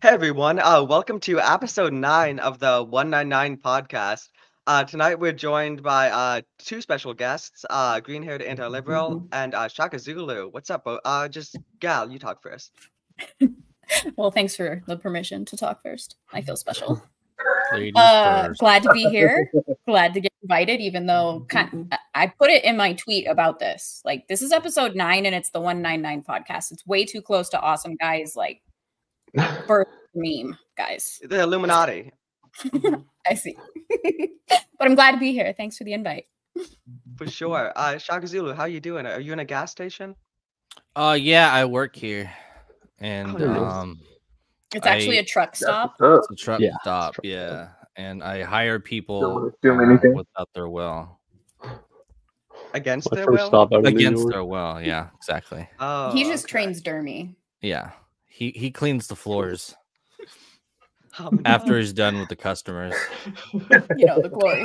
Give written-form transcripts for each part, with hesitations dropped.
Hey everyone, welcome to episode 9 of the 199 podcast. Tonight we're joined by two special guests, green-haired anti-liberal and Shaka Zulu. What's up, just Gal, you talk first. Well, thanks for the permission to talk first. I feel special. Ladies first. Glad to be here. Glad to get invited, even though I put it in my tweet about this. Like, this is episode 9 and it's the 199 podcast. It's way too close to awesome guys, like, for meme, guys. The Illuminati. I see. But I'm glad to be here. Thanks for the invite. For sure. Shaka Zulu, how you doing? Are you in a gas station? Yeah, I work here. And it's actually a truck stop. It's a truck stop, yeah. And I hire people without their will. Against their will? Against their will, yeah, exactly. Oh, he just trains Dermy. Yeah. He cleans the floors after he's done with the customers. You know, the glory.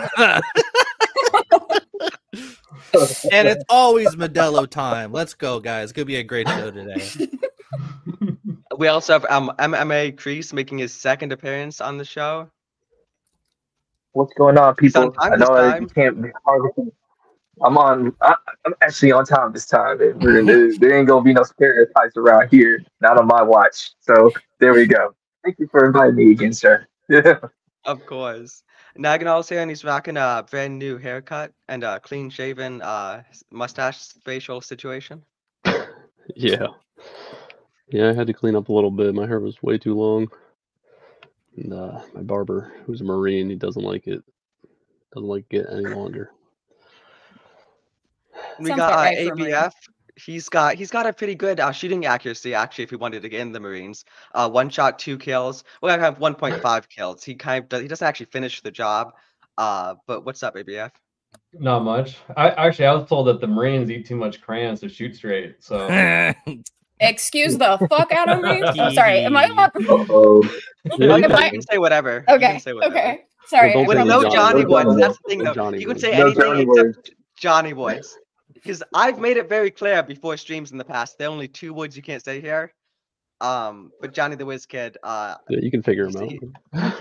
And it's always Modelo time. Let's go, guys. It's gonna be a great show today. We also have MMA Kreese making his second appearance on the show. What's going on, people? I know you can't be harvesting. I'm actually on time this time. There ain't gonna be no stereotypes around here. Not on my watch. So there we go. Thank you for inviting me again, sir. Of course. Naganal's here, and he's rocking a brand new haircut and a clean shaven mustache facial situation. Yeah, I had to clean up a little bit. My hair was way too long. And my barber, who's a Marine, he doesn't like it. Doesn't like it any longer. We got ABF. He's got a pretty good shooting accuracy, actually, if he wanted to get in the Marines. 1 shot, 2 kills. Well, I have 1.5 kills. He doesn't actually finish the job. But what's up, ABF? Not much. I was told that the Marines eat too much crayons to shoot straight. So excuse the fuck out of me. Sorry, am I allowed? You can say whatever. Okay. Okay. Sorry. With no Johnny Boys. That's the thing, though. You can say anything except Johnny Boys. Because I've made it very clear before streams in the past, there are only 2 words you can't say here. But Johnny the Whiz Kid, yeah, you can figure him out.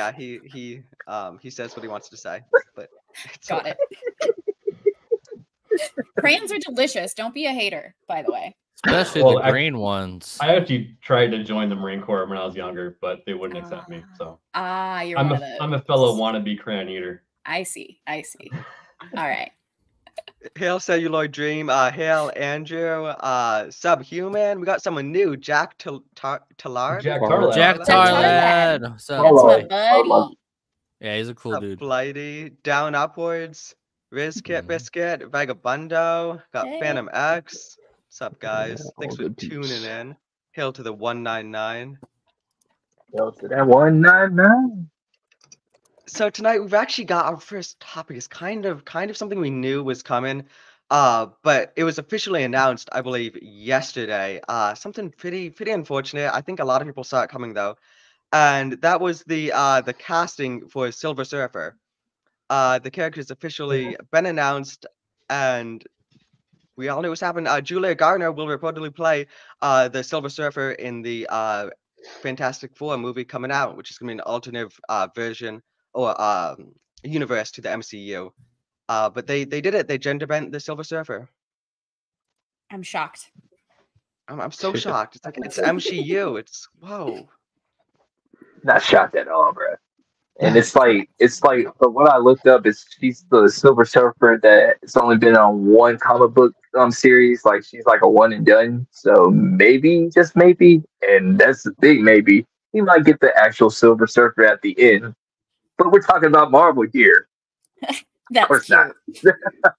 He says what he wants to say. But got it. Crayons are delicious. Don't be a hater, by the way. Especially the green ones. I actually tried to join the Marine Corps when I was younger, but they wouldn't accept me. So I'm a fellow wannabe crayon eater. I see. All right. Hail Celluloid Dream, hail Andrew, Subhuman. We got someone new, Jack Tallard. Jack Tarlad. That's my buddy. Yeah, he's a cool dude. Blighty, Down Upwards, Rizkit Biscuit, Vagabundo, got Phantom X. What's up, guys? Thanks for tuning in. Hail to the 199. Hail to that 199. So tonight we've actually got our first topic. It's kind of something we knew was coming, but it was officially announced, I believe, yesterday. Something pretty unfortunate. I think a lot of people saw it coming though, and that was the casting for Silver Surfer. The character has officially been announced, and we all knew what's happened. Julia Garner will reportedly play the Silver Surfer in the Fantastic Four movie coming out, which is going to be an alternative version or universe to the MCU. But they did it. They gender bent the Silver Surfer. I'm shocked. I'm so shocked. It's like it's MCU. It's whoa. Not shocked at all, bro. And it's like from what I looked up, she's the Silver Surfer that it's only been on one comic book series. Like she's like a one and done. So maybe, just maybe, and that's the big maybe, he might get the actual Silver Surfer at the end. But we're talking about Marvel here. That's of course cute. not.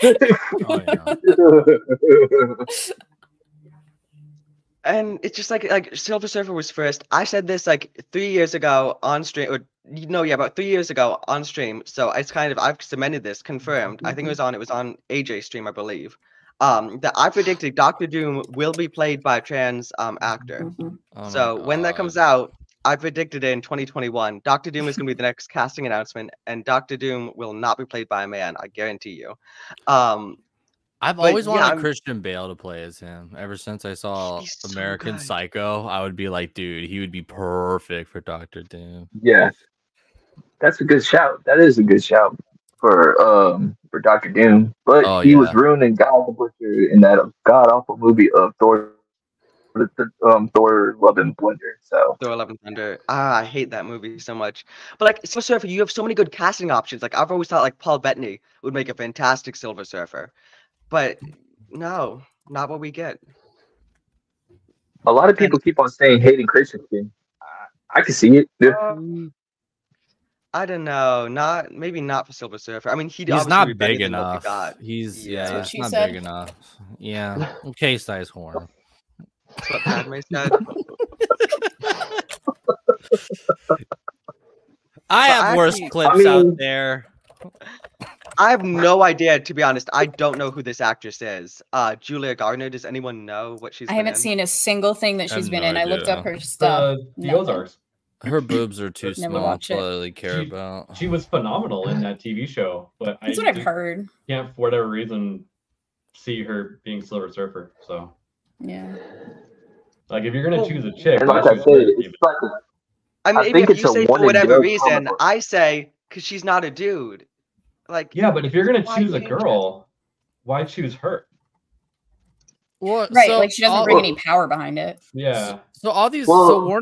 And it's just like Silver Surfer was first. I said this like 3 years ago on stream, or about 3 years ago on stream. So it's kind of, I've cemented this, confirmed. I think it was on AJ's stream, I believe. That I predicted Doctor Doom will be played by a trans actor. So when that comes out, I predicted it in 2021. Doctor Doom is going to be the next casting announcement, and Doctor Doom will not be played by a man. I guarantee you. I've always wanted Christian Bale to play as him. Ever since I saw American Psycho, I would be like, dude, he would be perfect for Dr. Doom. Yeah, that's a good shout. That is a good shout for Dr. Doom. But he was ruining God the Butcher in that god awful movie of Thor. Thor: Love and Thunder. So Thor: Love and Thunder. I hate that movie so much. But like Silver Surfer, you have so many good casting options. Like I've always thought like Paul Bettany would make a fantastic Silver Surfer, but no, not what we get. A lot of people keep on saying Hayden Christensen. I can see it. Yeah. I don't know. Maybe not for Silver Surfer. I mean, he's not big enough. He's not big enough. Yeah. Okay, size horn. That's what Padme said. I have worse clips out there. I have no idea, to be honest. I don't know who this actress is. Julia Gardner. Does anyone know what she's? I haven't seen a single thing that she's been in. I looked up her stuff. The Ozarks. Her boobs are too small to really care about. She was phenomenal in that TV show, but that's what I've heard. Can't, for whatever reason, see her being Silver Surfer. So yeah. Like if you're gonna choose a chick, like I said, it's like I mean, if you say for whatever reason, I say because she's not a dude. Like yeah, but if you're gonna choose a girl, why choose her? Well, right, so like she doesn't bring any power behind it. Yeah. So all these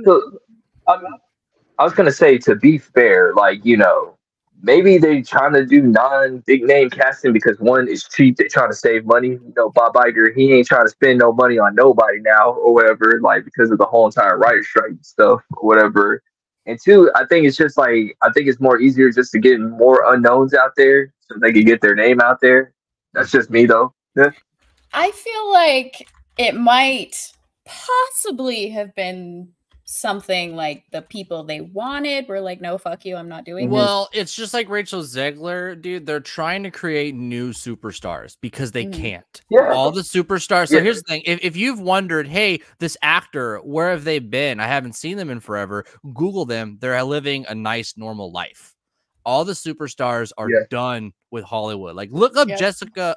I was gonna say, to be fair, like, you know, maybe they trying to do non-big name casting because one is cheap. They're trying to save money. You know, Bob Iger, he ain't trying to spend no money on nobody now or whatever, like because of the whole entire writer's strike stuff or whatever. And two, I think it's just like, I think it's more easier just to get more unknowns out there so they can get their name out there. That's just me though. Yeah. I feel like it might possibly have been something like the people they wanted were like, no, fuck you, I'm not doing this. Well, it's just like Rachel Zegler, dude. They're trying to create new superstars because they can't. Yeah. All the superstars. So here's the thing. If you've wondered, hey, this actor, where have they been? I haven't seen them in forever. Google them. They're living a nice, normal life. All the superstars are done with Hollywood. Like, look up Jessica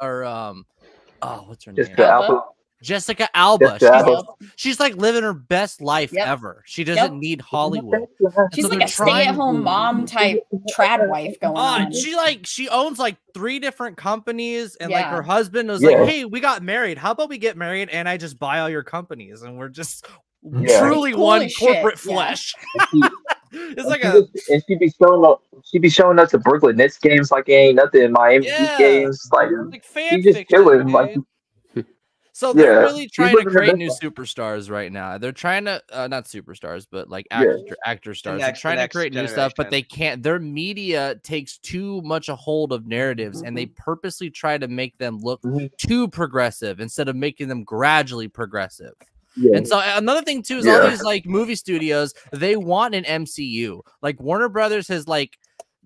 what's her name? Jessica Alba. She's like living her best life ever. She doesn't need Hollywood. She's like a stay-at-home mom type trad wife going on. She owns like 3 different companies, and like her husband was like, "Hey, we got married. How about we get married and I just buy all your companies and we're just truly one corporate flesh." It's like and she'd be showing up to Brooklyn Nets games like ain't nothing in Miami Heat games. Like she's just chilling. Like, so they're really trying to create new superstars right now. They're trying to not superstars, but like actor stars. They're trying to create new stuff, but they can't. Their media takes too much a hold of narratives, and they purposely try to make them look too progressive instead of making them gradually progressive. Yeah. And so another thing too is all these like movie studios, they want an MCU. Like Warner Brothers has like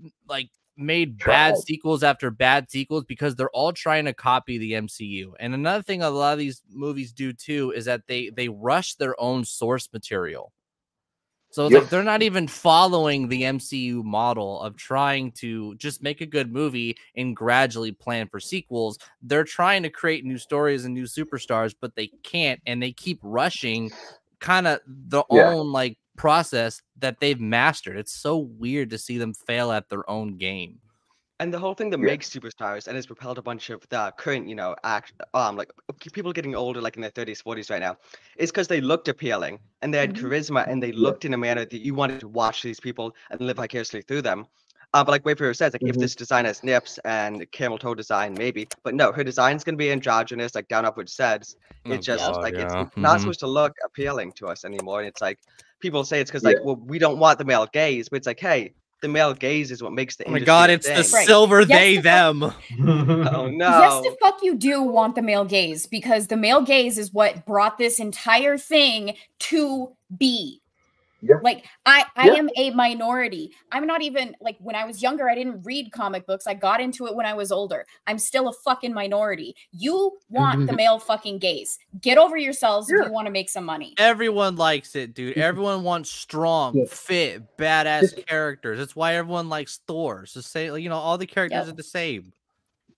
made bad sequels after bad sequels because they're all trying to copy the MCU. And another thing a lot of these movies do too is that they rush their own source material. So it's like they're not even following the MCU model of trying to just make a good movie and gradually plan for sequels. They're trying to create new stories and new superstars, but they can't, and they keep rushing kind of their own like process that they've mastered. It's so weird to see them fail at their own game. And the whole thing that makes superstars and has propelled a bunch of the current, you know, like people getting older, like in their 30s, 40s right now, is because they looked appealing and they had charisma and they looked in a manner that you wanted to watch these people and live vicariously through them. But like Wayfarer says, like if this design has nips and camel toe design, maybe, but no, her design's gonna be androgynous, like down upward says. It's just it's not supposed to look appealing to us anymore. And it's like people say it's because like, well, we don't want the male gaze, but it's like, hey, the male gaze is what makes the industry. Oh my god, it's the silver they them. Oh no. Yes, the fuck you do want the male gaze, because the male gaze is what brought this entire thing to be. Yeah. Like I am a minority. I'm not even like, when I was younger, I didn't read comic books. I got into it when I was older. I'm still a fucking minority. You want the male fucking gaze. Get over yourselves if you want to make some money. Everyone likes it, dude. Everyone wants strong, fit, badass characters. That's why everyone likes Thor. So say, you know, all the characters are the same.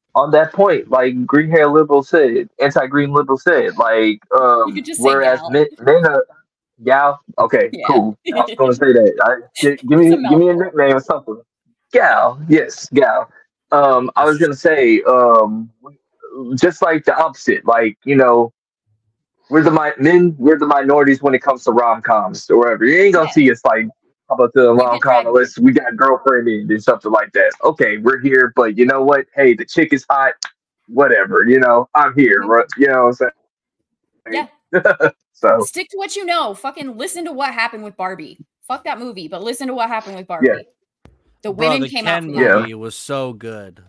on that point, like green hair liberal said, anti-green liberal said, like whereas men are gal. Okay, cool. I was going to say that. Give me a nickname or something. Gal, yes, gal. I was gonna say, just like the opposite, like we're the minorities when it comes to rom-coms or whatever. You ain't gonna see us like, how about the rom-com unless we got girlfriend in and something like that. Okay, we're here, but you know what? Hey, the chick is hot. Whatever, I'm here. You know what I'm saying? Yeah. So stick to what you know. Fucking listen to what happened with Barbie. Fuck that movie, but listen to what happened with Barbie. Yeah. The women came out. The Ken movie was so good.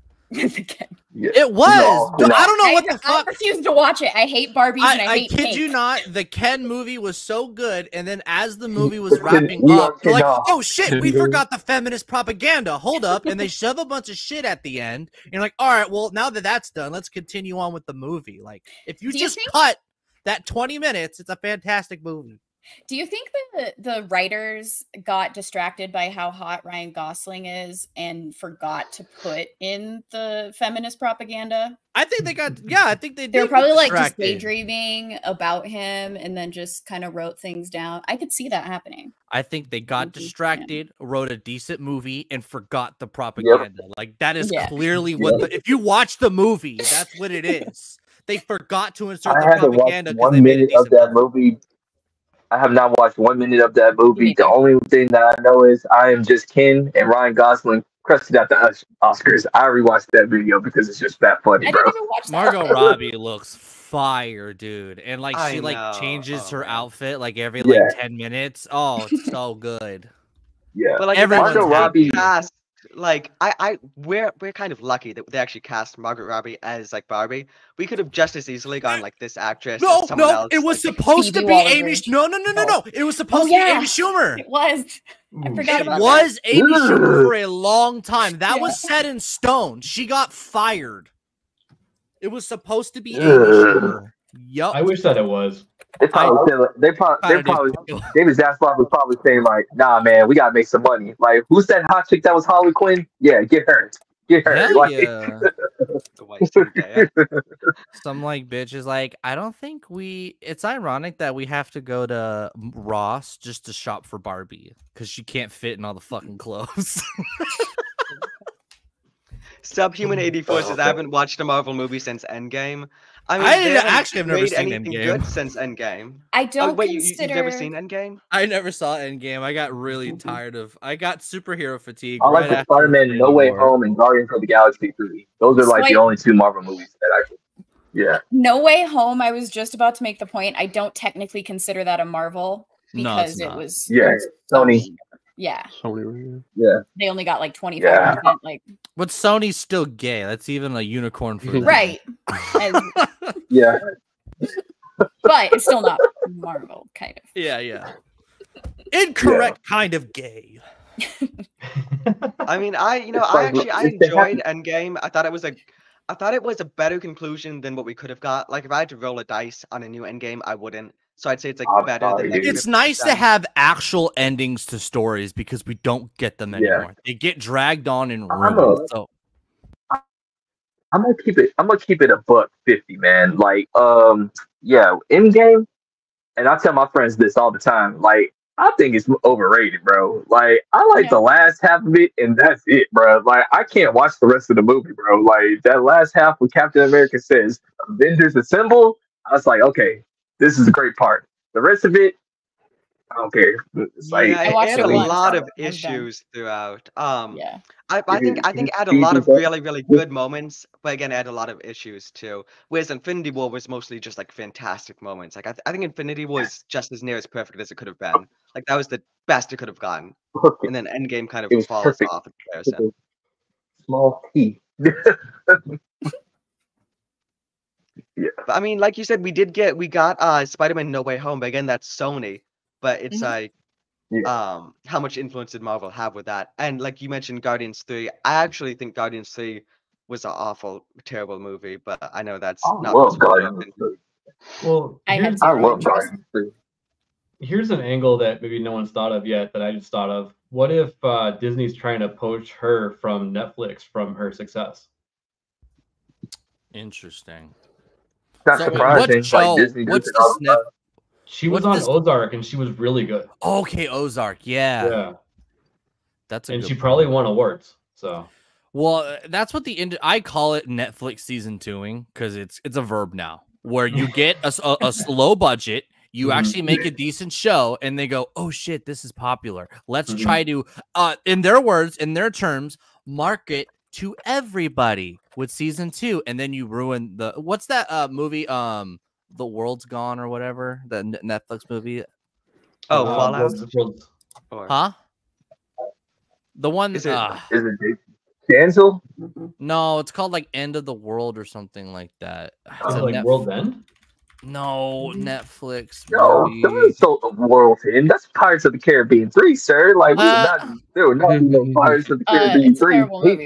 It was. No. I don't know what the fuck. I refuse to watch it. I hate Barbies and I hate kid pink. You not. The Ken movie was so good, and then as the movie was wrapping up, they're like, "Oh shit, we forgot the feminist propaganda. Hold up!" And they shove a bunch of shit at the end. And you're like, "All right, well now that that's done, let's continue on with the movie." Like, if you just cut that 20 minutes, it's a fantastic movie. Do you think the writers got distracted by how hot Ryan Gosling is and forgot to put in the feminist propaganda? I think they got, I think they did. They're probably like just daydreaming about him and then just kind of wrote things down. I could see that happening. I think they got distracted, wrote a decent movie, and forgot the propaganda. Yep. Like that is clearly what if you watch the movie, that's what it is. They forgot to insert the propaganda because they made of that movie. I have not watched 1 minute of that movie. The only thing that I know is I Am Just Ken and Ryan Gosling crushed out the Oscars. I rewatched that video because it's just that funny, bro. Margot Robbie looks fire, dude. And like she changes her outfit like every 10 minutes. Oh, it's so good. Yeah. But like Margot Robbie cast, like we're kind of lucky that they actually cast Margot Robbie as like Barbie. We could have just as easily gone like this actress. No, else, it was supposed to be Amy. No. It was supposed to be Amy Schumer. It was. I forgot about that. It was Amy Schumer for a long time. That was set in stone. She got fired. It was supposed to be Amy Schumer. Yup. I wish that it was. They probably David Zaslav was probably saying like, "Nah, man, we gotta make some money." Like, who's that hot chick that was Harley Quinn? Yeah, get her. Some like bitch is like, I don't think it's ironic that we have to go to Ross just to shop for Barbie because she can't fit in all the fucking clothes. Subhuman 84 says, I haven't watched a Marvel movie since Endgame. I mean, I've never seen Endgame good since Endgame. I don't wait, consider... you've never seen Endgame? I never saw Endgame. I got really tired of... I got superhero fatigue. I like the Spider-Man No Way Home and Guardians of the Galaxy 3. Those are like the only two Marvel movies that I could... Yeah. No Way Home, I was just about to make the point. I don't technically consider that a Marvel because it was... Yeah, Sony. Yeah. Sony. Yeah. They only got like 25%. Like, but Sony's still gay. That's even a unicorn for them. Right. Yeah. But it's still not Marvel, kind of. Yeah. Incorrect kind of gay. I mean, I enjoyed Endgame. I thought it was a better conclusion than what we could have got. Like if I had to roll a dice on a new Endgame, I wouldn't. So I'd say it's like better than. It's nice to have actual endings to stories because we don't get them anymore. Yeah. They get dragged on and ruined. I'm gonna keep it. I'm gonna keep it $150, man. Like, Endgame, and I tell my friends this all the time. Like, I think it's overrated, bro. Like, I like the last half of it, and that's it, bro. Like, I can't watch the rest of the movie, bro. Like, that last half when Captain America says "Avengers Assemble," I was like, okay. This is a great part. The rest of it, I don't care. It's like it had a lot of issues throughout. I think it had a lot of really, really good moments, but again, it had a lot of issues too. Whereas Infinity War was mostly just like fantastic moments. Like I think Infinity War was just as near as perfect as it could have been. Like that was the best it could have gotten. And then Endgame kind of falls off in comparison. Small T. Yeah. But I mean, like you said, we got Spider-Man No Way Home, but again, that's Sony. But it's like, how much influence did Marvel have with that? And like you mentioned, Guardians 3. I actually think Guardians 3 was an awful, terrible movie, but I know that's not love Guardians 3. Well, I love Guardians 3. Here's an angle that maybe no one's thought of yet that I just thought of. What if Disney's trying to poach her from Netflix from her success? Interesting. That's surprising. What show? What's the sniff? She was on Ozark, and she was really good. Okay, Ozark. Yeah. That's a and she probably won awards. So. Well, that's what I call it Netflix season 2ing because it's a verb now where you get a low budget, you actually make a decent show, and they go, oh shit, this is popular. Let's try to, in their words, in their terms, market to everybody with season 2, and then you ruin what's that movie? The World's Gone or whatever, the Netflix movie. Oh, Fallout. Huh? The one is it Cancel? No, it's called like End of the World or something like that. It's like World End? No, Netflix. No, don't insult the World End. That's Pirates of the Caribbean 3, sir. Like there were not no Pirates of the Caribbean 3.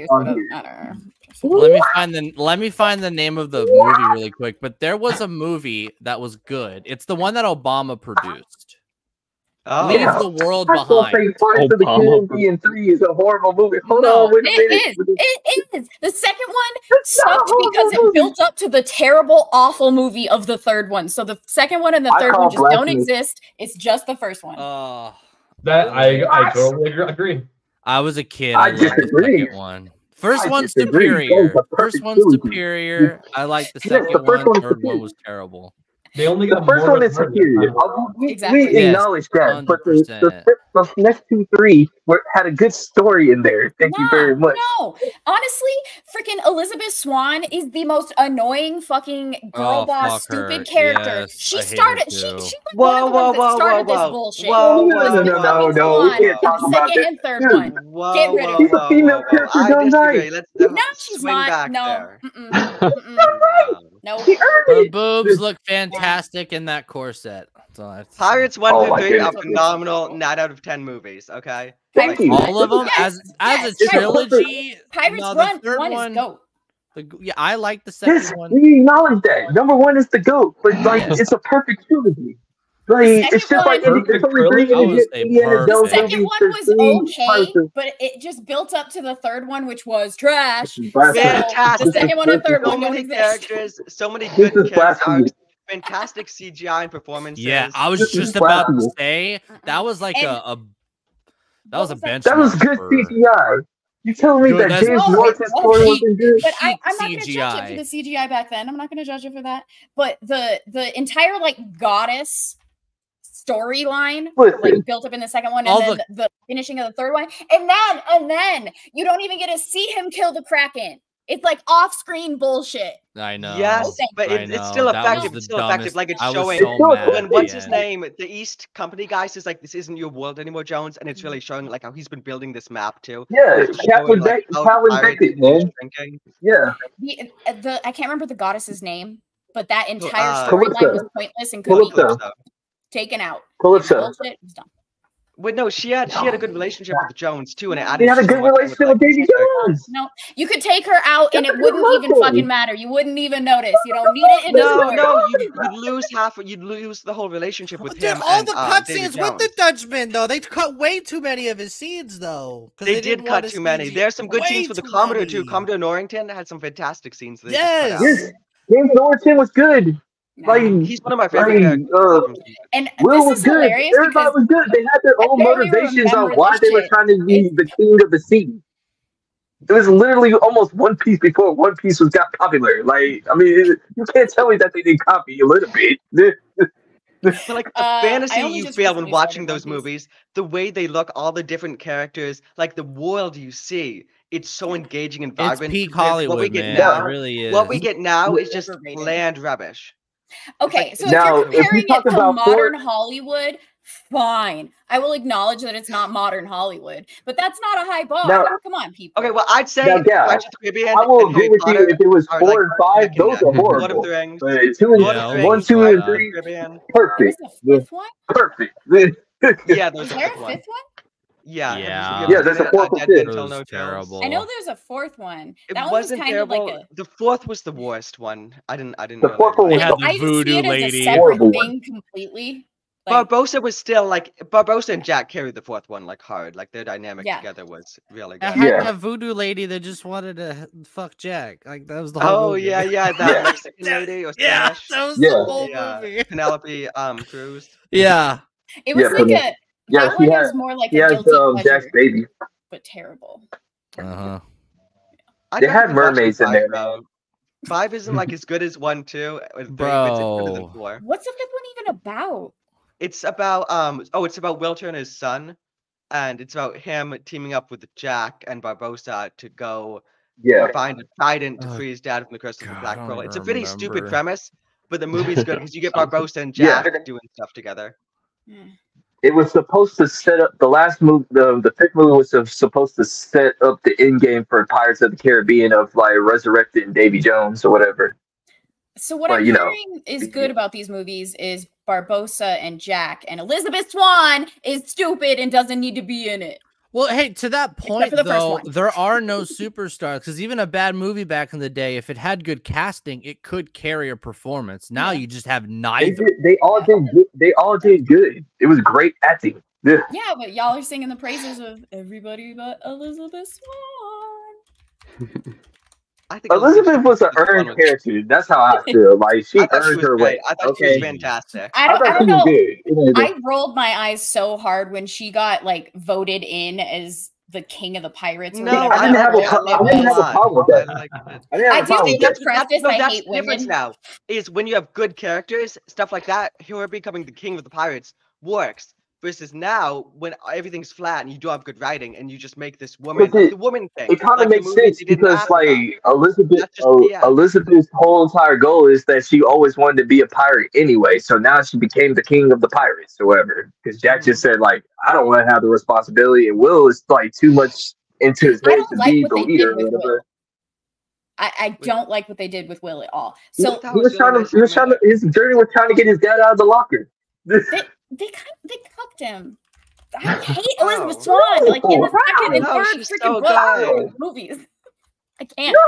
Let me find the name of the movie really quick. But there was a movie that was good. It's the one that Obama produced. Leave the world behind. Pirates of the Caribbean 3 is a horrible movie. Hold on, wait a minute. It is. The second one sucked because it built up to the terrible, awful movie of the third one. So the second one and the third one just don't exist. It's just the first one. That I totally agree. I was a kid. I disagree. The second one. First one's superior. First one's superior. I like the second one. Third one was terrible. They only got the first one is superior. We acknowledge that, but the next 2, 3 had a good story in there. Thank you very much. No, honestly, freaking Elizabeth Swann is the most annoying fucking girl boss, stupid character. Yes, she started. She whoa, started this bullshit. No. We can't talk about second and third one. Get rid of her. She's a female character. Don't lie. No, she's not. No. No. Her boobs look fantastic in that corset. Pirates 1 through 3 are phenomenal 9 out of 10 movies. Okay, thank you. All of them as a trilogy. Pirates 1 is GOAT. I like the second one. We acknowledge that. Number 1 is the GOAT, but like it's a perfect trilogy. Like it's just like it's only 3 Indiana Jones. The second one was okay, but it just built up to the third one, which was trash. Fantastic. The second one and third one don't exist. Characters, so many good characters. Fantastic CGI and performances. Yeah, I was just about to say that was like that was a benchmark. That was good CGI. You telling me that James Morrison's story wasn't good? But I'm not going to judge it for the CGI back then. I'm not going to judge it for that. But the entire like goddess storyline like built up in the second one, and then the finishing of the third one, and then you don't even get to see him kill the Kraken. It's like off-screen bullshit. I know. Yes, but it's still effective. It's still effective. Like it's showing. And what's his name? The East Company guy says like, "This isn't your world anymore, Jones," and it's really showing like how he's been building this map too. Yeah, Captain Beckett, man. Yeah. I can't remember the goddess's name, but that entire storyline was pointless and could be taken out. Calypso. Wait, no, she had a good relationship with Jones too, and it added. She had a good relationship with Davy Jones. No, you could take her out, and it wouldn't even fucking matter. You wouldn't even notice. You don't need it in the story. No, you'd lose the whole relationship with him. All the cutscenes with the Dutchman, though, they cut way too many of his scenes, though. They did cut too many. There's some good scenes with the Commodore too. Commodore Norrington had some fantastic scenes. Yes, James Norrington was good. Like he's one of my favorite characters. And Will was good. Everybody was good. They had their own motivations on why they were trying to be the king of the sea. It was literally almost One Piece before One Piece got popular. Like, I mean, you can't tell me that they didn't copy a little bit. But like the fantasy you feel when watching those movies, the way they look, all the different characters, like the world you see, it's so engaging and vibrant. It's peak Hollywood, what we get man. now, it really is. What we get now is just bland rubbish. Okay, so now, if you're comparing it to modern Hollywood, fine. I will acknowledge that it's not modern Hollywood, but that's not a high bar. Now, come on, people. Okay, well, I'd say I will agree with you if it was 4 and 5. Those are horrible. Lord of the Rings, 1, 2, and 3, perfect. There's a fifth one? Perfect. Yeah, there's a fifth one. Yeah, there's a fourth one. Terrible. I know there's a fourth one. That wasn't kind terrible. Of like the fourth was the worst one. I didn't. The fourth one had the voodoo lady. As a separate thing completely. Barbossa was still like Barbossa and Jack carried the fourth one like hard. Like their dynamic together was really good. I had that voodoo lady that just wanted to fuck Jack. Like that was the whole movie. That Mexican lady or Spanish. That was the whole movie. Penelope Cruz. Yeah. It was like a that one was more like a guilty pleasure, Jack's baby. But terrible. They had mermaids in there. 5 isn't like as good as 1, 2. Bro. What's the 5th one even about? It's about it's about Will Turner's son, and it's about him teaming up with Jack and Barbossa to go find a trident to free his dad from the curse of the Black Pearl. It's a pretty stupid premise, but the movie's good because you get Barbossa and Jack doing stuff together. It was supposed to set up the last movie. The 5th movie was supposed to set up the end game for Pirates of the Caribbean of like resurrecting Davy Jones or whatever. So what I'm hearing is good about these movies is Barbossa and Jack, and Elizabeth Swann is stupid and doesn't need to be in it. Well, hey, to that point, though, there are no superstars because even a bad movie back in the day, if it had good casting, it could carry a performance. Now you just have neither. They all did good. They all did good. It was great acting. Yeah, but y'all are singing the praises of everybody but Elizabeth Swann. I think Elizabeth was an earned character. That's how I feel. Like she earned her way. I thought she was fantastic. I don't know. I rolled my eyes so hard when she got like voted in as the king of the pirates. No, I didn't have a problem with that. I do think that's preface. I hate women. Difference now is when you have good characters, stuff like that. Her becoming the king of the pirates works. Versus now, when everything's flat and you do have good writing, and you just make this woman the woman thing. It kind of makes sense because, like, Elizabeth's whole entire goal is that she always wanted to be a pirate anyway. So now she became the king of the pirates or whatever. Because Jack just said, like, I don't want to have the responsibility, and Will is like too much into his head to be the leader or whatever. I don't like what they did with Will at all. So his journey was trying to get his dad out of the locker. They cucked him. I hate Elizabeth Swann. Like in the second and third freaking book movies. I can't.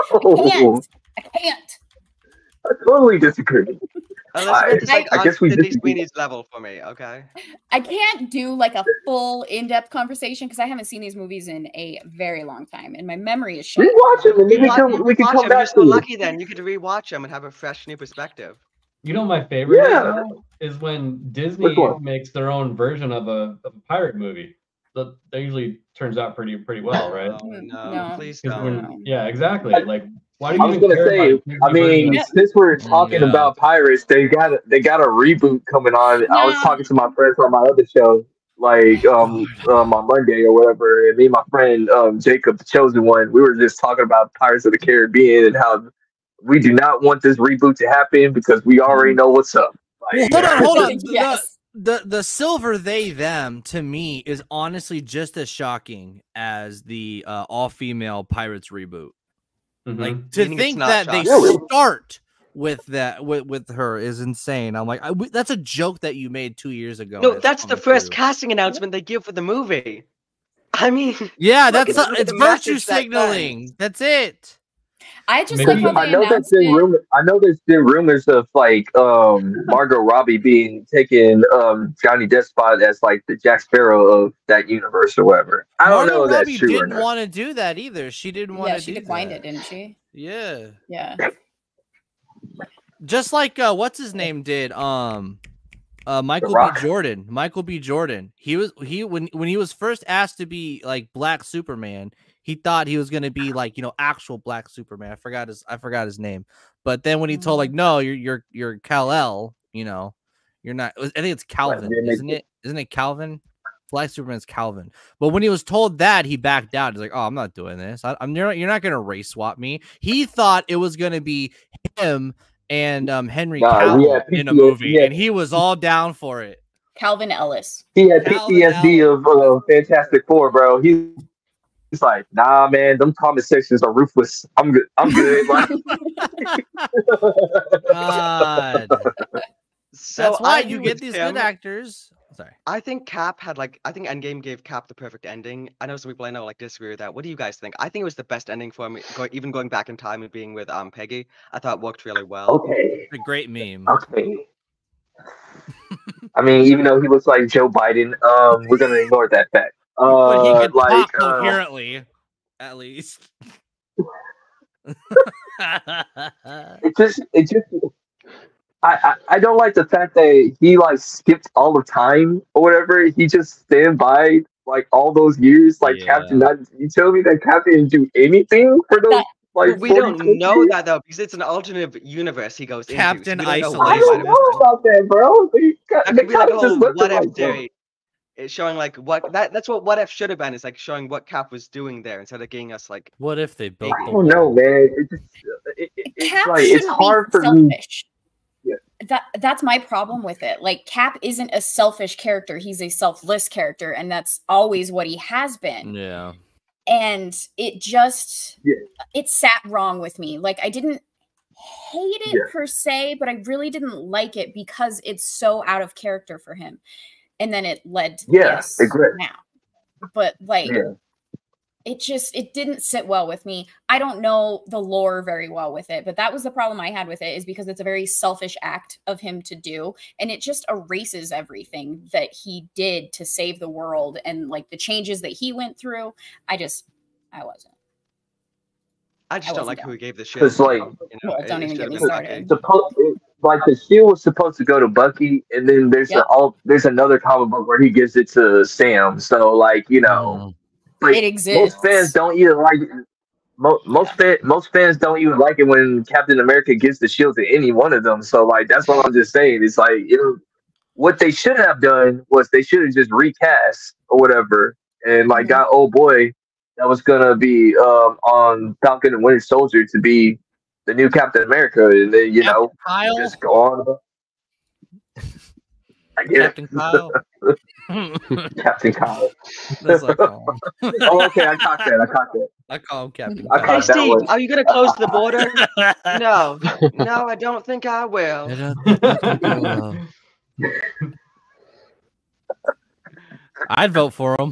I totally disagree. Elizabeth is like I guess we Sydney Sweeney's level for me. Okay. I can't do like a full in-depth conversation because I haven't seen these movies in a very long time, and my memory is shot. Rewatch them, and then we can come back to it. Lucky then you could rewatch them and have a fresh new perspective. You know, my favorite is when Disney makes their own version of a pirate movie. That usually turns out pretty well, right? No, please don't. Yeah, exactly. Like, why do you? I was gonna say. I mean, since we're talking about pirates, they got a reboot coming on. I was talking to my friends on my other show, like on Monday or whatever, and me and my friend Jacob, the Chosen One, we were just talking about Pirates of the Caribbean and how we do not want this reboot to happen because we already know what's up. Like, hold on. Yes. The silver they them to me is honestly just as shocking as the all-female Pirates reboot. Mm-hmm. Like to think that shocking. They start with that with her is insane. I'm like, that's a joke that you made 2 years ago. No, that's the first casting announcement they give for the movie. I mean, yeah, it's virtue signaling. That's it. I just like how I know there's been rumors of like Margot Robbie being taken Johnny Depp's spot as like the Jack Sparrow of that universe or whatever. I don't know if that's true or not. Didn't want to do that either. She didn't want to. Yeah, she declined it, didn't she? Yeah. Yeah. Just like what's his name did Michael B. Jordan. Michael B. Jordan. When he was first asked to be like Black Superman. He thought he was gonna be like, actual Black Superman. I forgot his name. But then when he told like, no, you're Kal-El, you're not. I think it's Calvin, isn't it? Isn't it Calvin? Black Superman's Calvin. But when he was told that, he backed out. He's like, oh, I'm not doing this. You're not gonna race swap me. He thought it was gonna be him and Henry Cavill in a movie, and he was all down for it. Calvin Ellis. He had PTSD of Fantastic Four, bro. He's like, nah, man, them comment sections are ruthless. I'm good. God. So that's why you get these good actors. Sorry. I think Endgame gave Cap the perfect ending. I know some people disagree with that. What do you guys think? I think it was the best ending for me, even going back in time and being with Peggy. I thought it worked really well. Okay. It's a great meme. Okay. I mean, even though he looks like Joe Biden, we're gonna ignore that fact. But he can talk coherently, at least. it just. I don't like the fact that he like skipped all the time or whatever. He just stand by like all those years, like Captain. You tell me that Captain didn't do anything for those. Like we don't know that though because it's an alternate universe he goes Captain into. Isolation. I don't know about that, bro. That could be like a whole what if theory. It's showing like that's what if should have been. It's like showing what Cap was doing there instead of getting us like. What if they built? I don't know, man. It's like it's hard for me. Yeah. That's my problem with it. Like Cap isn't a selfish character; he's a selfless character, and that's always what he has been. Yeah. And it just it sat wrong with me. Like I didn't hate it per se, but I really didn't like it because it's so out of character for him. And then it led to this now. But like it didn't sit well with me. I don't know the lore very well with it, but that was the problem I had with it, is because it's a very selfish act of him to do, and it just erases everything that he did to save the world and like the changes that he went through. I just don't like who he gave the shield. It's like, don't even get me started. Like the shield was supposed to go to Bucky, and then there's there's another comic book where he gives it to Sam. So like like, it exists. Most fans don't even like it. Most fans don't even like it when Captain America gives the shield to any one of them. So like that's what I'm just saying. It's like what they should have done was they should have just recast or whatever, and like got old boy that was gonna be on Falcon and Winter Soldier to be the new Captain America, and then just go on. I get Captain Kyle. Captain Kyle. That's like oh, okay, I caught that. I call him Captain Kyle. Hey, Steve, are you gonna close the border? No, I don't think I will. I'd vote for him.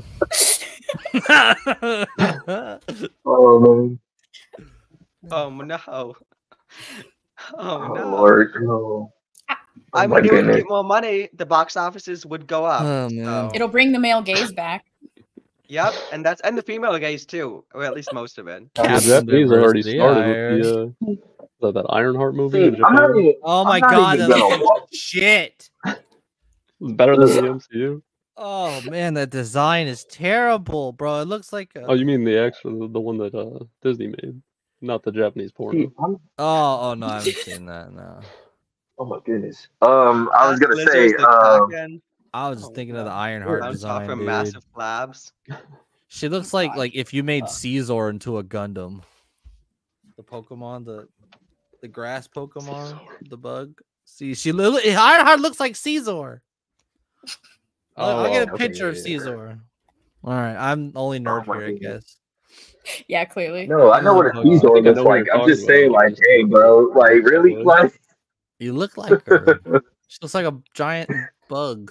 Oh man. Oh no. Oh no. Lord, no. I mean, it would get more money. The box offices would go up. Oh, man. So. It'll bring the male gaze back. Yep, and the female gaze too, or at least most of it. The Japanese already started with that Ironheart movie. See, oh my god, that shit! It's better than the MCU. Oh man, that design is terrible, bro. It looks like Oh, you mean the one that Disney made, not the Japanese porno. Oh no, I haven't seen that. No. Oh my goodness. I was gonna say. I was just thinking of the Ironheart design. From massive slabs. She looks like if you made Caesar into a Gundam. The Pokemon, the grass Pokemon, the bug. See, Ironheart looks like Caesar. I'll get a picture of Caesar. All right, I'm the only nerd here, I guess. Yeah, clearly. No, I know what a Caesar looks like. I'm just saying, like, hey, bro, like, really, like. You look like her. She looks like a giant bug.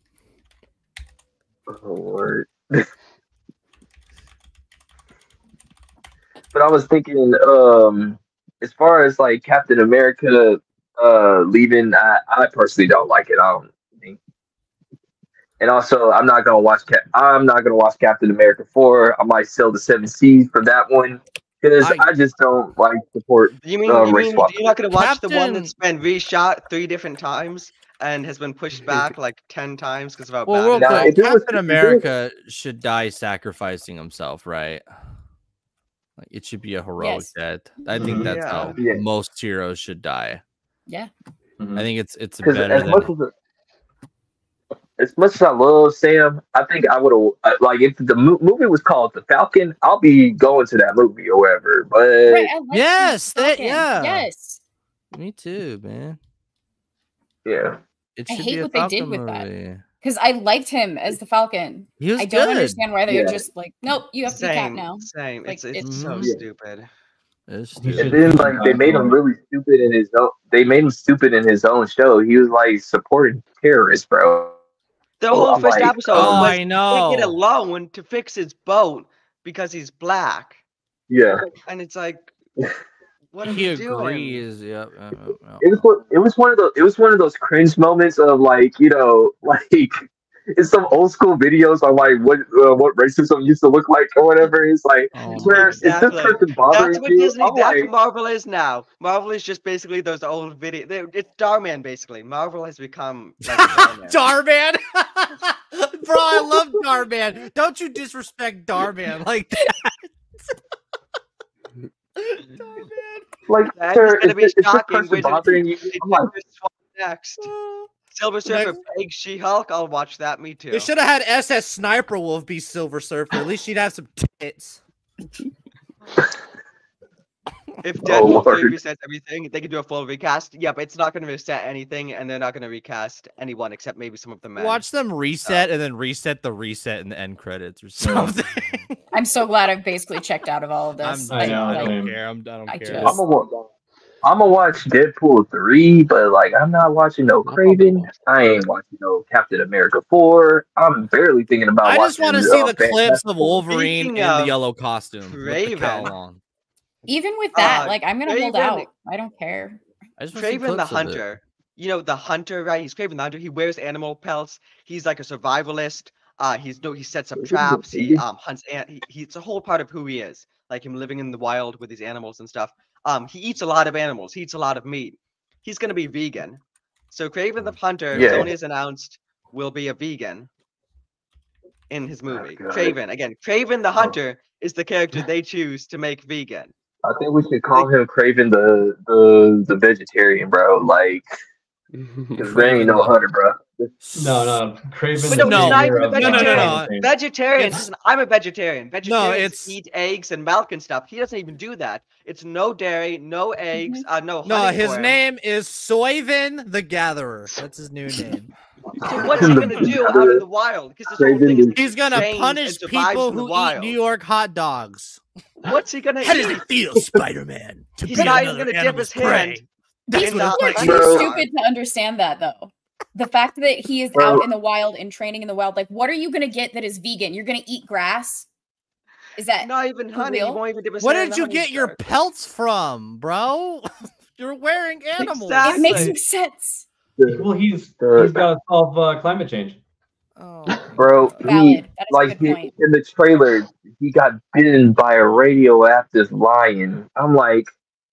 Oh, Lord. But I was thinking, as far as like Captain America leaving, I personally don't like it. I don't think. And also, I'm not gonna watch Captain America 4. I might sell the 7 Seas for that one. Because I just don't like support. You mean you're not going to watch the one that's been reshot 3 different times and has been pushed back like 10 times because of how bad it is? Captain America should die sacrificing himself, right? Like it should be a heroic death. I think that's how most heroes should die. Yeah. I think it's better than. As much as I love Sam, I think I would have if the movie was called The Falcon, I'll be going to that movie or whatever. But yes, me too, man. Yeah, I hate what they did with that because I liked him as the Falcon. I don't understand why they're just like, nope, you have to be Cap now. Same, it's so stupid. It's stupid. And then they made him really stupid in his own. They made him stupid in his own show. He was like supporting terrorists, bro. The whole first episode was I know. They get a loan to fix his boat because he's black. Yeah. And it's like, What are you doing? Agrees. Yep. It was one of those cringe moments of like, it's some old school videos on like what racism used to look like or whatever. It's like where exactly. is this person bothering That's what you? Disney. That's like, what Marvel is now. Marvel is just basically those old videos. It's Darman basically. Marvel has become like Darman. Bro, I love Darman. Don't you disrespect Darman like that. Darman. Like, sir, gonna be shocking. Bothering you? I'm like, next. Silver Surfer begs She-Hulk. I'll watch that. Me too. They should have had SS Sniper Wolf be Silver Surfer. At least she'd have some tits. If Deadpool resets everything, they could do a full recast. Yeah, but it's not going to reset anything, and they're not going to recast anyone except maybe some of the men. Watch them reset and then reset the reset in the end credits or something. I'm so glad I've basically checked out of all of this. I don't care. I don't care. I'm gonna watch Deadpool 3, but like I'm not watching no Kraven. I ain't watching no Captain America 4. I'm barely thinking about. I just want to see the clips of Wolverine in the yellow costume. Kraven. Even with that, like I'm gonna hold out. I don't care. Kraven the Hunter. You know the Hunter, right? He's Kraven the Hunter. He wears animal pelts. He's like a survivalist. He sets up traps. He hunts. It's a whole part of who he is. Like him living in the wild with these animals and stuff. He eats a lot of animals. He eats a lot of meat. He's gonna be vegan. So Kraven the Hunter, Sony has announced, will be a vegan in his movie. Kraven the Hunter is the character they choose to make vegan. I think we should call him Kraven the vegetarian, bro. Like, there ain't no hunter, bro. No, Kraven. But no, not even a vegetarian. Vegetarian. Listen, I'm a vegetarian. Vegetarians eat eggs and milk and stuff. He doesn't even do that. It's no dairy, no eggs, no honey. No, his name is Soyvin the Gatherer. That's his new name. So what's he gonna do out in the wild? Because this whole thing is he's gonna punish people who eat New York hot dogs. What's he gonna How does it feel, Spider-Man? He's not even gonna dip his hand. People are too stupid to understand that, though. The fact that he is out in the wild and training in the wild, like, what are you gonna get that is vegan? You're gonna eat grass? Is that not even honey? You won't even dip his Where hand did you get your pelts from, bro? You're wearing animals. Exactly. It makes no sense. Well, he's got to solve climate change. Oh, bro, in the trailer, he got bitten by a radioactive lion. I'm like,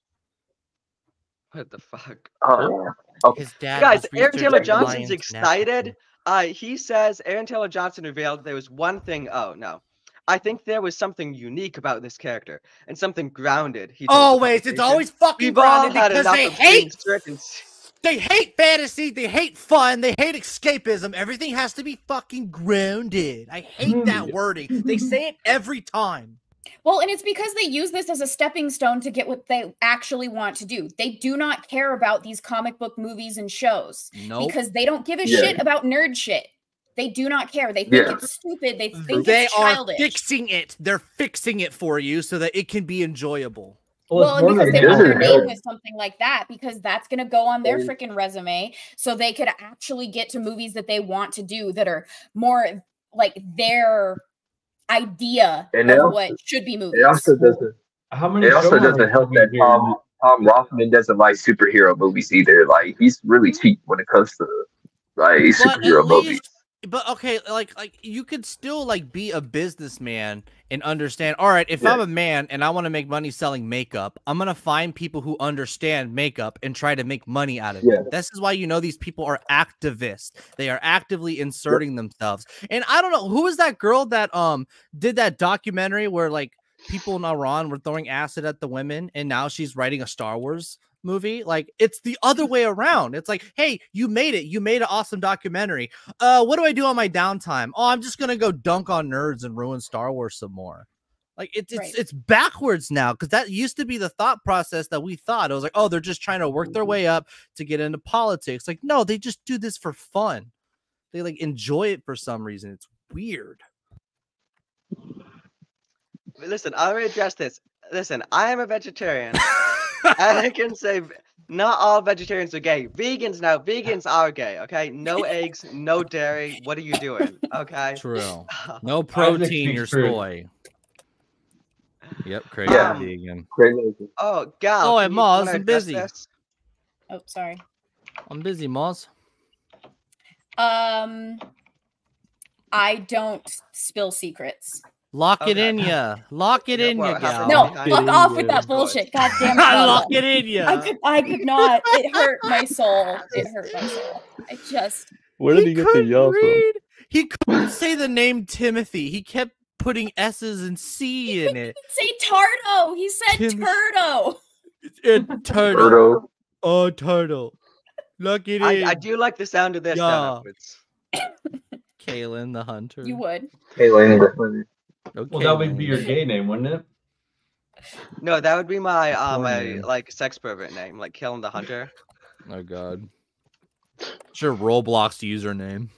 what the fuck? Okay. His dad guys, Aaron Taylor Johnson's excited. He says Aaron Taylor Johnson revealed there was one thing. Oh no. I think there was something unique about this character and something grounded. Always, it's always fucking grounded because they hate fantasy, they hate fun, they hate escapism. Everything has to be fucking grounded. I hate that wording. They say it every time. Well, and it's because they use this as a stepping stone to get what they actually want to do. They do not care about these comic book movies and shows because they don't give a shit about nerd shit. They do not care. They think it's stupid. They think it's childish. Are fixing it. They're fixing it for you so that it can be enjoyable. Well, and because they want their name with something like that, because that's going to go on their freaking resume, so they could actually get to movies that they want to do that are more like their idea of what should be movies. It also doesn't help that Tom Rothman doesn't like superhero movies either. Like, he's really cheap when it comes to like superhero movies. But okay, like you could still like be a businessman and understand. All right, if I'm a man and I want to make money selling makeup, I'm gonna find people who understand makeup and try to make money out of it. This is why these people are activists. They are actively inserting themselves. And I don't know who is that girl that did that documentary where like people in Iran were throwing acid at the women, and now she's writing a Star Wars movie. Like, it's the other way around. It's like, hey, you made an awesome documentary. What do I do on my downtime? Oh, I'm just gonna go dunk on nerds and ruin Star Wars some more. Like, it's backwards now, because that used to be the thought process that we thought. It was like, oh, they're just trying to work their way up to get into politics. Like, no, they just do this for fun. They like enjoy it for some reason. It's weird. Listen, I'll address this. Listen, I am a vegetarian. I can say not all vegetarians are gay. Vegans are gay, okay? No eggs, no dairy. What are you doing? Okay. True. No protein, you're soy. Yep, crazy again. Oh, Gal. Oh, and Moz, I'm busy. Oh, sorry. I'm busy, Moz. I don't spill secrets. Lock it in ya. Lock it in ya, Gal. No, fuck off with that bullshit. God damn it. Lock it in ya. I could not. It hurt my soul. It hurt my soul. I just. Where did he get the yell from? He couldn't say the name Timothy. He kept putting S's and C in it. He didn't say Tardo. He said Turdo. Turtle. Oh, turtle. Look it in. I do like the sound of this. Yeah. Kaylin the Hunter. You would. Kaylin the Hunter. Okay, well, that would be your gay name, wouldn't it? No, that would be my my like sex pervert name, like Kaylin the Hunter. Oh God. Sure, Roblox username.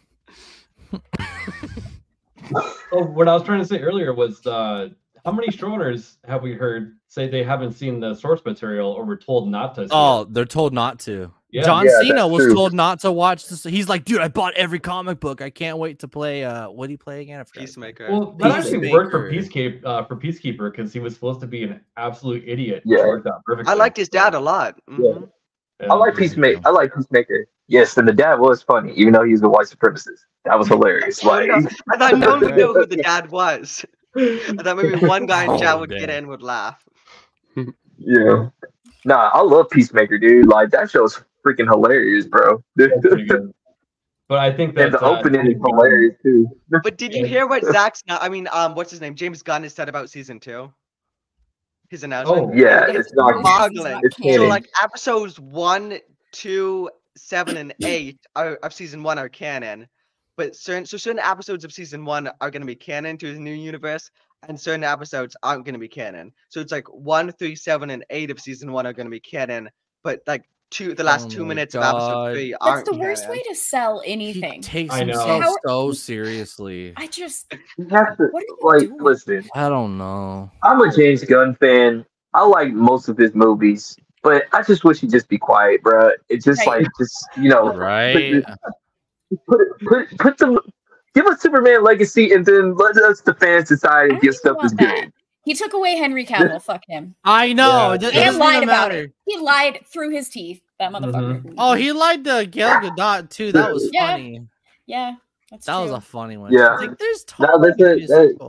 Oh, what I was trying to say earlier was how many Stroners have we heard say they haven't seen the source material or were told not to see it? They're told not to. Yeah. John Cena was told not to watch this. He's like, dude, I bought every comic book. I can't wait to play. What did he play again? Peacemaker. Well, that actually worked for Peacekeeper because he was supposed to be an absolute idiot. Yeah, it worked out perfectly. I liked his dad a lot. Yeah. I like Peacemaker. I like Peacemaker. Yes, and the dad was funny, even though he was a white supremacist. That was hilarious. Like, I thought no one would know who the dad was. I thought maybe one guy in chat would get in, would laugh. Yeah. Nah, I love Peacemaker, dude. Like, that show's freaking hilarious, bro. But I think that the opening is hilarious too. But did you hear what what's his name? James Gunn has said about season 2? His announcement. Oh yeah, it's not boggling. It's so like episodes 1, 2, 7, and 8 of season 1 are canon, but certain episodes of season 1 are going to be canon to the new universe, and certain episodes aren't going to be canon. So it's like 1, 3, 7, and 8 of season 1 are going to be canon, but like the last 2 minutes of episode 3 aren't. That's the worst way to sell anything. He takes himself so seriously. I just listen. I don't know. I'm a James Gunn fan. I like most of his movies, but I just wish he'd just be quiet, bro. It's just right. Put some. Give us Superman Legacy, and then let us, the fans, decide if your stuff is good. He took away Henry Cavill. Fuck him. I know. Yeah. And lied about it. He lied through his teeth. That motherfucker. Mm-hmm. Oh, he lied to Gal Gadot too. That was funny. Yeah, that was a funny one. Yeah. Like, there's totally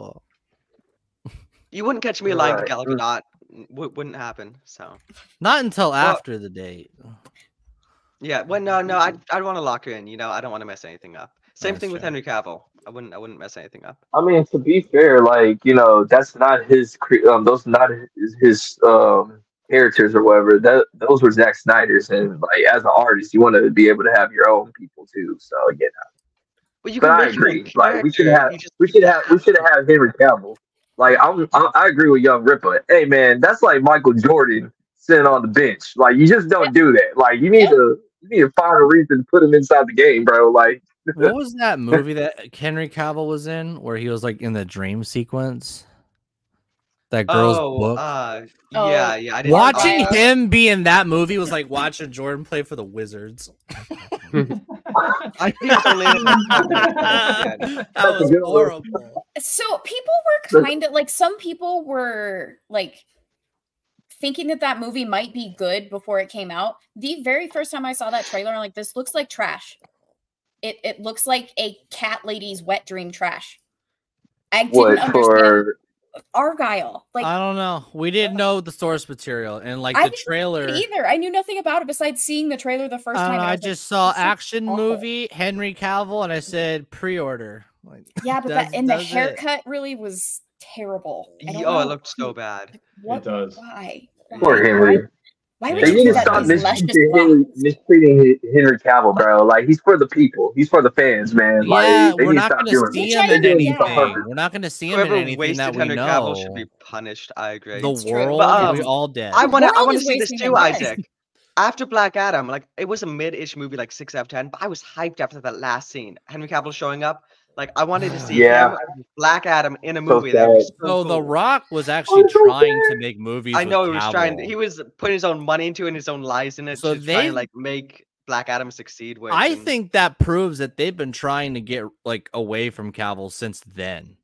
You wouldn't catch me lying to Gal Gadot. Wouldn't happen. So not until after the date. Yeah. Well, no. I'd want to lock her in. You know, I don't want to mess anything up. Same thing with Henry Cavill. I wouldn't mess anything up. I mean, to be fair, like, you know, that's not his those not his characters or whatever. Those were Zack Snyder's, and like as an artist, you want to be able to have your own people too. So yeah. But I agree. Like we should have Henry Cavill. Like I agree with Young Ripper. Hey man, that's like Michael Jordan sitting on the bench. Like you just don't do that. Like you need to find a reason to put him inside the game, bro. Like. What was that movie that Henry Cavill was in where he was like in the dream sequence? That girl's book. Yeah. Watching him be in that movie was like watching Jordan play for the Wizards. I think that was horrible. So people were kind of like, some people were like thinking that movie might be good before it came out. The very first time I saw that trailer, I'm like, this looks like trash. It looks like a cat lady's wet dream trash. I didn't understand Argyle. Like, I don't know. We didn't know the source material, and like the trailer either. I knew nothing about it besides seeing the trailer the first time. I just saw action movie Henry Cavill, and I said pre-order. Like, yeah, but the haircut really was terrible. It looked so bad. It does. Why? Poor Henry. Why would you do that? Stop mistreating Henry Cavill, bro. Like he's for the people. He's for the fans, man. Yeah, like, we're not going to see him in anything. We're not going to see him in anything that we Henry know. Cavill should be punished. I agree. The world, we all dead. I want to see this too, Isaac. After Black Adam, like it was a mid-ish movie, like 6 out of 10. But I was hyped after that last scene. Henry Cavill showing up. Like I wanted to see him, Black Adam in a movie. That was so cool. The Rock was actually trying to make movies. I know he was trying. He was putting his own money into it and his own lies in it. So they try and, like make Black Adam succeed. I think that proves that they've been trying to get like away from Cavill since then.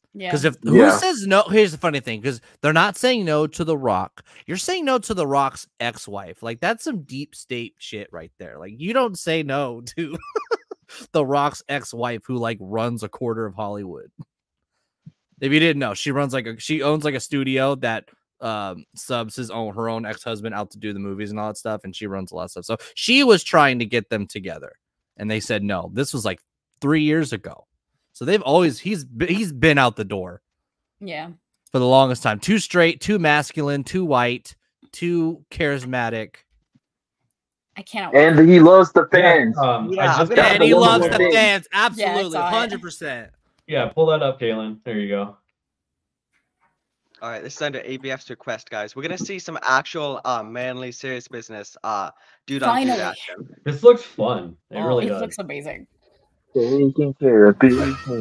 Yeah. Because who says no? Here's the funny thing, because they're not saying no to The Rock. You're saying no to The Rock's ex-wife. Like, that's some deep state shit right there. Like, you don't say no to The Rock's ex-wife who like runs a quarter of Hollywood. If you didn't know, she owns like a studio that subs her own ex-husband out to do the movies and all that stuff, and she runs a lot of stuff. So she was trying to get them together, and they said no. This was like 3 years ago. So he's been out the door. Yeah. For the longest time. Too straight, too masculine, too white, too charismatic. I cannot. And he loves the fans. And he loves the fans. Absolutely. 100%. Yeah, pull that up, Kaylin. There you go. All right, this is under ABF's request, guys. We're gonna see some actual manly, serious business. Dude on dude action. This looks fun. It really does. It looks amazing. Taking care of business.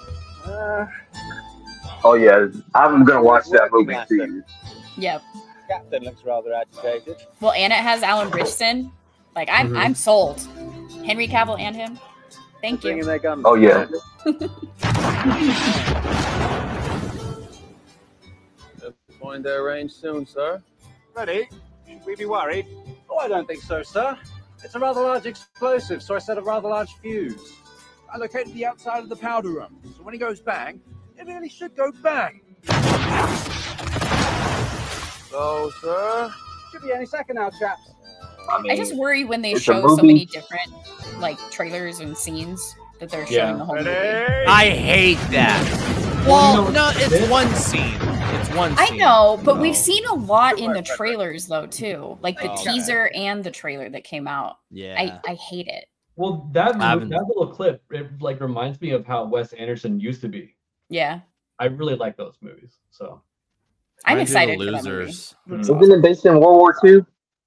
Oh yeah, I'm gonna watch that movie too. Yep. Captain looks rather agitated. Well, and it has Alan Richardson. Like I'm sold. Henry Cavill and him. Thank you. Oh yeah. Find their range soon, sir. Ready? Should we be worried? Oh, I don't think so, sir. It's a rather large explosive, so I set a rather large fuse. I located the outside of the powder room, so when he goes bang, it really should go bang. So, sir? Should be any second now, chaps. I just worry when they show so many different like trailers and scenes that they're showing the whole movie. I hate that. Well, no, it's one scene. It's one scene. I know, but we've seen a lot in the trailers though too, like the teaser and the trailer that came out. Yeah, I hate it. Well, that little clip, it like reminds me of how Wes Anderson used to be. Yeah, I really like those movies. So I'm excited for Losers. that movie. Isn't it based in World War II?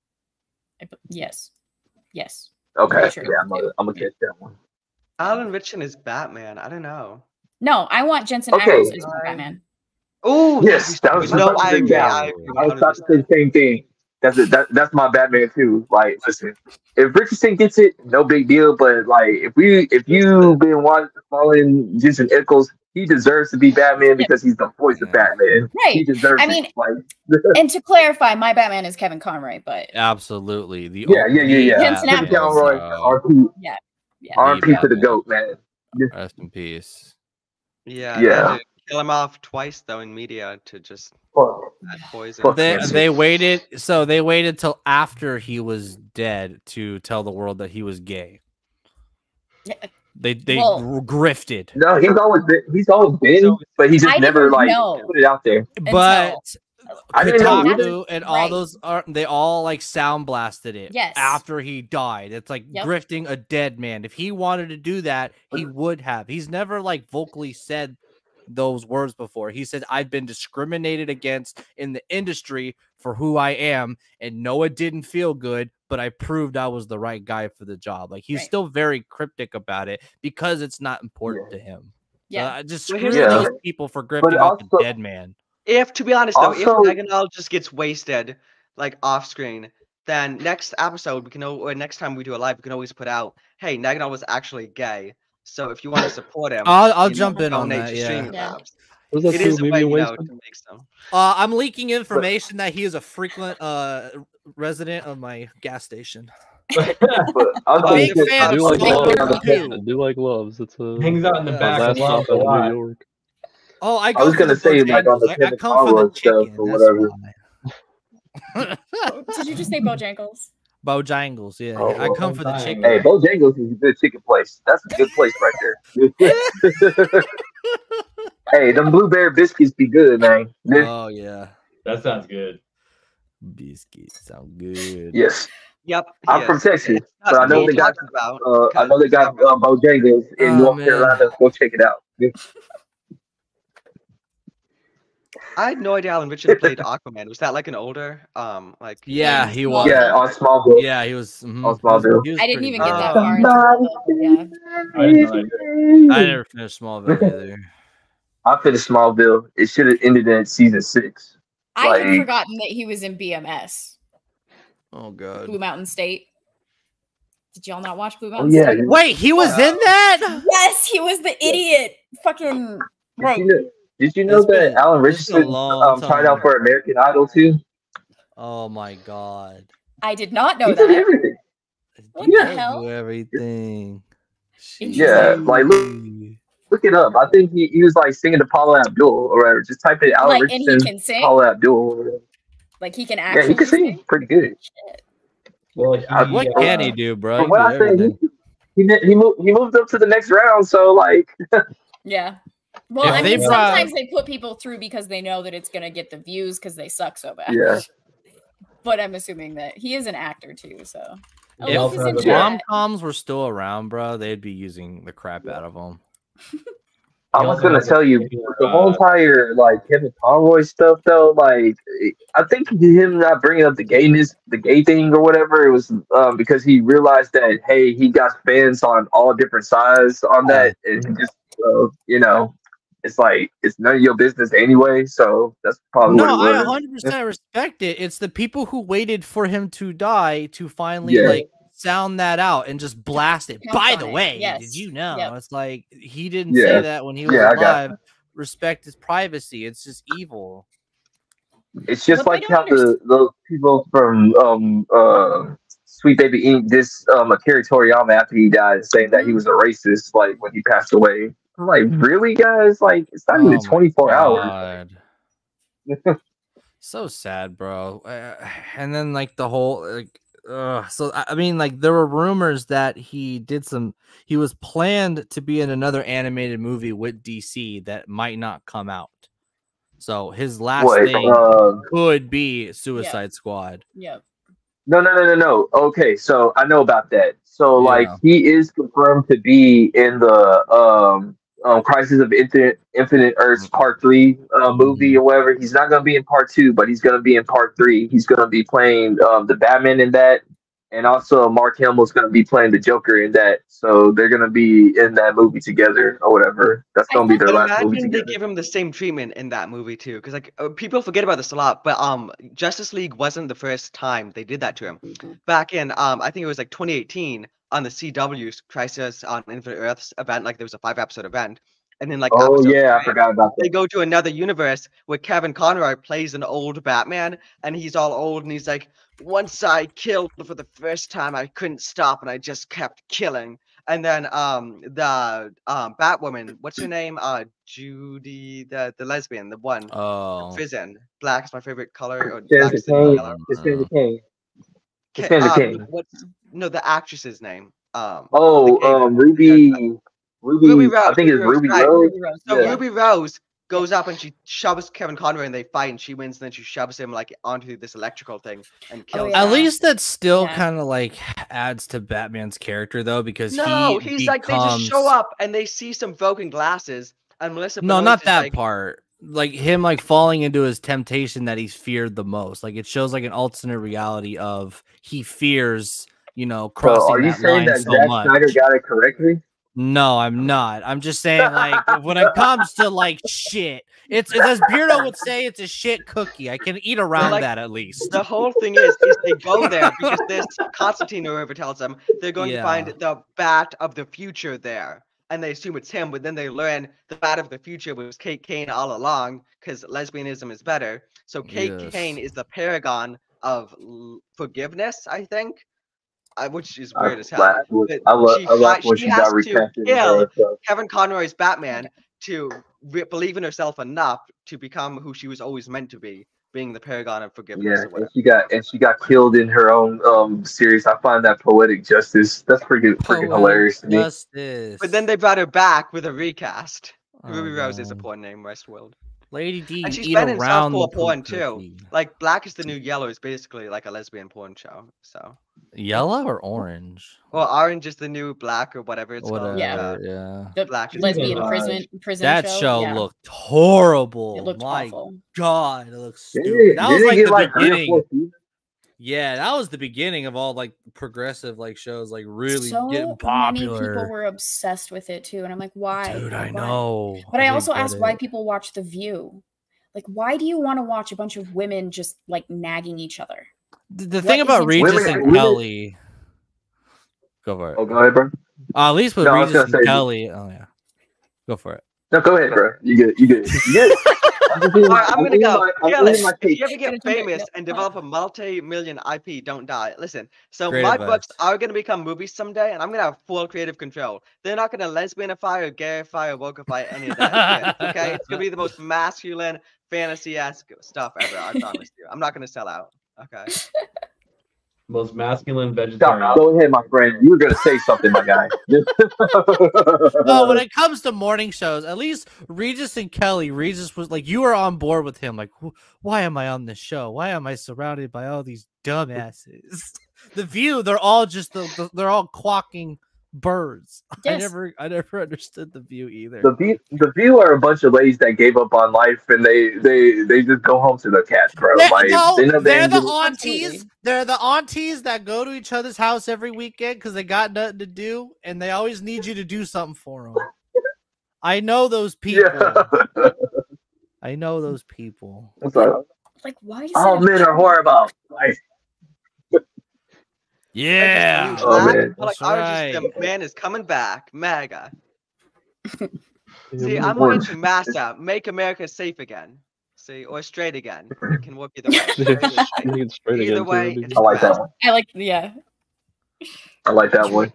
Yes. Okay. Yeah, I'm gonna catch that one. Alan Richardson is Batman. I don't know. No, I want Jensen Ackles as Batman. Oh yes, that was I agree. I was about to say the same thing. That's my Batman too. Like, listen, if Richardson gets it, no big deal. But like, if you've been following Jensen Ackles, he deserves to be Batman because he's the voice of Batman. Right. He deserves. I mean, and to clarify, my Batman is Kevin Conroy, but absolutely Jensen Ackles. Conroy, RP. Yeah. RP for the GOAT, man. Rest in peace. Yeah. Kill him off twice though in media to just add poison. They waited till after he was dead to tell the world that he was gay. They grifted. No, he's always been, but he just never put it out there. But Kotaku and all those they all like sound blasted it after he died. It's like grifting a dead man. If he wanted to do that, he would have. He's never like vocally said those words before. He said, I've been discriminated against in the industry for who I am, and no, it didn't feel good, but I proved I was the right guy for the job. Like, he's still very cryptic about it because it's not important to him. Just screw those people for grifting off the dead man. If, to be honest though, if Naganal just gets wasted like off screen, then next episode or next time we do a live, we can always put out, hey, Naganal was actually gay. So if you want to support him, I'll jump in on that. It is a way, to make some. I'm leaking information that he is a frequent resident of my gas station. I do like Loves. It's hangs out in the back last stop in New York. Oh, I was gonna say like on the Kevin Conroy stuff or whatever. Did you just say Bojangles? Bojangles, yeah. I come for the chicken. Hey, Bojangles is a good chicken place. That's a good place right there. Hey, them blueberry biscuits be good, man. Oh yeah, that sounds good. Biscuits sound good. Yes. Yep. I'm from Texas, but I know they got Bojangles in North Carolina. Go check it out. I had no idea Alan Richardson played Aquaman. Was that like an older, like? Yeah, he was. Yeah, on Smallville. Yeah, he was. On Smallville. I didn't even get that far. I never finished Smallville either. I finished Smallville. It should have ended in season 6. I had forgotten that he was in BMS. Oh god. Blue Mountain State. Did y'all not watch Blue Mountain State? Wait, he was in that? Yes, he was the idiot. Fucking right. Did you know that Alan Richardson tried out for American Idol too? Oh my god! I did not know he that. Did everything. What the hell? Do everything. Yeah, like look it up. I think he was like singing to Paula Abdul or whatever. Just type in Alan Richardson, and he can sing? Paula Abdul. Like he can actually he can sing pretty good. Shit. Well, what can he do, bro? What I say, he moved up to the next round. So like, yeah. Well, I mean, sometimes they put people through because they know that it's gonna get the views because they suck so bad. Yeah. But I'm assuming that he is an actor too, so. If rom-coms were still around, bro, they'd be using the crap out of them. I was gonna tell you the whole entire like Kevin Conroy stuff though. Like, I think him not bringing up the gay thing or whatever, it was because he realized that he got fans on all different sides on that, and he just it's like it's none of your business anyway. So that's probably what it was. I 100% respect it. It's the people who waited for him to die to finally like sound that out and just blast it. By the way, did you know? Yep. It's like he didn't say that when he was alive. Respect his privacy. It's just evil. It's just like how the people from Sweet Baby Inc. This Akira Toriyama after he died saying that he was a racist like when he passed away. I'm like, really, guys? Like, it's not even 24 hours. So sad, bro. And then like the whole so I mean, like there were rumors that he was planned to be in another animated movie with DC that might not come out. So his last thing could be Suicide Squad. Yep. No. Okay, so I know about that. So like he is confirmed to be in the Crisis of Infinite Earths Part 3 movie or whatever. He's not going to be in Part 2, but he's going to be in Part 3. He's going to be playing the Batman in that, and also Mark Hamill's going to be playing the Joker in that. So they're going to be in that movie together or whatever. That's going to be their last movie together. They give him the same treatment in that movie too, because like people forget about this a lot, but Justice League wasn't the first time they did that to him. Back in I think it was like 2018. On the CW's Crisis on Infinite Earths event, like there was a 5-episode event, and then like I forgot about that. They go to another universe where Kevin Conroy plays an old Batman, and he's all old, and he's like, once I killed for the first time, I couldn't stop, and I just kept killing. And then the Batwoman, what's her name? Judy, the lesbian, the one. Oh. Prison. Black is my favorite color. Or Cassandra Cain. No, the actress's name. Ruby Rose. I think it's Ruby Rose. So Ruby Rose goes up and she shoves Kevin Conroy and they fight and she wins. And then she shoves him like onto this electrical thing and kills him. At least that still kind of like adds to Batman's character though, because he's like they just show up and they see some broken glasses and Melissa. No, not that part. Like him like falling into his temptation that he's feared the most. Like it shows like an alternate reality of he fears, crossing are you that saying line that so Zack much. Snyder got it correctly? No, I'm not. I'm just saying like when it comes to like shit, it's as Beardo would say, it's a shit cookie. I can eat around that at least. The whole thing is they go there because this Constantine or whoever tells them they're going to find the Bat of the future there. And they assume it's him, but then they learn the Bat of the future was Kate Kane all along because lesbianism is better. So Kate Kane is the paragon of forgiveness, I think, which is weird as hell. I love when she got recasted. Kevin Conroy's Batman to believe in herself enough to become who she was always meant to be, being the paragon of forgiveness. Yeah, and she got killed in her own series. I find that poetic justice. That's freaking hilarious to me. But then they brought her back with a recast. Ruby Rose is a porn name, Westworld. Lady D, and she's been in softcore porn too. Like Black is the New Yellow is basically like a lesbian porn show. So yellow or orange? Well, orange is the new black or whatever it's called. Yeah. The Black is lesbian prison. That show looked horrible. It looked awful. God, it looks stupid. That was like the beginning. Yeah, that was the beginning of all like progressive like shows like really getting popular. Many people were obsessed with it too, and I'm like, why? Dude, I know. But I also asked why people watch The View. Like, why do you want to watch a bunch of women just like nagging each other? The thing about Regis and Kelly. Go for it. Oh, go ahead, bro. At least with Regis and Kelly. Oh yeah, go for it. No, go ahead, bro. You good. I'm gonna go. If you ever get famous and develop a multi-million IP, don't die. Listen, so Great my advice. books are gonna become movies someday, and I'm gonna have full creative control. They're not gonna lesbianify or gayify or wokeify any of that shit, okay? It's gonna be the most masculine, fantasy-esque stuff ever, I promise you. I'm not gonna sell out, okay? Most masculine vegetarian. Go ahead, my friend. You were gonna say something, my guy. No, when it comes to morning shows, at least Regis and Kelly, Regis was like, you were on board with him. Like, why am I on this show? Why am I surrounded by all these dumbasses? The View, they're all just they're all quacking birds. Yes. I never understood The View either. The View are a bunch of ladies that gave up on life and they just go home to their cats, bro. They're The aunties. They're the aunties that go to each other's house every weekend because they got nothing to do, and they always need you to do something for them. I know those people. Yeah. I know those people. Like, why? All men are horrible. Like, yeah. Like, the man is coming back. MAGA. See, I'm going to MASA, make America safe again. See, or straight again. It can work either way. Either way, I like that one. I like, yeah. I like that one.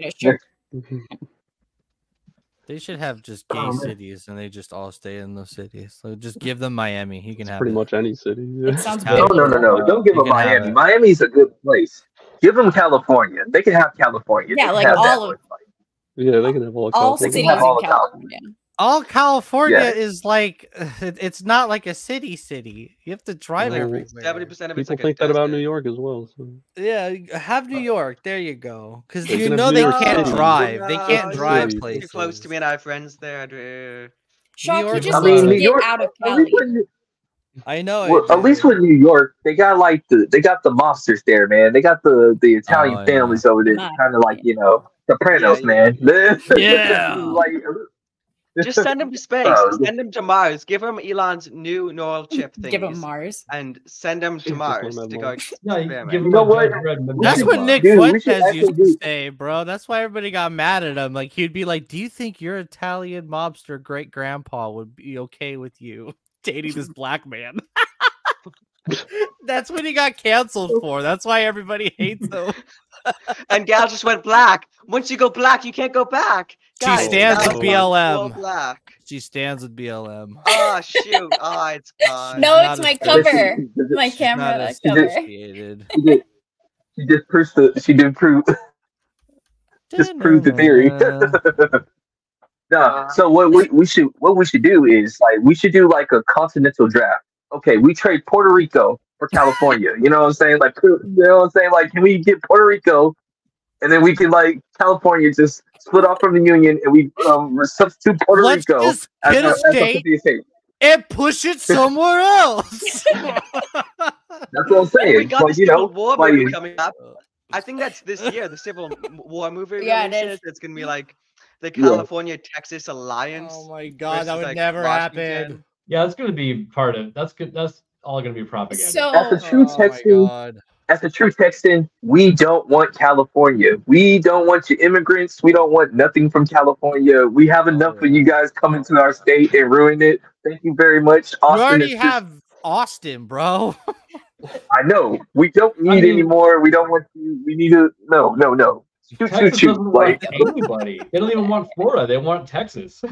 They should have just gay cities, and they just all stay in those cities. So just give them Miami. He can have pretty much any city. It sounds No. Don't give them Miami. Miami's a good place. Give them California. They can have California. Yeah, like all of. Yeah, they can have all cities in California. All California is like, it's not like a city. You have to drive everywhere. 70% of people think that about New York as well. So. Yeah, have New York. There you go. Because They you can know have they New York can't City. drive. They can't drive Too places. close to me and I have friends there. Shock, you just I need mean, to New get York, out of at Cali. least when- I know. Well, at least with New York, they got like they got the mobsters there, man. They got the Italian families over there, kind of like Sopranos, man. Yeah. Like, just send them to space. Send them to Mars. Give them Elon's new neural chip thing. Give them Mars. And send them to Mars to go. Give You know what? That's what Nick Dude, we should Fuentes used actually to say, bro. That's why everybody got mad at him. Like, he'd be like, "Do you think your Italian mobster great grandpa would be okay with you dating this black man?" That's what he got canceled for. That's why everybody hates him. And Gal just went black. Once you go black, you can't go back. Guys, she stands with BLM. Black. She stands with BLM. Oh shoot! Oh, it's gone. No, it's my cover. My camera cover. She just proved she did prove. Just proved the theory. No, so what we should do is we should do like a continental draft. Okay, we trade Puerto Rico for California. You know what I'm saying? Can we get Puerto Rico, and then we can California just split off from the union, and we substitute Puerto Rico just get a state and push it somewhere else. That's what I'm saying. We got the Civil War movie coming up. I think that's this year. The Civil War movie. Yeah, it is. It's gonna be like the California-Texas alliance. Oh my god, that would never happen. Yeah, that's gonna be part of. That's good. That's all gonna be propaganda. So, as a true Texan, we don't want California. We don't want your immigrants. We don't want nothing from California. We have enough of you guys coming to our state and ruin it. Thank you very much. Austin, we already have Austin, bro. I know. We don't need any more. We don't want to. We need to. No. Texas doesn't want anybody. They don't even want Florida. They want Texas.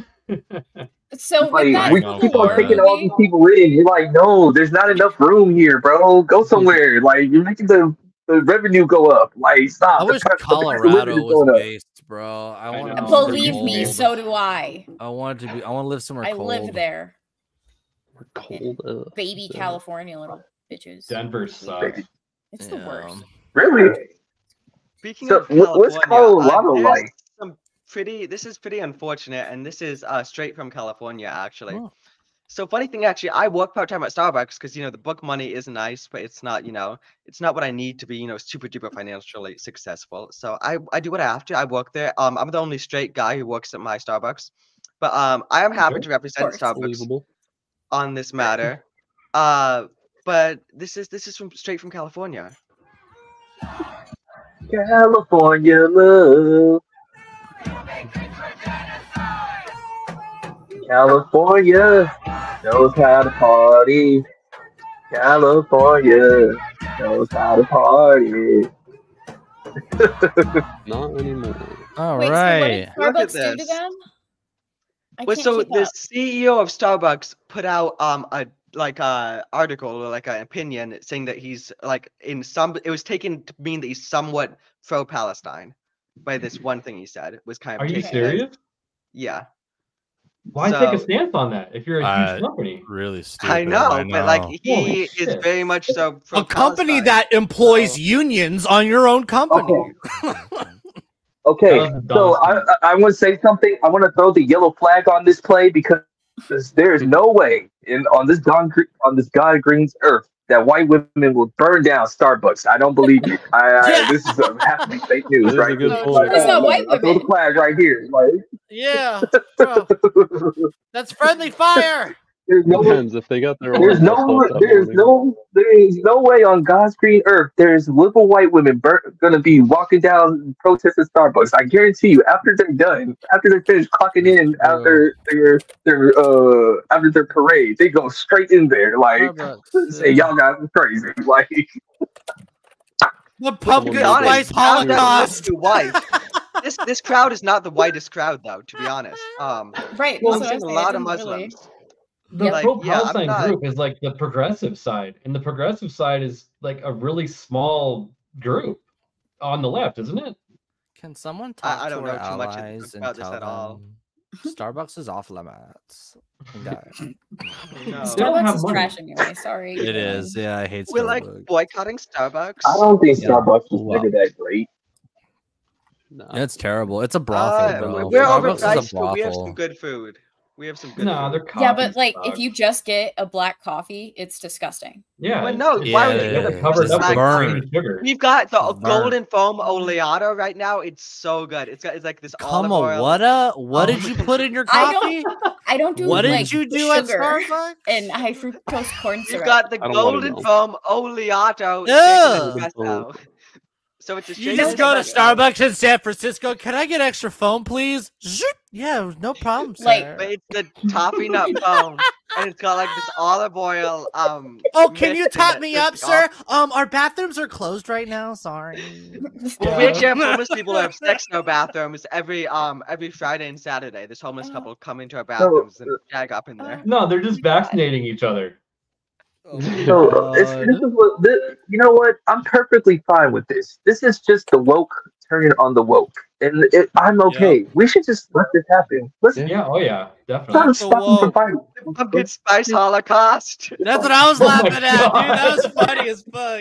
So we keep on taking all these people in. You're like, no, there's not enough room here, bro. Go somewhere. You're making the revenue go up. Stop. I wish Colorado was based, bro. I want to believe me. So do I. I want to live somewhere cold. I live there. We're cold. Baby California, little bitches. Denver sucks. It's the worst. Really? Speaking of California, what's Colorado like? This is pretty unfortunate, and this is straight from California, actually. Oh. So funny thing, actually, I work part-time at Starbucks because, the book money is nice, but it's not, it's not what I need to be, super duper financially successful. So I do what I have to. I work there. I'm the only straight guy who works at my Starbucks, but I am happy to represent Starbucks on this matter. But this is straight from California. California love. California knows how to party. California knows how to party. Not anymore. All Wait, right. So what did Starbucks do to them? So the CEO of Starbucks put out a article or like an opinion saying that he's like it was taken to mean that he's somewhat pro-Palestine by this one thing he said. It was kind of. Are you serious? Yeah. Why take a stance on that if you're a huge company? Really stupid. I know, but like he is very much so a company that employs unions on your own company. Okay, so I want to say something. I want to throw the yellow flag on this play because there is no way on this God Green's earth that white women will burn down Starbucks. I don't believe it. This is has to be fake news right here. It's not white women. Throw the flag right here. Like, yeah, bro. That's friendly fire. Depends if they got their. There's no way on God's green earth there's little white women gonna be walking down protesting Starbucks. I guarantee you, after they're done, after they're finished clocking in after their parade, they go straight in there like say y'all guys are crazy. Like the pumpkin spice Holocaust. This crowd is not the whitest crowd though, to be honest. Right. I'm seeing a lot of Muslims. The pro-Palestine group is like the progressive side, and the progressive side is like a really small group on the left, isn't it? Can someone talk I don't to know our too much allies about and this tell at all. them Starbucks is off limits? Starbucks is trash anyway. Sorry. It is. Yeah, I hate Starbucks. We're like boycotting Starbucks. I don't think Starbucks is ever that great. No. It's terrible. It's a brothel. We're overpriced, but we have some good food. We have some good they're yeah, but like if you just get a black coffee, it's disgusting. Yeah. Well, no, why would you get it covered up with sugar? We've got the golden foam oleato right now. It's so good. It's like this olive oil. What did you put in your coffee? I don't do what like did you do at sugar Starbucks? and high fructose corn syrup. You've got the golden foam oleato. So it's a you just go to Starbucks in San Francisco. Can I get extra foam, please? Yeah, no problem, sir. But it's the toffee nut foam, and it's got like this olive oil. Oh, can you top me up, sir? Our bathrooms are closed right now. Sorry. Well, we actually have homeless people who have sex in our bathrooms every Friday and Saturday. This homeless couple come into our bathrooms and jag up in there. No, they're just vaccinating each other. So this is what you know what? I'm perfectly fine with this. This is just the woke turning on the woke, and I'm okay. We should just let this happen. Definitely. Stop them from fighting. Pumpkin spice Holocaust. That's what I was laughing at, dude. That was funny as fuck.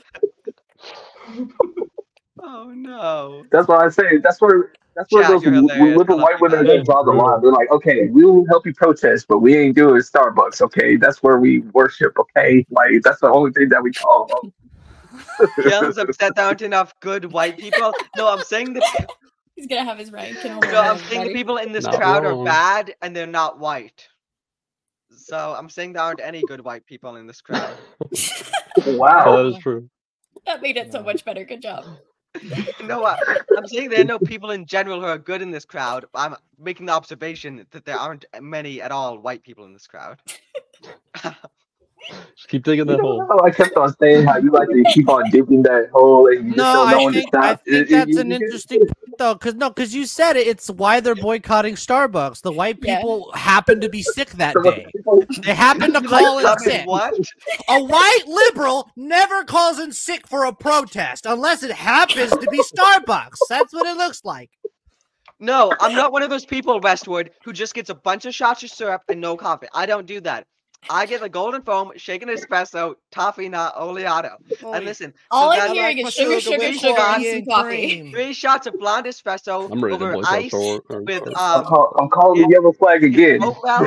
Oh no. That's what I say. That's where those little white women draw the line. They're like, okay, we will help you protest, but we ain't doing Starbucks, okay? That's where we worship, okay? Like, that's the only thing that we call them. Yell's upset there aren't enough good white people. No, I'm saying that he's gonna have his rank. No, I'm saying the people in this crowd are bad and they're not white. So I'm saying there aren't any good white people in this crowd. Wow, that is true. That made it so much better. Good job. No, I'm saying there are no people in general who are good in this crowd. I'm making the observation that there aren't many at all white people in this crowd. Just keep digging that hole. I kept on saying how you like to keep on digging that hole, and you just don't know when to stop. I think that's an interesting point, though, because you said it. It's why they're boycotting Starbucks. The white people happen to be sick that day. They happen to call in sick. What? A white liberal never calls in sick for a protest unless it happens to be Starbucks. That's what it looks like. No, I'm not one of those people, Westwood, who just gets a bunch of shots of syrup and no coffee. I don't do that. I get the golden foam, shaken espresso, toffee nut, oleato. And listen, all I'm hearing is sugar, and some coffee. 3 shots of blonde espresso over ice with I'm calling the yellow flag again.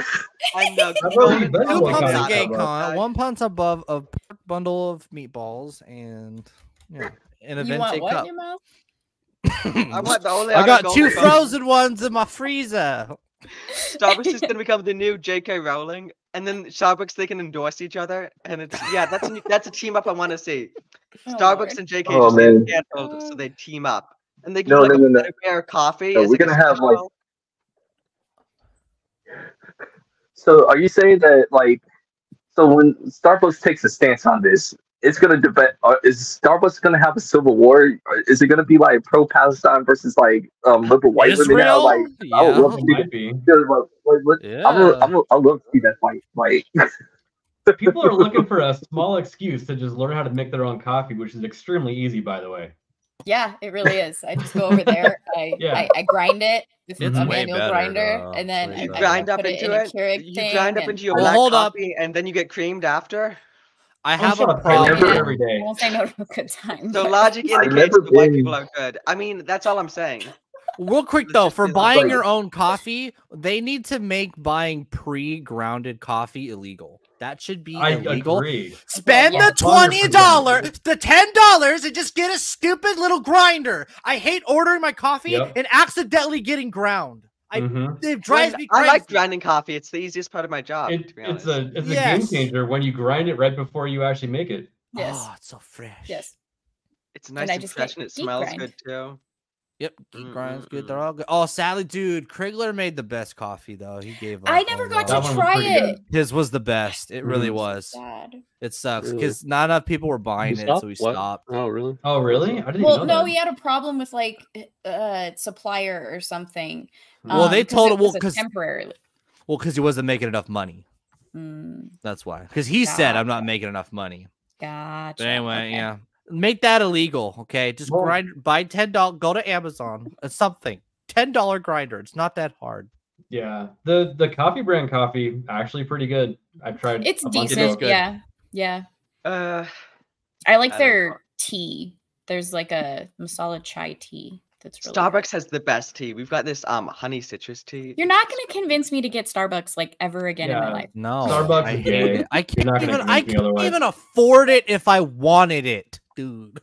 And 2 pumps of gay con, 1 pound above a bundle of meatballs, and an Avente cup. In your mouth? I want the oleato. I got 2 frozen ones in my freezer. Starbucks is gonna become the new J.K. Rowling, and then Starbucks they can endorse each other, and it's that's a team up I want to see. Starbucks and J.K. just get canceled, so they team up, and they can do a better coffee. We're gonna have like So are you saying that like, so when Starbucks takes a stance on this, it's gonna debate? Is Starbucks gonna have a civil war? Or is it gonna be like pro-Palestine versus like liberal white women now? Like, I would love to see that. I would love to see that fight. Like, people are looking for a small excuse to just learn how to make their own coffee, which is extremely easy, by the way. Yeah, it really is. I just go over there. I grind it with a manual grinder, and then you grind up into it. You grind up into your black coffee, and then you get creamed after. I have a problem every day. I won't say no to a good time. So logic indicates the white people are good. I mean, that's all I'm saying. Real quick though, for buying your own coffee, they need to make buying pre-grounded coffee illegal. That should be illegal. Agree. Spend the $20, the $10, and just get a stupid little grinder. I hate ordering my coffee and accidentally getting ground. It drives me crazy. I like grinding coffee. It's the easiest part of my job. It's a game changer when you grind it right before you actually make it. Yes. Oh, it's so fresh. Yes. It's nice and fresh, and it smells good too. Yep, Geek Grind's good. They're all good. Oh, sadly, dude, Krigler made the best coffee though. He gave. I never got to try it. His was the best. It really was. Sad. It sucks because not enough people were buying it, so we stopped. Oh, really? Oh, really? I didn't know that. He had a problem with like supplier or something. Well, they told him because temporarily. Well, because he wasn't making enough money. That's why. Because he said, "I'm not making enough money." Gotcha. But anyway, yeah. Make that illegal, okay? Just grind, buy $10, go to Amazon, something. $10 grinder. It's not that hard. Yeah. The coffee brand coffee, actually pretty good. I've tried. It's decent. Yeah. I like their tea. There's like a masala chai tea. That's really Starbucks good. has the best tea. We've got this honey citrus tea. You're not gonna convince me to get Starbucks like ever again in my life. No. Starbucks I is hate gay. it. I can't I can't even afford it if I wanted it. Dude,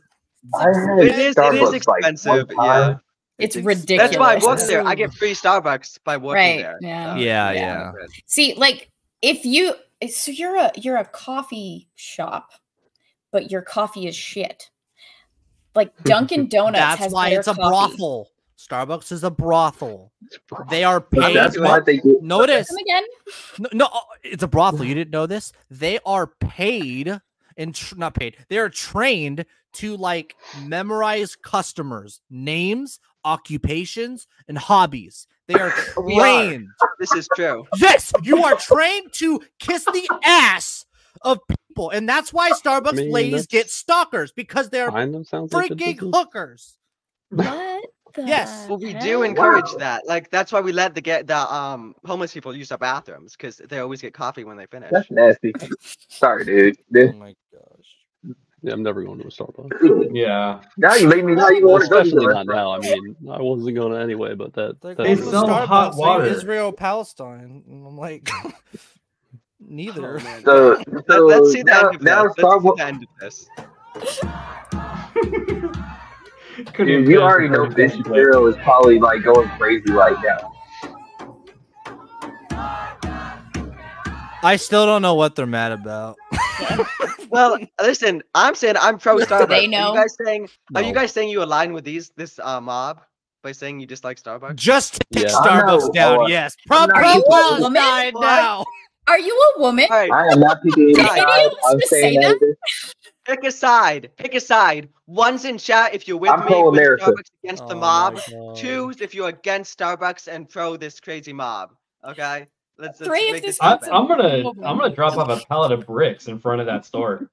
it is expensive. Yeah, it's ridiculous. That's why I work there. I get free Starbucks by working there. Yeah. See, like if you're a coffee shop, but your coffee is shit. Like Dunkin' Donuts that's why it's a brothel. Starbucks is a brothel. They are paid. That's why they get. No, it is. Come again? No, it's a brothel. You didn't know this? They are paid. Not paid. They are trained to like memorize customers' names, occupations, and hobbies. They are trained. This is true. Yes, you are trained to kiss the ass of people, and that's why Starbucks ladies get stalkers because they're freaking hookers. What? Yes. Well, we do encourage that. Like that's why we let the homeless people use our bathrooms because they always get coffee when they finish. That's nasty. Sorry, dude. Oh my gosh. Yeah, I'm never going to a Starbucks. Yeah. Now you made me. Now you want to go to Especially not now. I mean, I wasn't going to anyway, but they sell hot water. Israel, Palestine. And I'm like, neither. Oh, so let's see the end of now this. Let's see the end of this. Dude, you already know Fish Hero is probably like going crazy right now. I still don't know what they're mad about. Well, listen, I'm saying I'm pro Starbucks. They know. Are you guys saying you align with this mob by saying you dislike Starbucks? Just to take Starbucks down, yes. Palestine now. Are you a woman? Right. I am not picking. I'm saying that. Pick a side. Pick a side. One's in chat if you're with I'm me pro-America. with Starbucks against the mob. Two if you're against Starbucks and pro this crazy mob. Okay. Let's Three make if this this I'm gonna drop off a pallet of bricks in front of that store.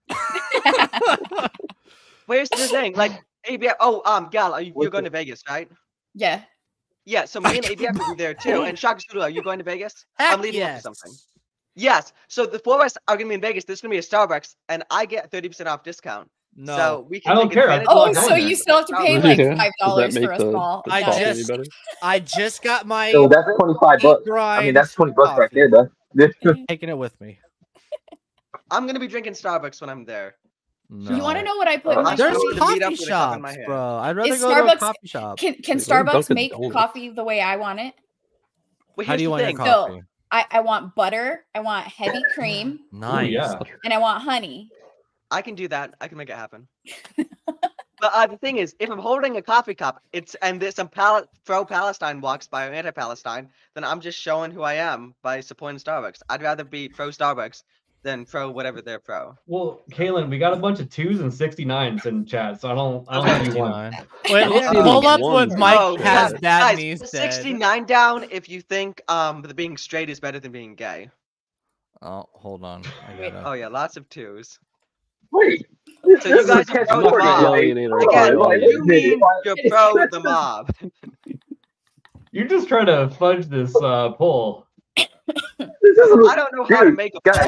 Where's the thing? Like ABF. Oh, Gal, you're going to Vegas, right? Yeah. Yeah. So me and ABF will be there too. And Shaka Zulu, are you going to Vegas? I'm leading up to something. Yes. So the four of us are going to be in Vegas. There's going to be a Starbucks, and I get 30% off discount. No, so we can I don't care. So you still have to pay like $5 for a small. I just got my. So that's $25. I mean, that's $20 right there, though. Taking it with me. I'm gonna be drinking Starbucks when I'm there. No. You want to know what I put in my There's coffee? coffee shops, bro. I'd rather go Starbucks, to a coffee shop. Can Starbucks make coffee the way I want it? Well, how do you want your coffee? So, I want butter. I want heavy cream. Nice. Ooh, yeah. And I want honey. I can do that. I can make it happen. But the thing is, if I'm holding a coffee cup, and there's some pro-Palestine walks by or anti-Palestine, then I'm just showing who I am by supporting Starbucks. I'd rather be pro-Starbucks than pro whatever they're pro. Well, Kaylin, we got a bunch of 2s and 69s in chat, so I don't think you want. Wait, pull up what Mike has bad knees said. 69 down if you think the being straight is better than being gay. Oh, hold on. Oh yeah, lots of 2s. Wait. So you guys are pro the mob. Again, you mean you're pro the mob. You're just trying to fudge this poll. I don't know how to make a poll.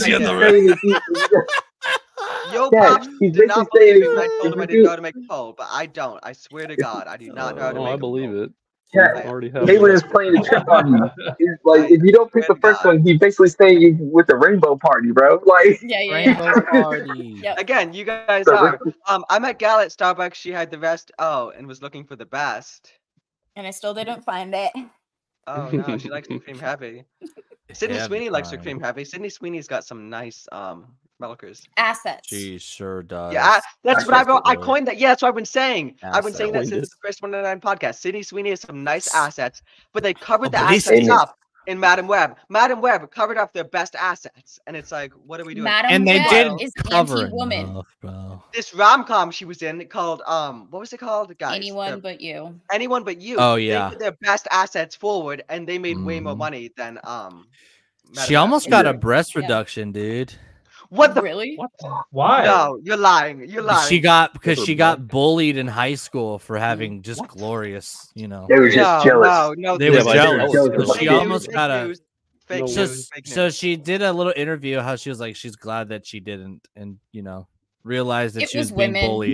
Yo, Pops did not believe me when I told him I didn't know how to make a poll, but I don't. I swear to God, I do not know how to make a poll. I believe it. Yeah, Kaylin is playing the trick on you. He's like, if you don't pick the first one, he's basically saying with the rainbow party, bro. Like, rainbow party. Yep. Again, you guys are. I met Gal at Starbucks. She had the best. Oh, and was looking for the best. And I still didn't find it. Oh no, she likes the cream heavy. Sydney Sweeney likes her cream heavy. Sydney Sweeney's got some nice milkers. Assets. She sure does. Yeah, that's what I wrote. I coined that. Yeah, that's what I've been saying. I've been saying that since the first 109 podcast. Sydney Sweeney has some nice assets, but they covered the assets up in Madam Web. Madam Web covered up their best assets, and it's like, what are we doing? Madam Web is anti-woman. This rom-com she was in called what was it called, guys? Anyone But You. Anyone But You. Oh yeah. They put their best assets forward, and they made way more money than She almost got a breast reduction, dude. What the really? What? Why? No, you're lying. You're lying. She got bullied in high school for having just glorious, you know. They were just jealous. No, they were jealous. So she almost got a fake news. So she did a little interview how she was like she's glad that she didn't, and you know, realized that she was being bullied.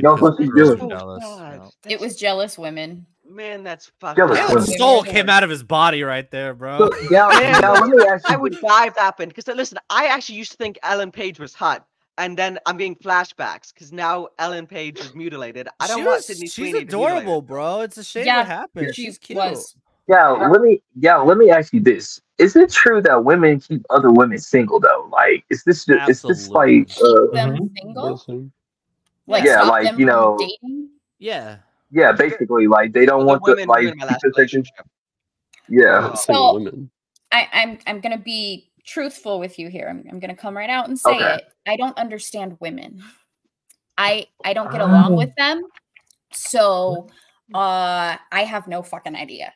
It was jealous women. Man, that's fucking. His soul came out of his body right there, bro. Let me ask you. I would die if that happened. Because listen, I actually used to think Ellen Page was hot, and then I'm getting flashbacks because now Ellen Page is mutilated. I don't want Sydney Sweeney. She's adorable, bro. It's a shame what happened. She's cute. Let me ask you this: is it true that women keep other women single though? Like, is this like keep them single? Like, yeah, like, you know, dating? Yeah. Yeah, basically, like they don't want the like. Yeah. So I'm gonna be truthful with you here. I'm gonna come right out and say it. I don't understand women. I don't get along with them. So I have no fucking idea.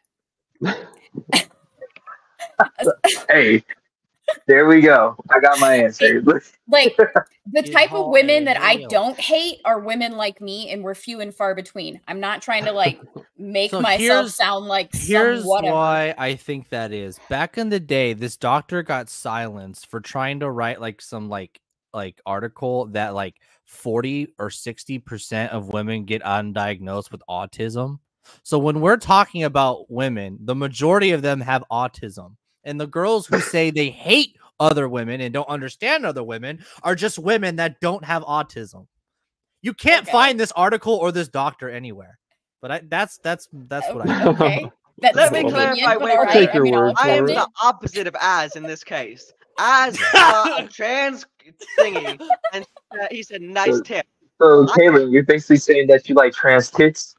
Hey, there we go. I got my answer. Like the type of women that I don't hate are women like me, and we're few and far between. I'm not trying to like make myself sound like here's why I think that is. Back in the day, this doctor got silenced for trying to write like some like article that like 40 or 60% of women get undiagnosed with autism. So when we're talking about women, the majority of them have autism. And the girls who say they hate other women and don't understand other women are just women that don't have autism. You can't find this article or this doctor anywhere. But that's what I know. Okay. Let me clarify. I'll take your word I am for it. the opposite of Az in this case. Az a trans thingy, and he said nice tip. So, Kaylin, you're basically saying that you like trans tits?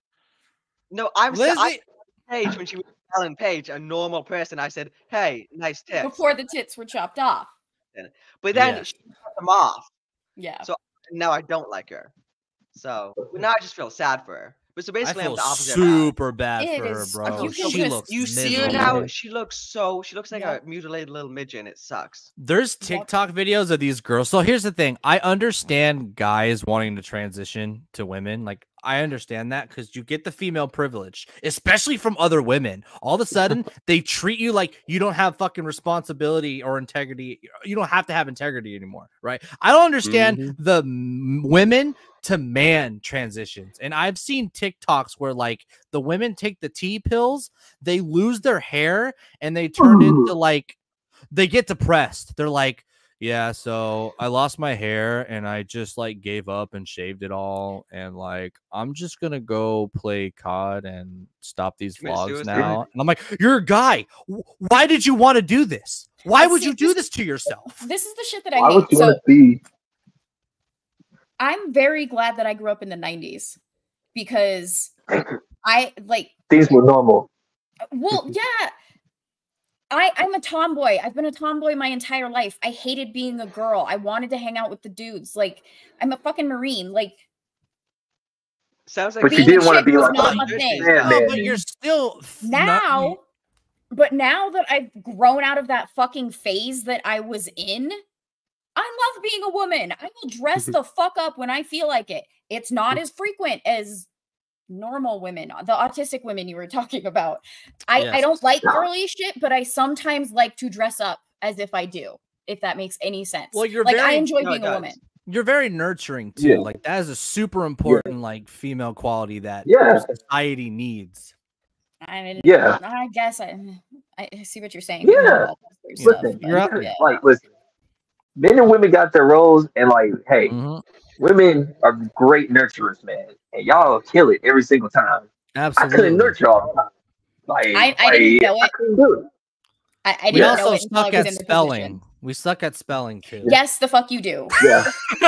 No, I'm saying Paige when she was Ellen Page, a normal person. I said, "Hey, nice tip." Before the tits were chopped off. But then she cut them off. Yeah. So now I don't like her. So now I just feel sad for her. But so basically, I'm the opposite. Super bad for her, bro. She looks. You see her now. She looks like a mutilated little midget, and it sucks. There's TikTok videos of these girls. So here's the thing: I understand guys wanting to transition to women. Like I understand that because you get the female privilege, especially from other women. All of a sudden, they treat you like you don't have fucking responsibility or integrity. You don't have to have integrity anymore, right? I don't understand the women to man transitions. And I've seen TikToks where like the women take the T pills, they lose their hair, and they turn into like, they get depressed. They're like, yeah, so I lost my hair and I just like gave up and shaved it all. And like, I'm just going to go play COD and stop these vlogs now. And I'm like, you're a guy. Why did you want to do this? Why would you do this to yourself? This is the shit that I hate. So I'm very glad that I grew up in the 90s because I like things were normal. Well, yeah. I'm a tomboy. I've been a tomboy my entire life. I hated being a girl. I wanted to hang out with the dudes. Like, I'm a fucking Marine. Like, sounds like but you didn't want to be like not my thing. No, but you're still now. But now that I've grown out of that fucking phase that I was in, I love being a woman. I will dress the fuck up when I feel like it. It's not as frequent as normal women, the autistic women you were talking about. I don't like girly shit, but I sometimes like to dress up as if I do, if that makes any sense. Well, you're like, I enjoy being a woman. You're very nurturing too. Like that is a super important like female quality that society needs. I mean, yeah. I guess I see what you're saying. Yeah. Listen, listen, men and women got their roles, and like, hey, women are great nurturers, man, and y'all kill it every single time. Absolutely. I couldn't nurture all the time. Like, I didn't know it. I couldn't do it. I didn't know it. Suck at spelling. We suck at spelling too. Yes, the fuck you do. Yeah.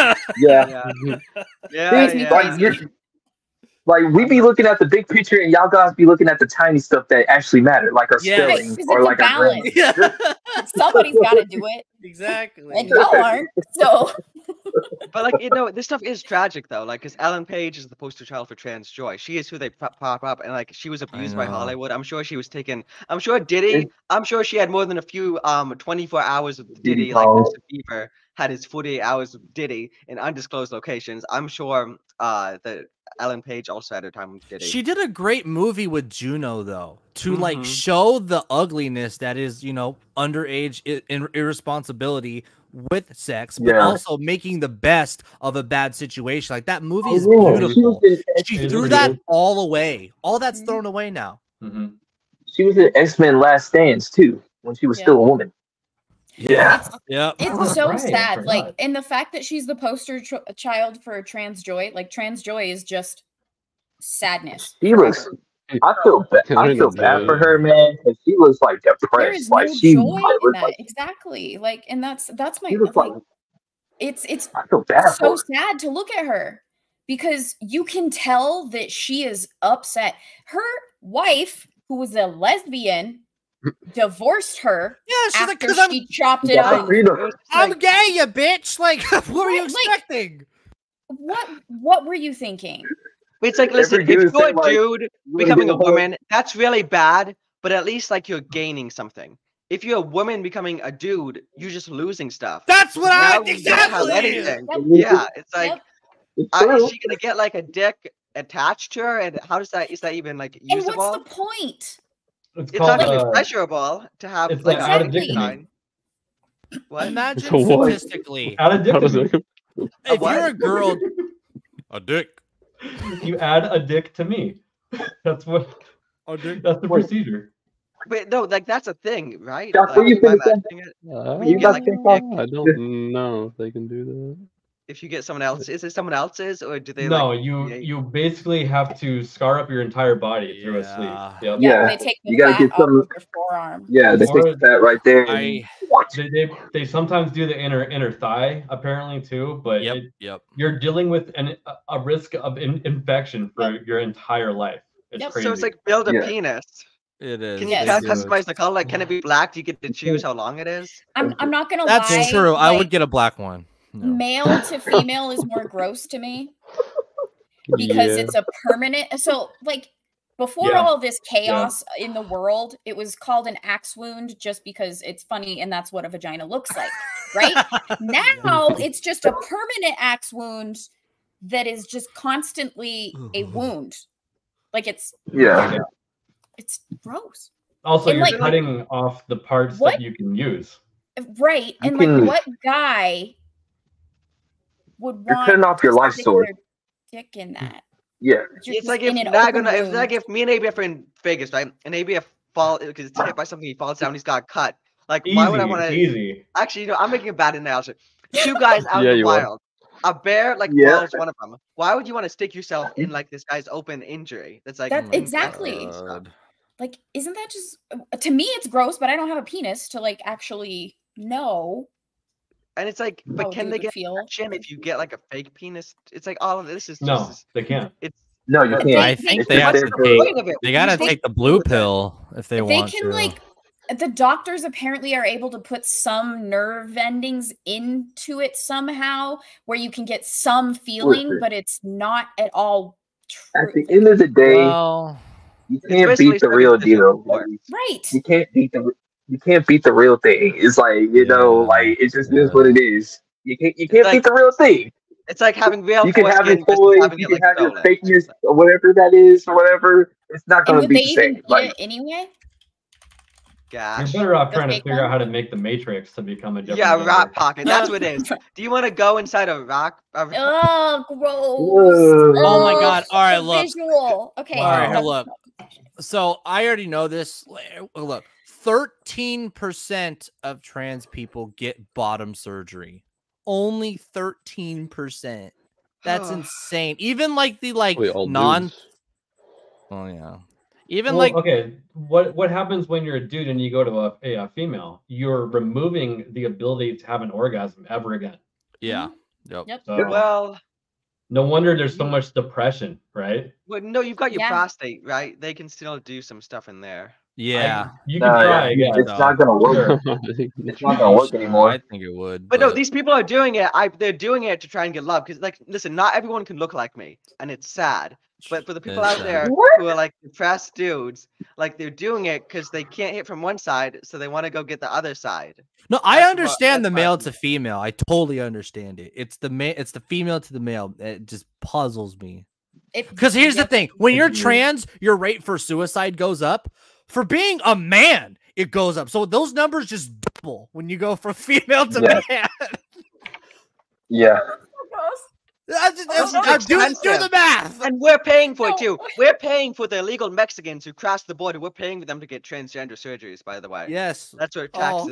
Yeah. Like we be looking at the big picture, and y'all guys be looking at the tiny stuff that actually matter, like our spelling or like our grammar. Somebody's got to do it. Exactly. And y'all aren't. So. But like, you know, this stuff is tragic though. Like, because Ellen Page is the poster child for trans joy. She is who they pop up, and like, she was abused by Hollywood. I'm sure she was taken. I'm sure Diddy. I'm sure she had more than a few 24 hours of Diddy. Like Mr. Bieber had his 48 hours of Diddy in undisclosed locations. I'm sure that Ellen Page also had her time with Diddy. She did a great movie with Juno though, to like show the ugliness that is, you know, underage irresponsibility with sex, but also making the best of a bad situation. Like that movie is beautiful. She threw that all away. All that's thrown away now. She was in X-Men Last Stands too, when she was still a woman. It's so sad. Like, and the fact that she's the poster child for trans joy, like trans joy is just sadness. She looks. I feel bad for her, man, because she looks like depressed. Like she joy in that. Exactly. Like, and that's my like. It's I feel bad so sad to look at her because you can tell that she is upset. Her wife, who was a lesbian, divorced her. Yeah, she's like, because she chopped it off. I'm gay, you bitch. Like, what were you expecting? What were you thinking? It's like, listen, if you're a dude becoming a woman, that's really bad, but at least like you're gaining something. If you're a woman becoming a dude, you're just losing stuff. That's what anything. Yeah, it's like, is she gonna get like a dick attached to her, and how does that? Is that even like usable? And what's the point? It's not even pleasurable to have like a dick line. What? Imagine statistically, if you're a girl, a dick. You add a dick to me. That's what. That's the procedure. But no, like that's a thing, right? Like, I don't know if they can do that. If you get someone else, is it someone else's, or do they? No, like, you basically have to scar up your entire body through a sleeve. Yep. Yeah, they take the fat off of your forearm. Yeah, they take that right there. They sometimes do the inner thigh apparently too, but you're dealing with a risk of infection for your entire life. It's crazy. So it's like build a penis. It is. Can you customize the color? Like, can it be black? Do you get to choose how long it is? I'm not gonna lie. That's true. Like, I would get a black one. No. Male to female is more gross to me because it's a permanent. So like before all this chaos in the world, it was called an axe wound just because it's funny and that's what a vagina looks like, right? Now it's just a permanent axe wound that is just constantly a wound. Like it's it's gross. Also, and you're cutting off the parts that you can use. Right. And like what guy would want you're cutting off your life sword dick in that? Yeah. It's like if me and ABF are in Vegas, right? And ABF fall because it's hit by something, he falls down, he's got cut. Like why would I want to actually, you know, I'm making a bad analogy. Two guys out in the wild. A bear like follows one of them. Why would you want to stick yourself in like this guy's open injury? That's like exactly. Like, isn't that just to me it's gross, but I don't have a penis to like actually know. And it's like, but can they get action if you get like a fake penis? It's like all of this is no, they can't. It's No, you can't. I think they have to take. They gotta take the blue pill if they want to. Like, the doctors apparently are able to put some nerve endings into it somehow, where you can get some feeling, but it's not at all true. At the end of the day, you can't beat the real deal. Right. You can't beat the real thing. It's like, you know, like it just is what it is. You can't beat the real thing. It's like having real. You can have your toys, you can have your fakeness, or whatever that is, or whatever. It's not going to be the same. Like anyway. Gosh. You're better off trying to figure out how to make the Matrix to become a different. Yeah, rock pocket. That's what it is. Do you want to go inside a rock? Oh, gross! Oh my god! All right, look. Visual. Okay. All right, look. So I already know this. Look, 13% of trans people get bottom surgery. Only 13%. That's insane. Even like the non. Oh yeah. Even okay, what happens when you're a dude and you go to a female? You're removing the ability to have an orgasm ever again. Yeah. Yep. So, well, no wonder there's so much depression, right? Well, no, you've got your prostate, right? They can still do some stuff in there. Yeah, you can try. Yeah, it's not gonna work. It's not gonna work anymore. I think it would. But no, these people are doing it. They're doing it to try and get love. Because, like, listen, not everyone can look like me, and it's sad. But for the people out there who are like depressed dudes, like they're doing it because they can't hit from one side, so they want to go get the other side. No, I understand the male to female. I totally understand it. It's the female to the male. It just puzzles me. Because here's the thing: when you're trans, your rate for suicide goes up. For being a man, it goes up. So those numbers just double when you go from female to man. Yeah. Do the math. And we're paying for it too. We're paying for the illegal Mexicans who cross the border. We're paying for them to get transgender surgeries, by the way. Yes. That's what taxes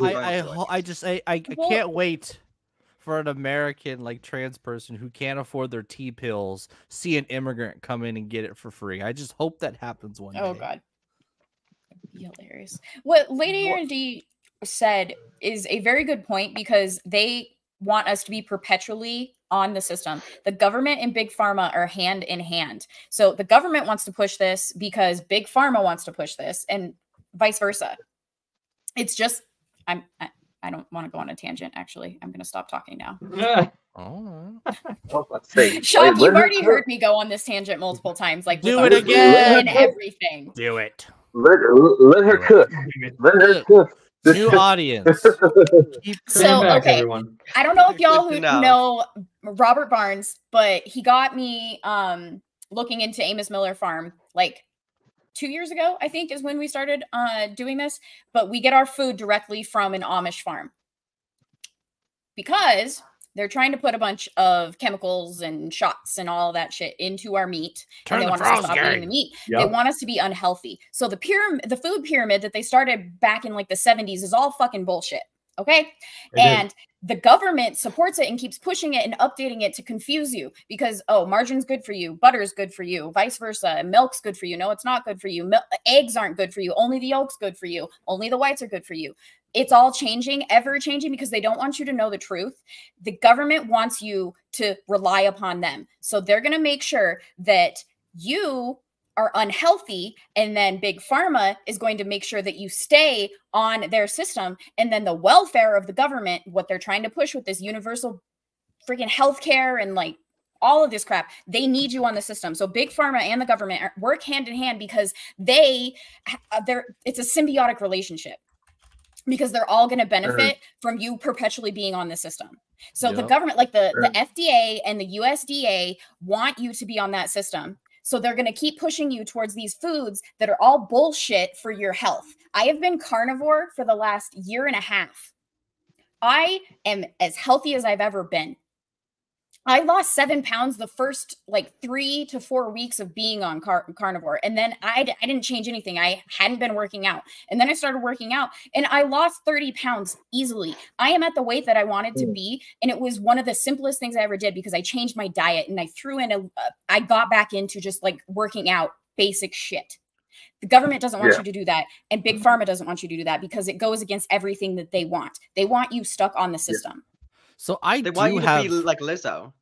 I can't wait for an American like trans person who can't afford their T-pills see an immigrant come in and get it for free. I just hope that happens one day. Oh god. Hilarious. What Lady R&D said is a very good point, because they want us to be perpetually on the system. The government and big pharma are hand in hand. So the government wants to push this because big pharma wants to push this, and vice versa. It's just I don't want to go on a tangent. Actually, I'm going to stop talking now. Shock, you've already heard me go on this tangent multiple times. Like, do it again and everything. Do it. Let her cook. Let her cook. New audience. So, okay. Everyone. I don't know if y'all who know Robert Barnes, but he got me looking into Amos Miller Farm like 2 years ago, I think, is when we started doing this. But we get our food directly from an Amish farm because they're trying to put a bunch of chemicals and shots and all that shit into our meat. And they want us to stop eating the meat. Yep. They want us to be unhealthy. So the food pyramid that they started back in like the 70s is all fucking bullshit. Okay. And the government supports it and keeps pushing it and updating it to confuse you because, oh, margarine's good for you. Butter's good for you. Vice versa. Milk's good for you. No, it's not good for you. Eggs aren't good for you. Only the yolk's good for you. Only the whites are good for you. It's all changing, ever changing, because they don't want you to know the truth. The government wants you to rely upon them. So they're going to make sure that you are unhealthy, and then big pharma is going to make sure that you stay on their system. And then the welfare of the government, what they're trying to push with this universal freaking healthcare and like all of this crap, they need you on the system. So big pharma and the government work hand in hand because it's a symbiotic relationship, because they're all going to benefit from you perpetually being on the system. So the government, like the FDA and the USDA, want you to be on that system. So they're going to keep pushing you towards these foods that are all bullshit for your health. I have been carnivore for the last year and a half. I am as healthy as I've ever been. I lost 7 pounds the first like 3 to 4 weeks of being on carnivore. And then I didn't change anything. I hadn't been working out. And then I started working out and I lost 30 pounds easily. I am at the weight that I wanted to be. And it was one of the simplest things I ever did because I changed my diet and I threw in I got back into just like working out basic shit. The government doesn't want you to do that. And big pharma doesn't want you to do that because it goes against everything that they want. They want you stuck on the system. So they want you to be like Lizzo.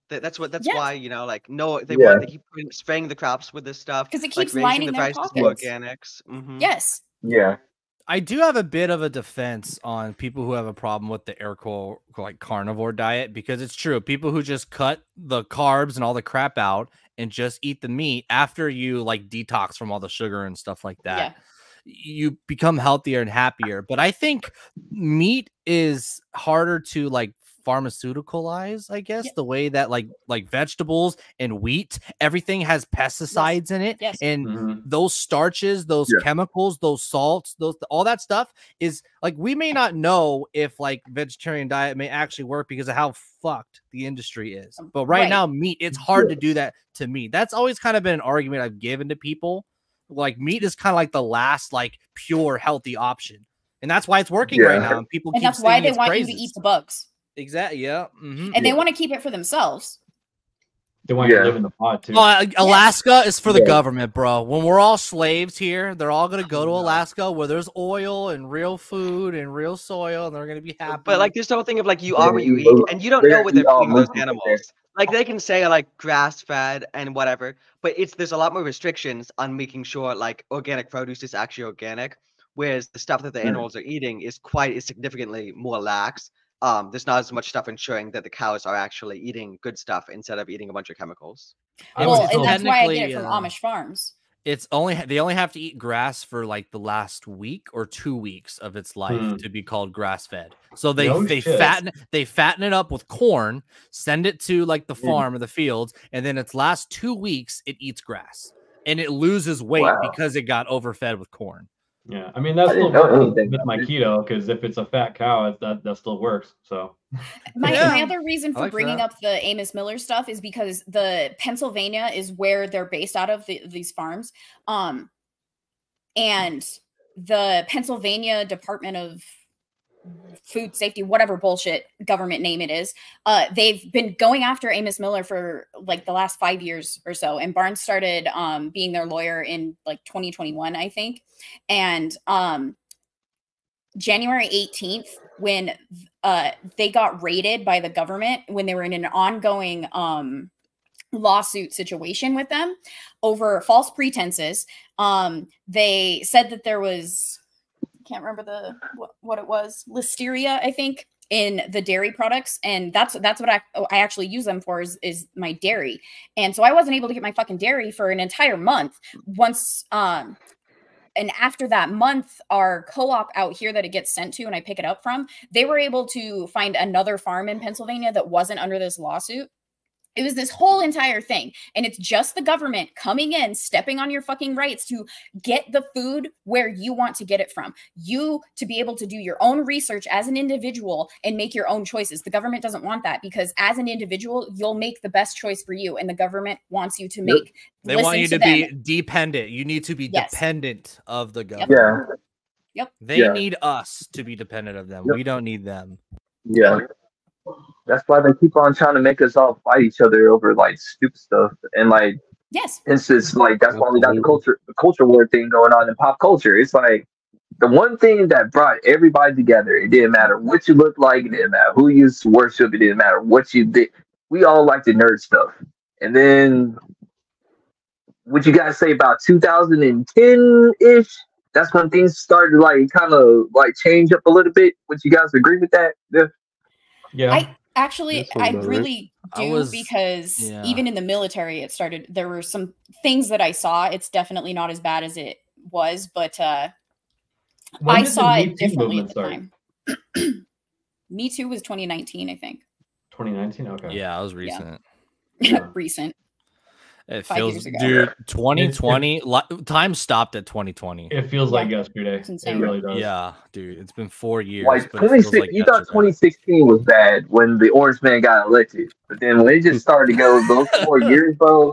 That's why, you know, like they keep spraying the crops with this stuff because it keeps like lining the their prices pockets. Organics. Yes. Yeah. I do have a bit of a defense on people who have a problem with the like carnivore diet, because it's true. People who just cut the carbs and all the crap out and just eat the meat after you like detox from all the sugar and stuff like that, you become healthier and happier. But I think meat is harder to like pharmaceuticalize, I guess, the way that like vegetables and wheat, everything has pesticides in it, and those starches, those chemicals, those salts, all that stuff is like, we may not know if like vegetarian diet may actually work because of how fucked the industry is. But right now, meat, it's hard to do that to meat. That's always kind of been an argument I've given to people. Like meat is kind of like the last like pure healthy option, and that's why it's working right now. And people keep that's why they want you to eat the bugs. Exactly. Yeah. And they want to keep it for themselves. They want you to live in the pod too. Alaska is for the government, bro. When we're all slaves here, they're all gonna go to Alaska where there's oil and real food and real soil, and they're gonna be happy. But like this whole thing of like you are what you eat, and you don't know what they're feeding those animals. Like they can say like grass fed and whatever, but there's a lot more restrictions on making sure like organic produce is actually organic, whereas the stuff that the animals are eating is significantly more lax. There's not as much stuff ensuring that the cows are actually eating good stuff instead of eating a bunch of chemicals. Well, and that's why I get it from Amish farms. They only have to eat grass for like the last week or 2 weeks of its life to be called grass fed. So they fatten it up with corn, send it to like the farm or the fields, and then its last 2 weeks it eats grass and it loses weight because it got overfed with corn. Yeah, I mean that's still with my keto, because if it's a fat cow, that still works. So my other reason for bringing up the Amos Miller stuff is because the Pennsylvania is where they're based out of these farms, and the Pennsylvania Department of Food Safety, whatever bullshit government name it is, they've been going after Amos Miller for like the last 5 years or so, and Barnes started being their lawyer in like 2021, I think. And January 18th, when they got raided by the government, when they were in an ongoing lawsuit situation with them over false pretenses, they said that there was, can't remember what it was, listeria, I think, in the dairy products, and that's what I actually use them for is my dairy. And so I wasn't able to get my fucking dairy for an entire month. Once and after that month, our co-op out here that it gets sent to and I pick it up from, they were able to find another farm in Pennsylvania that wasn't under this lawsuit. It was this whole entire thing. And it's just the government coming in, stepping on your fucking rights to get the food where you want to get it from. You to be able to do your own research as an individual and make your own choices. The government doesn't want that, because as an individual, you'll make the best choice for you. And the government wants you to make. They want you to be dependent. You need to be dependent of the government. Yep. They need us to be dependent of them. We don't need them. Yeah. That's why they keep on trying to make us all fight each other over like stupid stuff, and like instance, like that's why we got the culture war thing going on in pop culture. It's like the one thing that brought everybody together. It didn't matter what you looked like, it didn't matter who you used to worship, it didn't matter what you did. We all like the nerd stuff. And then what you guys say about 2010-ish? That's when things started to like kind of like change up a little bit. Would you guys agree with that? Yeah. I really do, because even in the military, it started. There were some things that I saw. It's definitely not as bad as it was, but I saw it differently at the time. Me Too was 2019, I think. 2019, okay. Yeah, it was recent. Recent. It feels, dude, 2020, time stopped at 2020. It feels like yesterday. It really does. Yeah, dude, it's been 4 years. Like, you thought 2016 was bad when the Orange Man got elected. But then when it just started to go those 4 years, bro,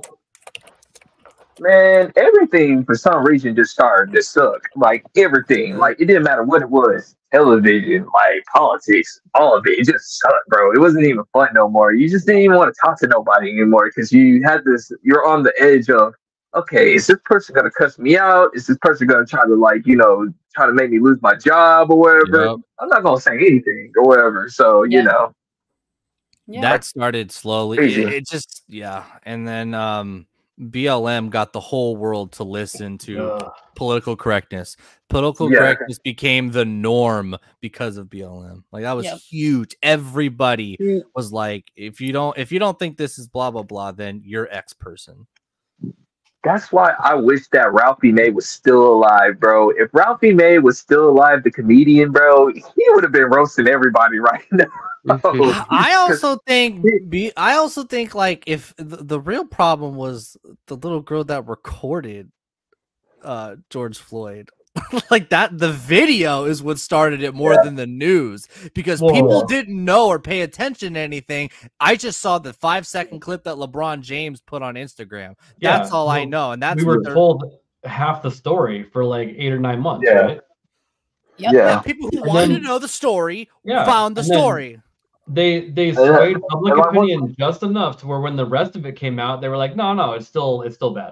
man, everything for some reason just started to suck. Like, everything. Like, it didn't matter what it was. Television, like, politics, all of it. It just sucked, bro. It wasn't even fun no more. You just didn't even want to talk to nobody anymore, because you're on the edge of, okay, is this person going to cuss me out? Is this person going to try to, like, try to make me lose my job or whatever? Yep. I'm not going to say anything or whatever. So, you know. That started slowly. It just and then BLM got the whole world to listen to political correctness. Political correctness became the norm because of BLM. Like that was huge. Everybody was like, if you don't think this is blah blah blah, then you're X person. That's why I wish that Ralphie May was still alive, bro. If Ralphie May was still alive, the comedian, bro, he would have been roasting everybody right now. I also think like if the real problem was the little girl that recorded George Floyd, like that, the video is what started it more than the news, because people didn't know or pay attention to anything. I just saw the 5-second clip that LeBron James put on Instagram. That's all I know, and that's we were told half the story for like 8 or 9 months. Right? Yeah, people who wanted to know the story found the story. They swayed public opinion just enough to where when the rest of it came out, they were like, no, it's still bad.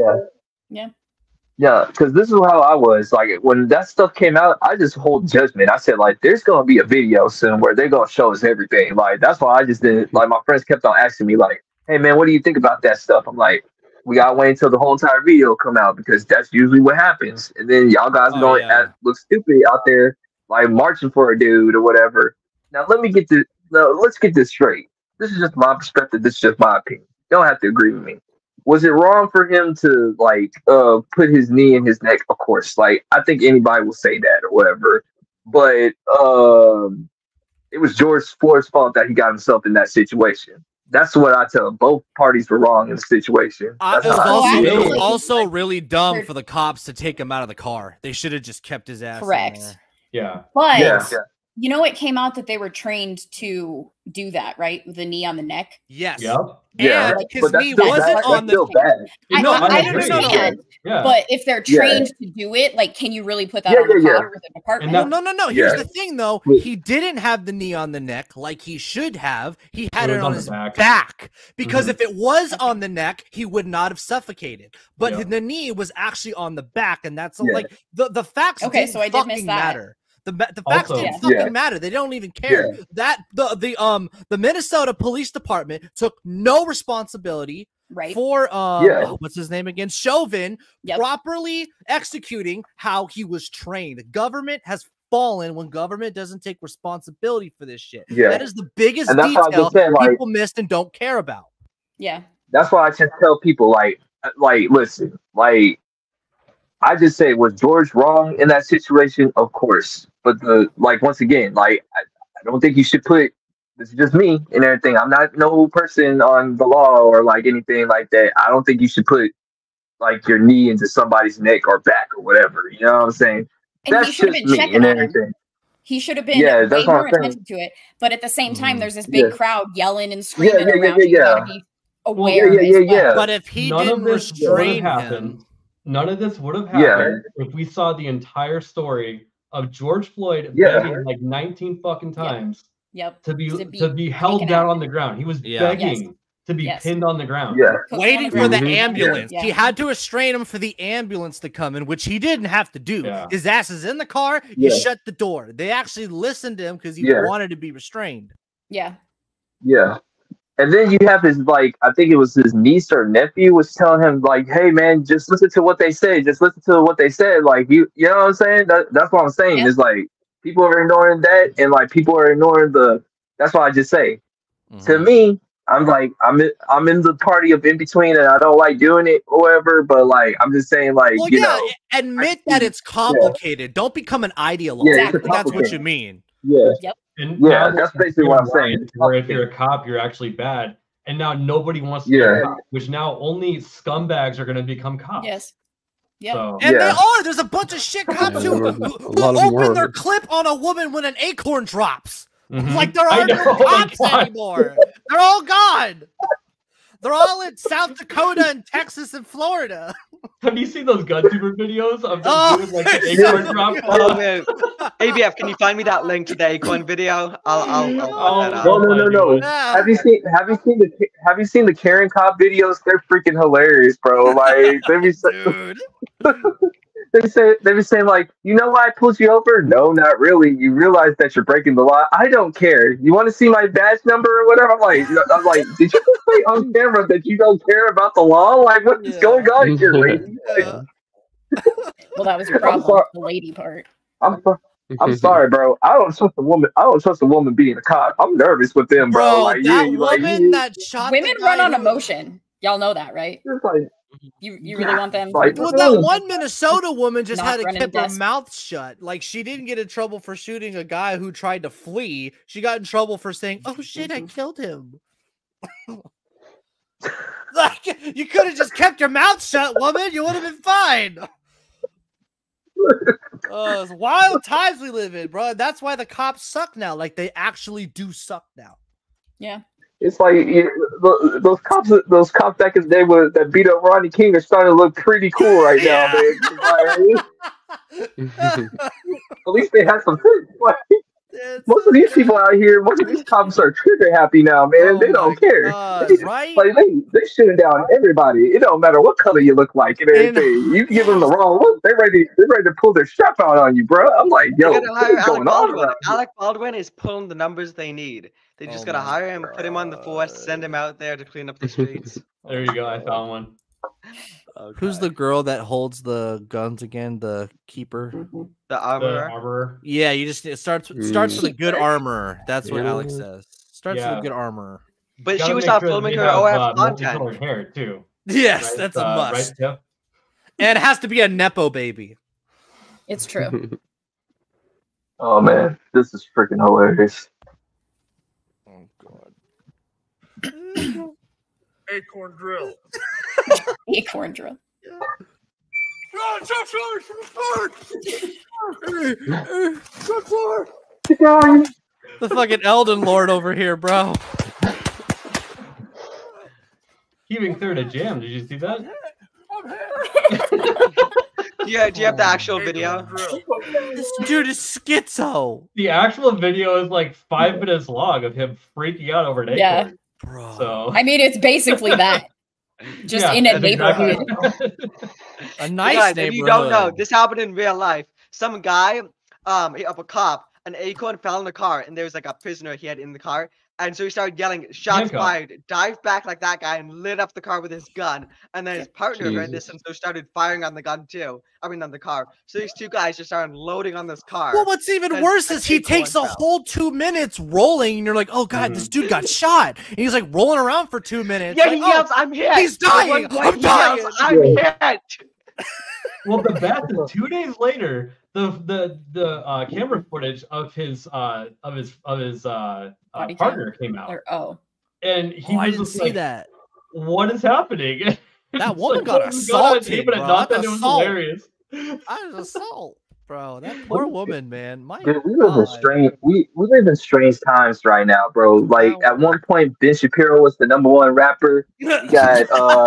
Yeah, because this is how I was. Like, when that stuff came out, I just hold judgment. I said, like, there's going to be a video soon where they're going to show us everything. Like, that's why I just didn't. Like, my friends kept on asking me, like, hey, man, what do you think about that stuff? I'm like, we got to wait until the whole entire video come out, because that's usually what happens. And then y'all guys are going to look stupid out there, like, marching for a dude or whatever. Now, let's get this straight. This is just my perspective. This is just my opinion. You don't have to agree with me. Was it wrong for him to like put his knee in his neck? Of course, like I think anybody will say that or whatever. But it was George Floyd's fault that he got himself in that situation. That's what I tell him. Both parties were wrong in the situation. It was also really dumb for the cops to take him out of the car. They should have just kept his ass. Correct. In there. Yeah. But you know, it came out that they were trained to do that, right? With the knee on the neck. Yes. Yep. Yeah, his knee wasn't on the neck. I understand. Yeah. But if they're trained to do it, like, can you really put that on the car with a department? No. Here's the thing, though. He didn't have the knee on the neck like he should have. He had it on his back. Because if it was on the neck, he would not have suffocated. But the knee was actually on the back, and that's like the facts didn't fucking matter. The facts didn't fucking matter. They don't even care. That the Minnesota Police Department took no responsibility for what's his name again? Chauvin properly executing how he was trained. The government has fallen when government doesn't take responsibility for this shit. That is the biggest detail people missed and don't care about. That's why I just tell people like listen, like I just say, was George wrong in that situation? Of course. But once again, like, I don't think you should put, this is just me and everything. I'm not no person on the law or like anything like that. I don't think you should put like your knee into somebody's neck or back or whatever. You know what I'm saying? And that's he should have been checking on him. He should have been way more attentive to it. But at the same time, there's this big crowd yelling and screaming around. You gotta be aware of it. But if he didn't restrain him, none of this would have happened if we saw the entire story of George Floyd begging like 19 fucking times to be held down on the ground. He was begging to be pinned on the ground. Waiting for the ambulance. He had to restrain him for the ambulance to come in, which he didn't have to do. His ass is in the car. You shut the door. They actually listened to him because he wanted to be restrained. And then you have his, like, I think it was his niece or nephew was telling him, like, hey, man, just listen to what they say. Just listen to what they said. Like, you know what I'm saying? That's what I'm saying. Is like, people are ignoring that, and, like, people are ignoring that's what I just say. To me, I'm like, I'm in the party of in between, and I don't like doing it or whatever, but, like, I'm just saying, like, you know. Admit that it's complicated. Don't become an ideologue. That's what you mean. And that's basically what I'm saying. Where if you're a cop, you're actually bad, and now nobody wants to be a cop, which now only scumbags are going to So, and they are. There's a bunch of shit cops who open their clip on a woman when an acorn drops. Like there aren't no cops anymore. They're all gone. They're all in South Dakota and Texas and Florida. Have you seen those GunTuber videos of them doing like the acorn drop? Oh man, ABF, can you find me that link to the acorn video? I'll No. Have you seen the Karen Cop videos? They're freaking hilarious, bro. Like, they were saying like, you know why I pulled you over? No, not really. You realize that you're breaking the law. I don't care. You want to see my badge number or whatever? I'm like, did you say on camera that you don't care about the law? Like, what is going on here, lady? Well, that was your problem, the lady part. I'm sorry, bro. I don't trust a woman. I don't trust a woman being a cop. I'm nervous with them, bro. Like, that woman that shot women run on emotion. Y'all know that, right? It's like, you really want them? Like, well, that one Minnesota woman just had to keep her mouth shut. Like, she didn't get in trouble for shooting a guy who tried to flee. She got in trouble for saying, "Oh shit, I killed him." Like, you could have just kept your mouth shut, woman. You would have been fine. It's wild times we live in, bro. That's why the cops suck now. Like, they actually do suck now. Yeah. It's like those cops back in the day that beat up Rodney King are starting to look pretty cool right now, man. At least they have some sense. Most of these people out here, most of these cops are trigger happy now, man. They don't care. Right? Like they shooting down everybody. It don't matter what color you look like and everything. You give them the wrong look, they're ready to pull their strap out on you, bro. I'm like, yo, what's going on? Alec Baldwin is pulling the numbers they need. They just gotta hire him, put him on the force, send him out there to clean up the streets. There you go. I found one. Okay. Who's the girl that holds the guns again? The keeper, the armorer. Yeah, you just it starts with a good armor. That's what Alex says. Starts with a good armor. But she was not filming her OF content. Hair too. Yes, right? That's a must. Right, and it has to be a nepo baby. It's true. Oh man, this is freaking hilarious. Oh god. Acorn drill. Acorn drill. The fucking Elden Lord over here, bro. Keeping third a jam. Did you see that? Yeah, do you have the actual video? This dude is schizo. The actual video is like 5 minutes long of him freaking out over an acorn. Yeah. Bro. So I mean, it's basically that. Just in a neighborhood. A nice guys, neighborhood. If you don't know, this happened in real life. Some guy, of a cop, an acorn fell in the car, and there was like a prisoner he had in the car. And so he started yelling, shots fired, dived back like that guy, and lit up the car with his gun. And then his partner heard this and so started firing on the gun too. I mean, on the car. So these two guys just started loading on this car. Well, what's even worse is he takes a whole 2 minutes rolling, and you're like, oh god, this dude got shot. And he's like rolling around for 2 minutes. Yeah, like, he yells, I'm hit. He's dying. I'm dying. I'm hit. Well, the best is 2 days later, the camera footage of his partner came out. And he was I didn't see that. What is happening? That woman got assaulted, bro. Not that it was hilarious. I was assault, bro. That poor woman, man. Dude, we live in strange. We live in strange times right now, bro. Like at one point, Ben Shapiro was the #1 rapper. We got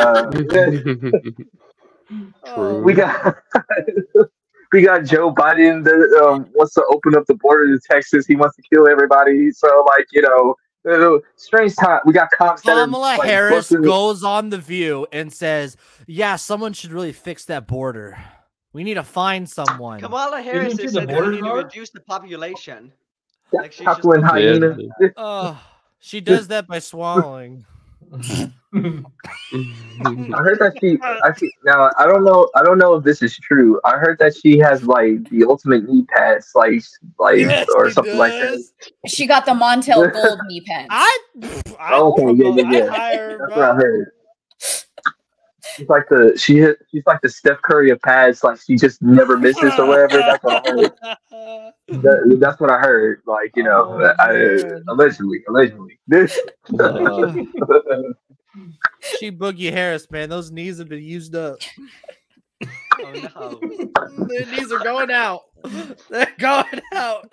we got Joe Biden that wants to open up the border to Texas. He wants to kill everybody. So like strange time. We got cops. Kamala Harris goes on The View and says, "Yeah, someone should really fix that border. We need to find someone." Kamala Harris is said that we need to reduce the population. Like she's just hyena. She does that by swallowing. I heard that she now I don't know if this is true. I heard that she has like the ultimate knee pads, like yes, or something like that. She got the Montel Gold knee pads. Okay, yeah. That's what I heard. She's like the Steph Curry of pads, like she just never misses or whatever. That's what I heard. That's what I heard. Like, allegedly. She Boogie Harris, man. Those knees have been used up. Oh no. The knees are going out. They're going out.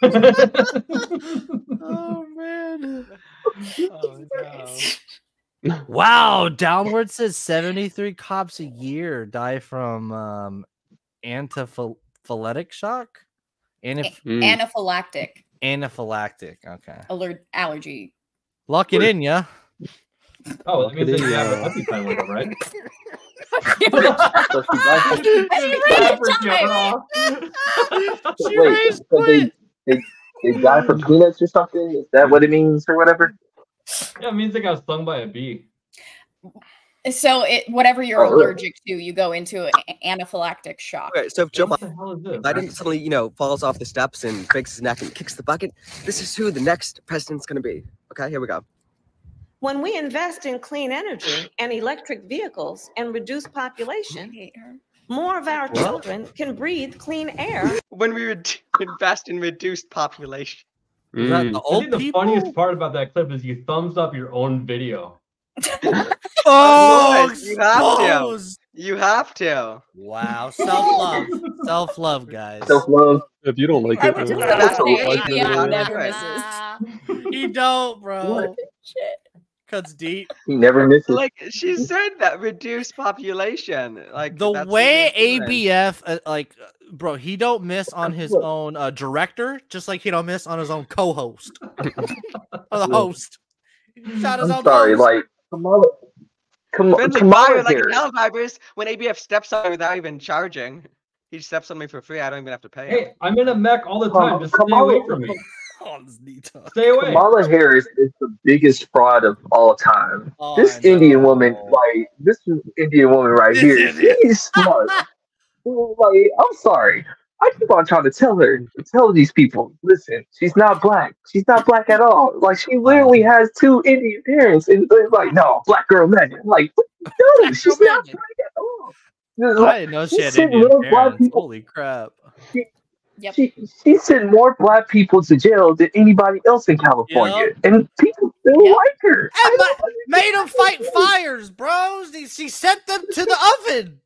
Oh man. Oh no. Wow, Downward says 73 cops a year die from anaphylactic shock. Anaphylactic. Anaphylactic. Okay. Allergy. Lock it in, yeah. Oh, that means that you have an EpiPen with them, right? They die for peanuts or something? Is that what it means or whatever? Yeah, it means they got stung by a bee. So whatever you're allergic to, you go into anaphylactic shock. Okay, so if Joe Biden suddenly, falls off the steps and breaks his neck and kicks the bucket, this is who the next president's going to be. Okay, here we go. When we invest in clean energy and electric vehicles and reduce population, more of our children can breathe clean air. When we invest in reduced population. The funniest part about that clip is you thumbs up your own video. Oh, you have to. You have to. Wow, self-love. Self-love, guys. Self-love. If you don't like it, never misses. You don't, bro. Shit. Cuts deep. He never misses. Like she said, that reduced population. Like the way ABF, bro, he don't miss on his own director, just like he don't miss on his own co-host or the host. I'm sorry, like Kamala like hell vibers when ABF steps on me without even charging. He steps on me for free. I don't even have to pay him. Hey, I'm in a mech all the time. Just stay away from me. Stay away. Kamala Harris is the biggest fraud of all time. This Indian woman right here, she's smart. Like, I'm sorry. I keep on trying to tell these people, listen, she's not black. She's not black at all. Like, she literally has 2 Indian parents. And they're like, no, black girl magic. Like, no, she's not black at all. I didn't know she had Indian parents. Holy crap. She sent more black people to jail than anybody else in California. Yep. And people still like her. And made them fight fires, bro. She sent them to the oven.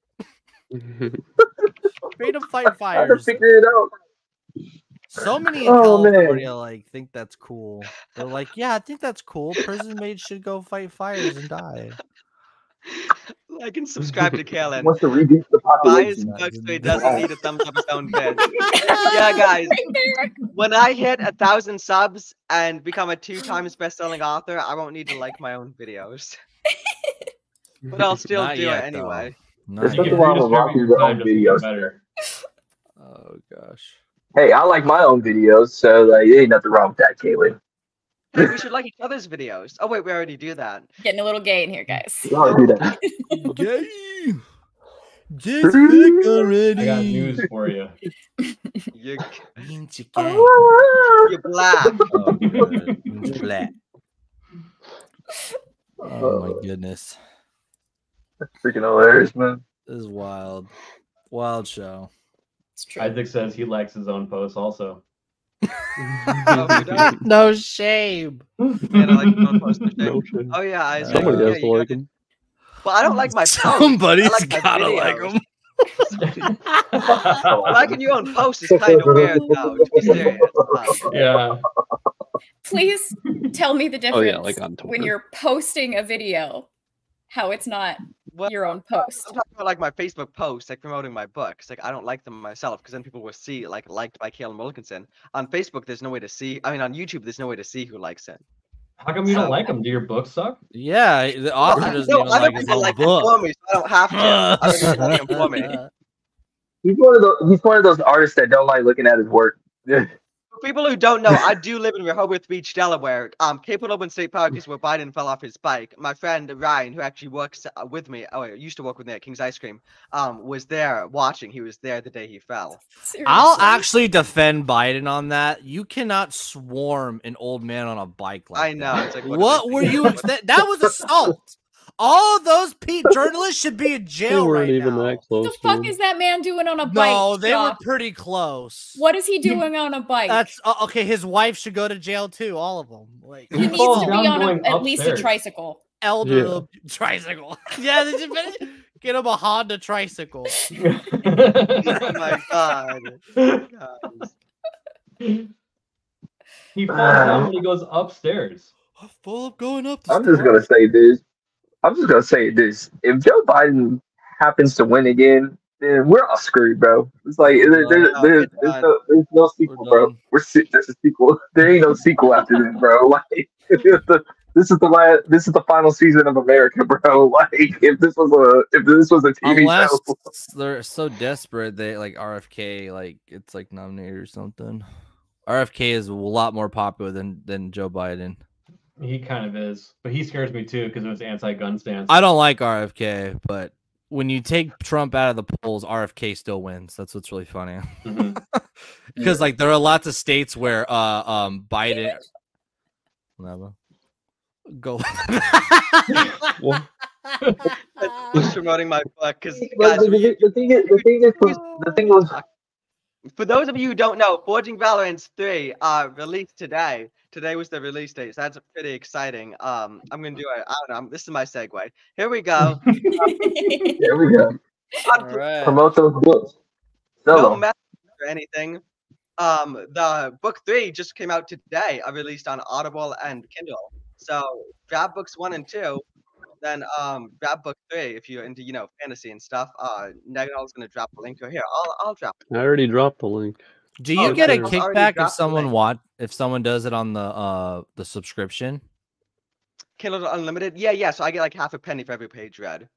Made them fight fires. I to figure it out. So many in California think that's cool. They're like, yeah, I think that's cool. Prison maids should go fight fires and die. Like and subscribe to Kalen. Wants to reduce the population. Buy his books so he doesn't need a thumbs up his own bed. Yeah, guys. When I hit 1,000 subs and become a 2 times best-selling author, I won't need to like my own videos. But I'll still do it anyway. There's nothing wrong with watching your own videos. Oh gosh. Hey, I like my own videos, so ain't nothing wrong with that, Kaylin. Hey, we should like each other's videos. Oh wait, we already do that. Getting a little gay in here, guys. We already do that. Gay. Just back already. I got news for you. You're black. Black. Oh my goodness. That's freaking hilarious, man. This is wild. Wild show. It's true. Isaac says he likes his own posts also. No shame. Yeah, I like no shame. Oh yeah, Isaac. Somebody has to like him. Well, I don't like my post. Somebody's like gotta like him. Liking your own post is kind of weird, though. To be serious. Yeah. Please tell me the difference like on Twitter. when you're posting a video. How it's not your own post. I'm talking about like my Facebook posts, like promoting my books. Like I don't like them myself because then people will see liked by Kalen Wilkinson. On Facebook, there's no way to see. I mean, on YouTube, there's no way to see who likes it. How come you don't like them? Do your books suck? Yeah, the author doesn't even like his own book. For me, so I don't have to. Other people like them for me. He's one of those artists that don't like looking at his work. For people who don't know, I do live in Rehoboth Beach, Delaware. Cape Open State Park is where Biden fell off his bike. My friend Ryan, who actually works with me, used to work with me at King's Ice Cream, was there watching. He was there the day he fell. Seriously? I'll actually defend Biden on that. You cannot swarm an old man on a bike like I know. that. It's like, what were you? That was assault. All of those journalists should be in jail right now. That close, what the fuck is that man doing on a bike? No, they were pretty close. What is he doing on a bike? That's okay. His wife should go to jail too. All of them. Like he needs to be on at least a tricycle. Elder tricycle. Yeah, they just get him a Honda tricycle. Oh my god. He falls down when he goes upstairs. I'm full of going up. I'm just gonna say this. If Joe Biden happens to win again, then we're all screwed, bro. It's like there's no sequel, bro. There's a sequel. There ain't no sequel after this, bro. Like the This is the final season of America, bro. Like, if this was a TV show, they're so desperate, they like RFK, like it's like nominated or something. RFK is a lot more popular than Joe Biden. He kind of is, but he scares me too because of his anti-gun stance. I don't like RFK, but when you take Trump out of the polls, RFK still wins. That's what's really funny. Because like there are lots of states where Biden go promoting my book because the thing was for those of you who don't know, Forging Valorant 3 released today. Today was the release date, so that's pretty exciting. I'm gonna do it. I don't know. This is my segue. Here we go. There we go. Right. Promote those books. No message or anything. The book 3 just came out today. I released on Audible and Kindle. So grab books 1 and 2. Then grab book 3 if you're into fantasy and stuff. Neganol's gonna drop the link here. I'll drop it. I already dropped the link. Do you get a kickback if someone does it on the subscription? Kindle Unlimited? Yeah. So I get like half a penny for every page read.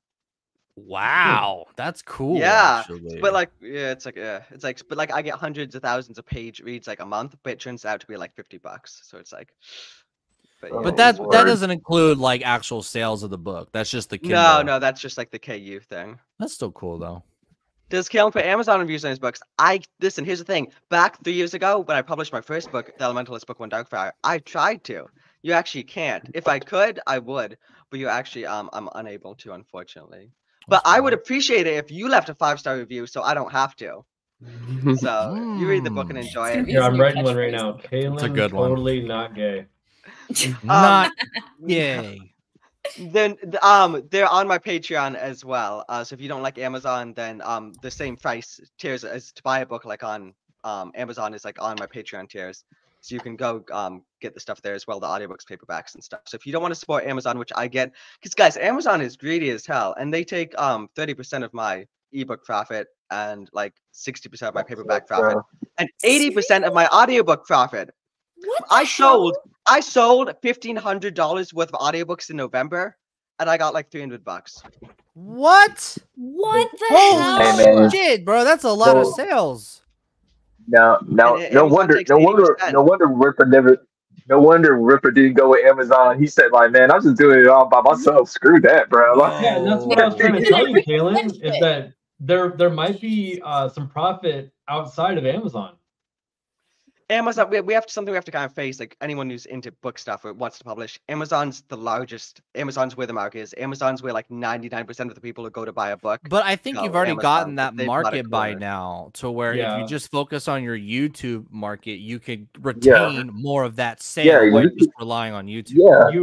Wow, that's cool. Yeah, actually. but like but like I get hundreds of thousands of page reads like a month, but it turns out to be like $50. So it's like. But that doesn't include like actual sales of the book. That's just the Kindle. No, that's just like the KU thing. That's still cool though. Does Kalen put Amazon reviews on his books? Listen, here's the thing. Back 3 years ago, when I published my first book, The Elementalist Book 1 Darkfire, I tried to. You actually can't. If I could, I would. But you actually, I'm unable to, unfortunately. But I would appreciate it if you left a 5-star review so I don't have to. So you read the book and enjoy it. Yeah, I'm writing one right now. It's a good one. Totally not gay. Not gay. Then they're on my Patreon as well. So if you don't like Amazon, then the same price tiers as to buy a book like on Amazon is like on my Patreon tiers. So you can go get the stuff there as well, the audiobooks, paperbacks, and stuff. So if you don't want to support Amazon, which I get, because guys, Amazon is greedy as hell, and they take 30% of my ebook profit and like 60% of my paperback profit and 80% of my audiobook profit. I sold $1,500 worth of audiobooks in November, and I got like $300. What? What the hell? Hey, shit, bro, that's a lot of sales. No wonder Ripper didn't go with Amazon. He said, like, man, I'm just doing it all by myself. Screw that, bro. Like, yeah, that's what I was trying to tell you, Kalen, is that there might be some profit outside of Amazon. Amazon, we have something we have to kind of face. Like anyone who's into book stuff or wants to publish, Amazon's the largest. Amazon's where the market is. Amazon's where like 99% of the people who go to buy a book. But I think you've already gotten that market by now, to where if you just focus on your YouTube market, you could retain more of that sale by just relying on YouTube.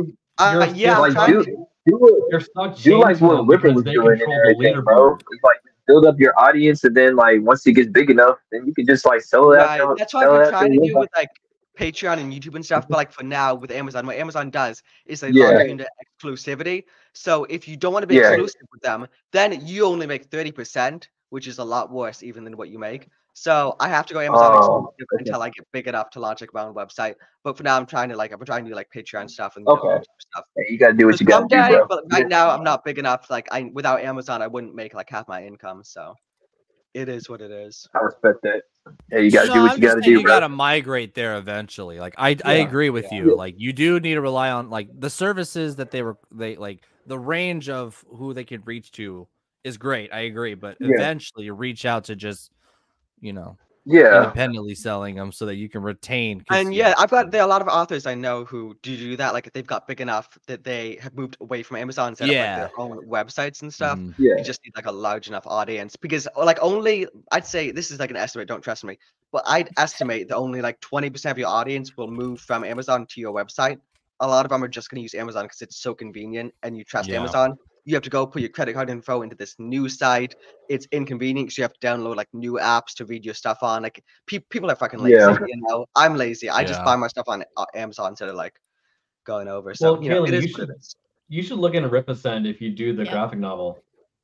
Do like what Ripper was doing and everything, bro. It's like build up your audience, and then like once it gets big enough, then you can just like sell it. That's what I've been trying to do with like Patreon and YouTube and stuff. But like for now with Amazon, what Amazon does is they lock you into exclusivity. So if you don't want to be exclusive with them, then you only make 30%, which is a lot worse even than what you make. So I have to go Amazon exclusive until I get big enough to launch like my own website. But for now, I'm trying to do like Patreon stuff and stuff. Yeah, you gotta do what you gotta do, bro. But right now, I'm not big enough. Like without Amazon, I wouldn't make like half my income. So it is what it is. I respect that. Yeah, you gotta do what you gotta do, bro. You gotta migrate there eventually. Like I agree with you. Like you do need to rely on like the services that they like the range of who they can reach to is great. I agree, but eventually you reach out to just independently selling them so that you can retain. And there are a lot of authors I know who do that. Like they've got big enough that they have moved away from Amazon and set up like their own websites and stuff. You just need like a large enough audience, because like I'd say this is like an estimate, don't trust me, but I'd estimate that only like 20% of your audience will move from Amazon to your website. A lot of them are just going to use Amazon because it's so convenient and you trust Amazon. You have to go put your credit card info into this new site. It's inconvenient because you have to download like new apps to read your stuff on. Like people are fucking lazy. I'm lazy. I just buy my stuff on Amazon instead of like going over. So Kalen, you should look into Ripasend if you do the graphic novel.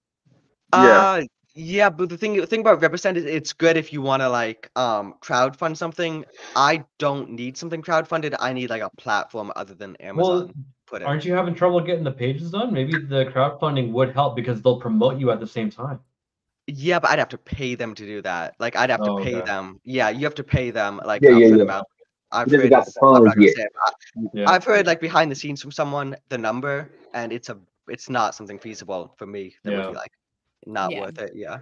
Yeah, but the thing about Ripasend is it's good if you want to like crowdfund something. I don't need something crowdfunded. I need like a platform other than Amazon. Well, put it. Aren't you having trouble getting the pages done? Maybe the crowdfunding would help because they'll promote you at the same time. Yeah, but I'd have to pay them to do that. Like I'd have to pay them. Yeah, you have to pay them like yeah. amount. I've heard, I've heard like behind the scenes from someone the number, and it's not something feasible for me. That would be like not worth it. Yeah.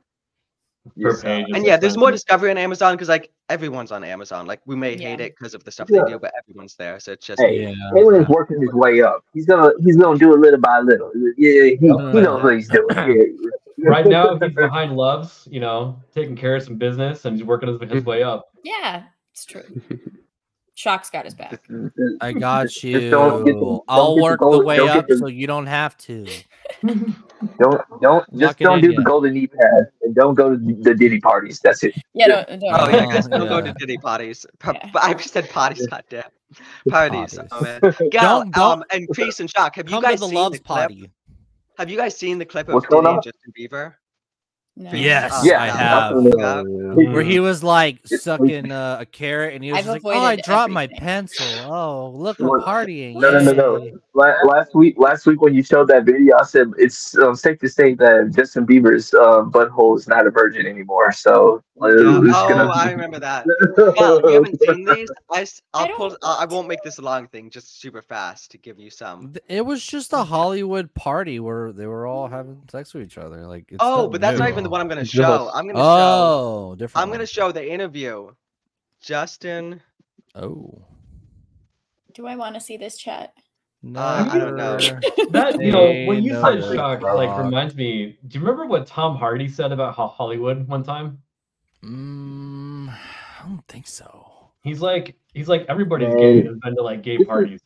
And there's more discovery on Amazon because like everyone's on Amazon. Like we may hate it because of the stuff they do, but everyone's there. So it's just everyone's working his way up. He's gonna do it little by little. Yeah, he knows what he's doing. Right now he's behind Loves, taking care of some business, and he's working his way up. Yeah, it's true. Shock's got his back. I got you. I'll work the way up so you don't have to. Don't do the golden knee pad and don't go to the Diddy parties. That's it. Yeah, don't go to Diddy parties. I said parties, goddamn. Parties. Oh man. Gal, and Chase and Shock, have you guys seen the clip? Have you guys seen the clip of Diddy and Justin Bieber? No. Yes, I have. Where he was like sucking a carrot, and he was like, "Oh, I dropped my pencil. Oh, look, we're partying." No. Last week when you showed that video, I said it's safe to say that Justin Bieber's butthole is not a virgin anymore. So I remember that. Well, if you haven't seen these, I won't make this a long thing, just super fast to give you some. It was just a Hollywood party where they were all having sex with each other. Like, but that's not even what I'm going to show. I'm going to show the interview. Justin. Oh. Do I want to see this chat? No, I don't know. That when you said Shock, like reminds me. Do you remember what Tom Hardy said about Hollywood one time? I don't think so. He's like everybody's gay has been to like gay parties.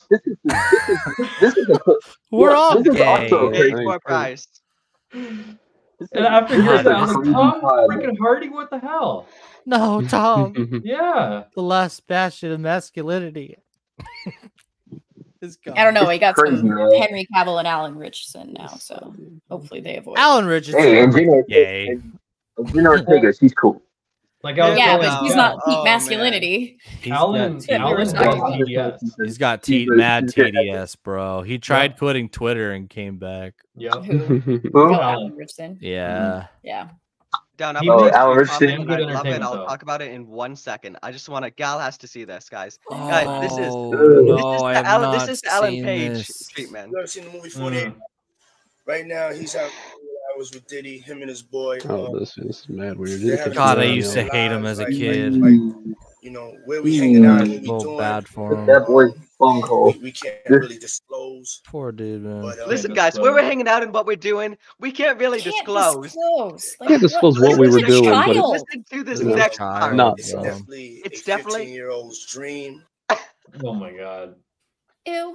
We're all gay. Price. And after hearing that, I was like, Tom freaking Hardy, what the hell? No, Tom. Yeah. The last bastion of masculinity. I don't know. We got some Henry Cavill and Alan Richardson now, so hopefully they avoid. Alan Richardson. Hey, and Gina Ortega, she's cool. Like but he's not masculinity. Alan's TDS. He's got mad TDS, bro. He tried quitting Twitter and came back. Yeah. Alan Richardson. Yeah. Yeah. Alan Richardson. I love it. I'll talk about it in 1 second. I just want to. Gal has to see this, guys. Guys, this is the Ellen Page treatment. You ever seen the movie 48? Right now, he's having hours with Diddy, him and his boy. This is mad weird. God, I used to hate him as a kid. Where we hanging out, what we doing. Bad for him. That boy's bunghole. We can't really disclose. Poor dude, man. But, listen, guys, where we're hanging out and what we're doing, we can't really disclose. Can't disclose what we were doing. But listen to this next part. It's definitely a 15-year-old's dream. Oh my god. Ew.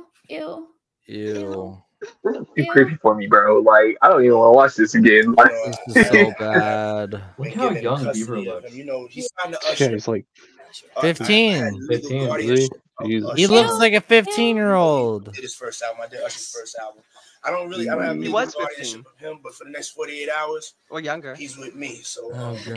This is too creepy for me, bro. Like, I don't even want to watch this again. Like, this is so bad. Look how young Bieber looks. He's trying to usher. yeah, he's like 15. 15. He looks like a 15-year-old. Did his first album. I did Usher's first album. I don't have any guardianship of him, but for the next 48 hours or younger, he's with me. So,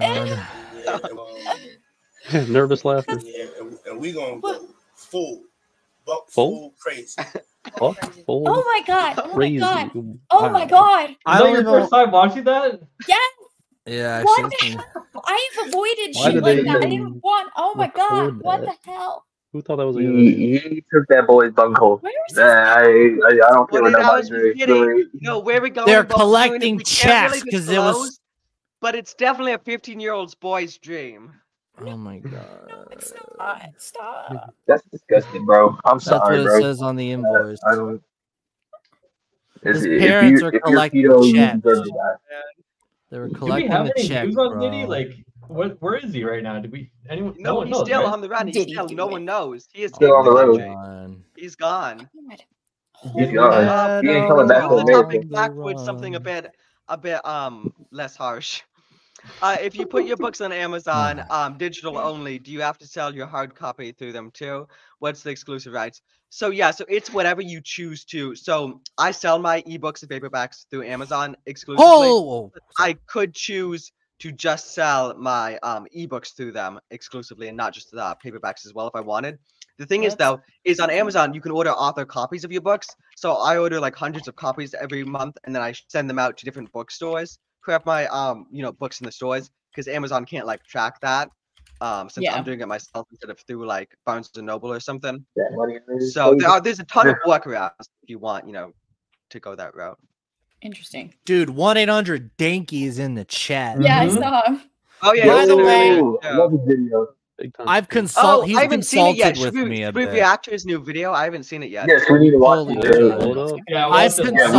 nervous laughter. Yeah, and we gonna go full crazy. Oh my god! Crazy. Oh my god! I don't your first time watching that? Yes. Yeah. What the hell? I've avoided shit like that. I didn't want. Oh my god! What the hell? Who thought that was a he took that boy's bunghole. I don't care what nobody's doing. Where we going? They're collecting checks because it was. But it's definitely a 15-year-old's boy's dream. Oh my god. No, it's not. Stop. That's disgusting, bro. I'm sorry, bro. That's what it says on the invoice. I don't. His parents are collecting checks. They were collecting the check, bro. Diddy? Like, where is he right now? Anyone? No, he's still on the run. No one knows. He is still on the road. He's gone. He's gone. He ain't coming back to America. Back with something a bit less harsh. If you put your books on Amazon, digital only, do you have to sell your hard copy through them too? What's the exclusive rights? So it's whatever you choose to. So I sell my ebooks and paperbacks through Amazon exclusively. I could choose to just sell my ebooks through them exclusively and not just the paperbacks as well if I wanted. The thing is, though, is on Amazon, you can order author copies of your books. So I order like hundreds of copies every month, and then I send them out to different bookstores who have my, books in the stores, because Amazon can't like track that. Since I'm doing it myself instead of through like Barnes & Noble or something. So there's a ton of workarounds if you want, to go that route. Interesting. Dude, 1-800-DANKY is in the chat. Yeah, I saw him. Oh yeah. By the way, love his video. I've consulted. I haven't seen it yet. With me a bit. Reactor's new video. I haven't seen it yet. Yes, we need to watch it. Yeah, I've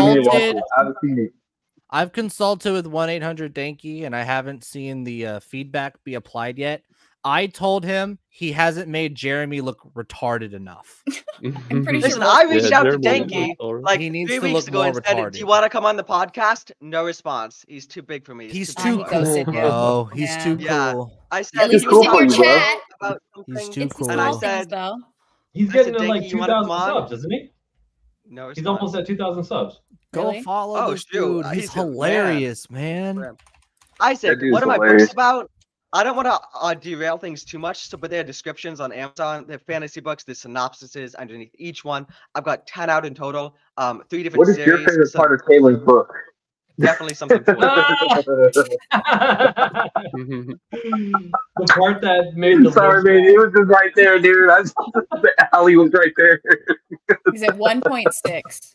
consulted with 1-800-DANKY, and I haven't seen the feedback be applied yet. I told him he hasn't made Jeremy look retarded enough. I'm pretty Listen, sure. I reached out to Danky like he needs 3 to weeks look ago and more said, retarded. "Do you want to come on the podcast?" No response. He's too big for me. He's too cool, bro. He's too cool. I said, he's cool in your chat. About he's too cool. And I said, he's getting to like 2,000 subs, isn't he? No, he's almost at 2,000 subs. Go follow this dude. He's hilarious, man. I said, what are my books about? I don't want to derail things too much, but there are descriptions on Amazon. They're fantasy books. There's synopsises underneath each one. I've got 10 out in total. 3 different series. What is your favorite part of Kaylin's book? Definitely something cool. The part that made the Sorry, man. It was just right there, dude. The alley was right there. He's at 1.6.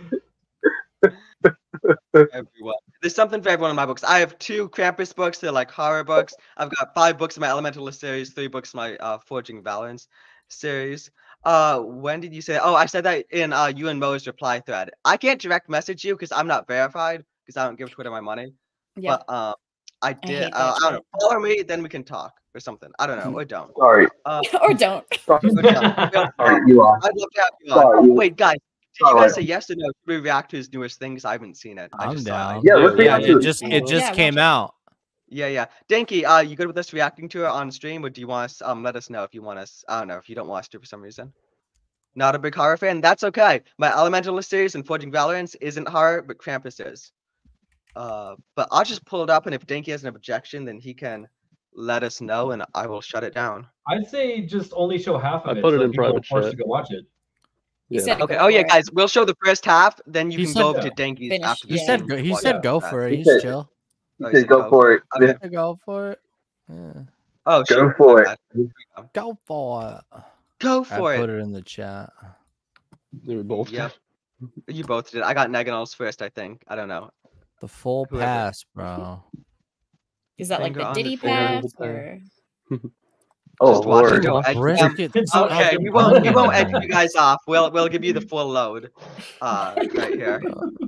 Everyone. There's something for everyone in my books. I have 2 Krampus books. They're like horror books. I've got 5 books in my Elementalist series, 3 books in my Forging Valorance series. When did you say? Oh, I said that in you and Mo's reply thread. I can't direct message you because I'm not verified because I don't give Twitter my money. Yeah. But I did. I don't know. Follow me, then we can talk or something. I don't know. Or don't. Sorry. Or don't. Sorry, you are. I'd love to have you on. Wait, guys. Did you guys say yes or no? Should we react to his newest things? I haven't seen it. I'm down. Yeah, let's react to it. It just came out. Yeah. Danky, you good with us reacting to it on stream, or do you want us? Let us know if you want us. I don't know if you don't want us to for some reason. Not a big horror fan. That's okay. My Elementalist series and Forging Valorance isn't horror, but Krampus is. But I'll just pull it up, and if Danky has an objection, then he can let us know, and I will shut it down. I'd say just only show half of it. I put it in private chat. To go watch it. Yeah. Okay. Oh yeah, guys, we'll show the first half, then you can go over to Danky's after. He said go for it. He's chill. He said go for it. Go for it. Yeah. Oh, go for it. Go for it. Go for it. I put it in the chat. They were both. Yep. You both did. I got Neganals first, I think. I don't know. The full pass, bro. Is that like the Diddy pass or? Oh, Lord. Okay, we won't edge you guys off. We'll give you the full load. Right here.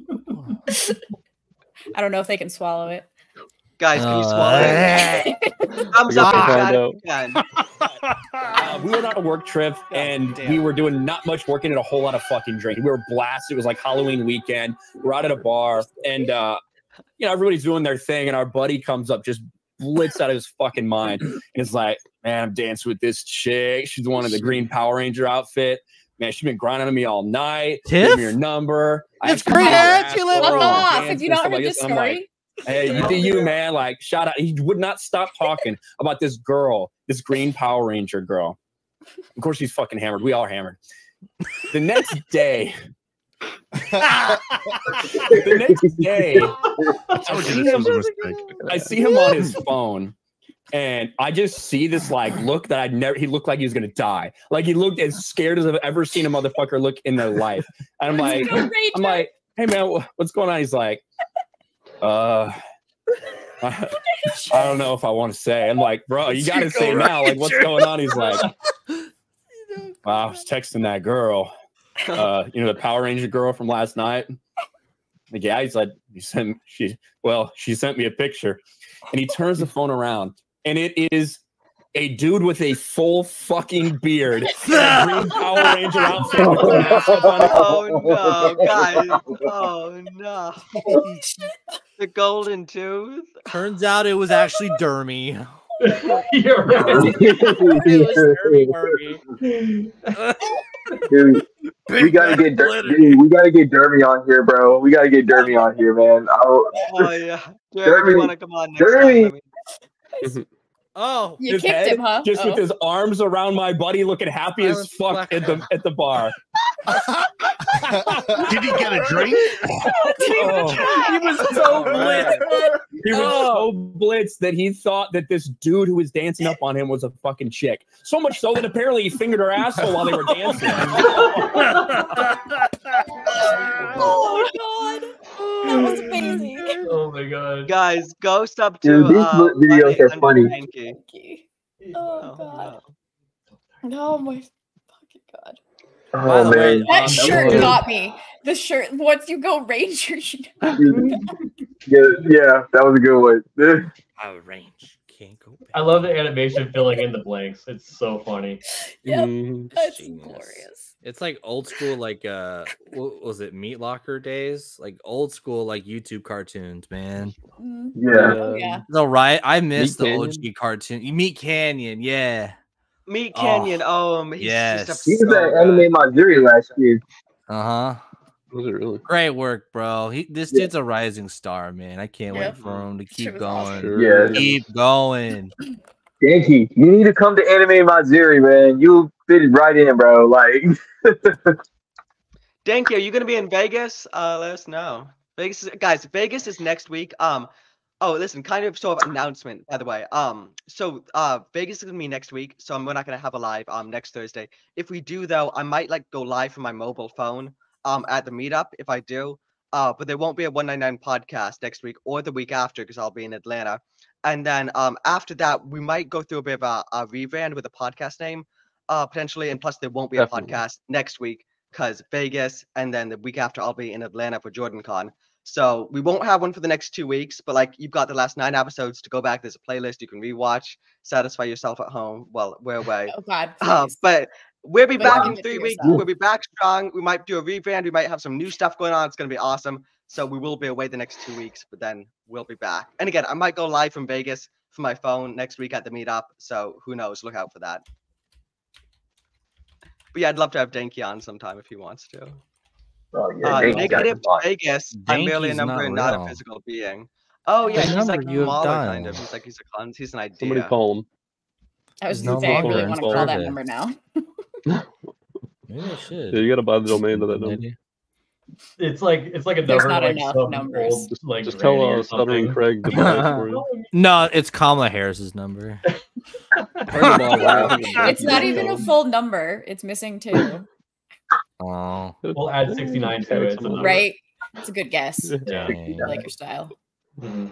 I don't know if they can swallow it. Guys, can you swallow it? Thumbs up in chat. We were on a work trip and we were doing not much working and a whole lot of fucking drinking. We were blasted. It was like Halloween weekend. We're out at a bar and everybody's doing their thing and our buddy comes up just blitz out of his fucking mind and it's like, man, I'm dancing with this chick. She's the one in the green Power Ranger outfit. Man, she's been grinding on me all night. Give me your number. It's great. If you don't heard this story. Like, hey, you man, like shout out. He would not stop talking about this girl, this green Power Ranger girl. Of course, she's fucking hammered. We all are hammered. The next day, I see him on his phone. And I just see this like look that he looked like he was gonna die. Like he looked as scared as I've ever seen a motherfucker look in their life. And I'm like, hey man, what's going on? He's like, I don't know if I want to say. I'm like, bro, you gotta say now. Like, what's going on? He's like, I was texting that girl, the Power Ranger girl from last night. Like, yeah, he's like, she sent me a picture. And he turns the phone around. And it is a dude with a full fucking beard, a green Power Ranger outfit. Oh no, guys! Oh no, the golden tooth. Turns out it was actually Dermy. You're right. It was Dermy. Dude, we gotta get Dermy on here, bro. We gotta get Dermy on here, man. Oh yeah, Dermy, want to come on next time? Oh, you kicked him, huh? Just with his arms around my buddy, looking happy as fuck at the bar. Did he get a drink? He was so blitzed. He was so blitzed that he thought that this dude who was dancing up on him was a fucking chick. So much so that apparently he fingered her asshole while they were dancing. Oh God, that was amazing. Oh my God, guys, go sub to these videos are funny. Oh God. Oh my fucking God. Oh man, that shirt got me. The shirt. Once you go Ranger, yeah, that was a good one. Power Range can't go back. I love the animation filling in the blanks. It's so funny. Yep, that's glorious. It's like old school, like what was it, Meat Locker days? Like old school, like YouTube cartoons, man. Yeah. No, right? I missed the OG cartoon. Meat Canyon, yeah. Meat Canyon. Yes. He was at Anime Mazuri last year. Was it really? Great work, bro. This dude's a rising star, man. I can't wait for him to keep going. Awesome. Yeah, keep going. Yankee, you need to come to Anime Mazuri, man. You fit right in, bro. Like, Danky, are you gonna be in Vegas? Let us know. Vegas is next week. Oh, listen, kind of sort of announcement, by the way. So Vegas is gonna be next week, so we're not gonna have a live next Thursday. If we do though, I might like go live from my mobile phone at the meetup if I do. But there won't be a 199 podcast next week or the week after because I'll be in Atlanta. And then after that, we might go through a bit of a rebrand with a podcast name, potentially. And plus, there won't be a podcast next week because Vegas, and then the week after, I'll be in Atlanta for JordanCon. So we won't have one for the next 2 weeks, but like you've got the last 9 episodes to go back. There's a playlist you can rewatch, satisfy yourself at home. Well, we're away. Oh God. But we'll be back in 3 weeks. We'll be back strong. We might do a rebrand. We might have some new stuff going on. It's going to be awesome. So we will be away the next 2 weeks, but then we'll be back. And again, I might go live from Vegas from my phone next week at the meetup. So who knows? Look out for that. But yeah, I'd love to have Danky on sometime if he wants to. Oh, yeah, negative Vegas. I'm merely a number and not a physical being. Oh yeah, he's like smaller kind of. He's like he's an idea. Somebody call him. I was gonna say I really want to call that number now. Maybe I should. Yeah, you gotta buy the domain to that number. It's like a number. There's not like enough some numbers. Old, like just tell Stuttering Craig to buy it for you. No, it's Kamala Harris's number. It's not even a full number. It's missing 2. Oh, we'll add 69 to it. Right? It's a good guess. Yeah. I like your style. Oh,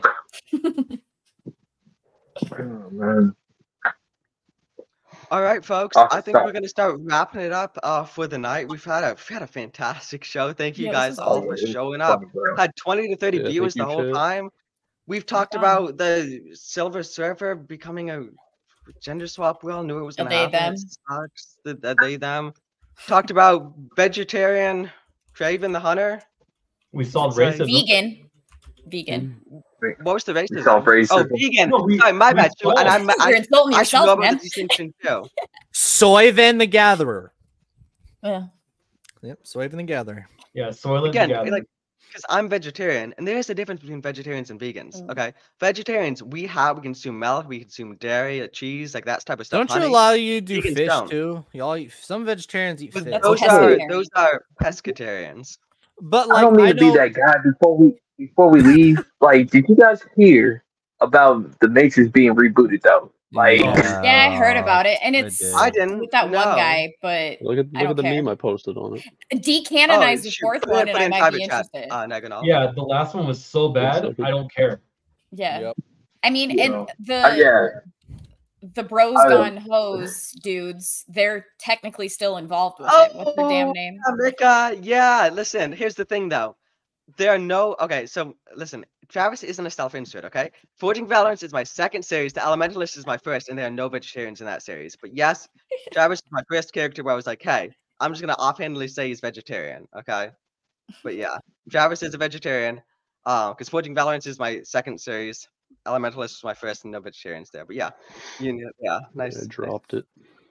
man. All right, folks. I think we're gonna start wrapping it up for the night. We've had a fantastic show. Thank you guys all for showing up. Had 20 to 30 viewers the whole time. We've talked about the Silver Surfer becoming a gender swap. We all knew it was gonna happen. It sucks. They them. Talked about vegetarian Craven the Hunter. We saw racism. Vegan. What was the racism? Racism. Oh, vegan. Sorry, my bad. And You're insulting yourself, man. Soyvan the Gatherer. Yeah. Yep, Soyvan the Gatherer. Yeah, Soyvan the Gatherer. Like, because I'm vegetarian, and there is a difference between vegetarians and vegans. Okay, vegetarians, we consume milk, we consume dairy, cheese, like that type of stuff. Don't you allow you to do fish too? Y'all eat, some vegetarians eat fish. Those are pescatarians. But like, I don't mean to be that guy. Before we leave, like, did you guys hear about the Matrix being rebooted though? Like, yeah, I heard about it, and it's I didn't with that one guy, but look at the meme I posted on it. Decanonize the 4th one, and I might be interested. Yeah, the last one was so bad. I don't care. Yeah, yep. I mean, and the Bros Gone Hose dudes, they're technically still involved with it. What's their damn name? Yeah, listen. Here's the thing, though. There are no. Okay, so listen. Travis isn't a self-insert, okay? Forging Valorants is my second series. The Elementalist is my first, and there are no vegetarians in that series. But yes, Travis is my first character where I was like, hey, I'm just going to offhandedly say he's vegetarian, okay? But yeah, Travis is a vegetarian because Forging Valorants is my second series. Elementalist is my first, and no vegetarians there. But yeah, nice. I dropped it.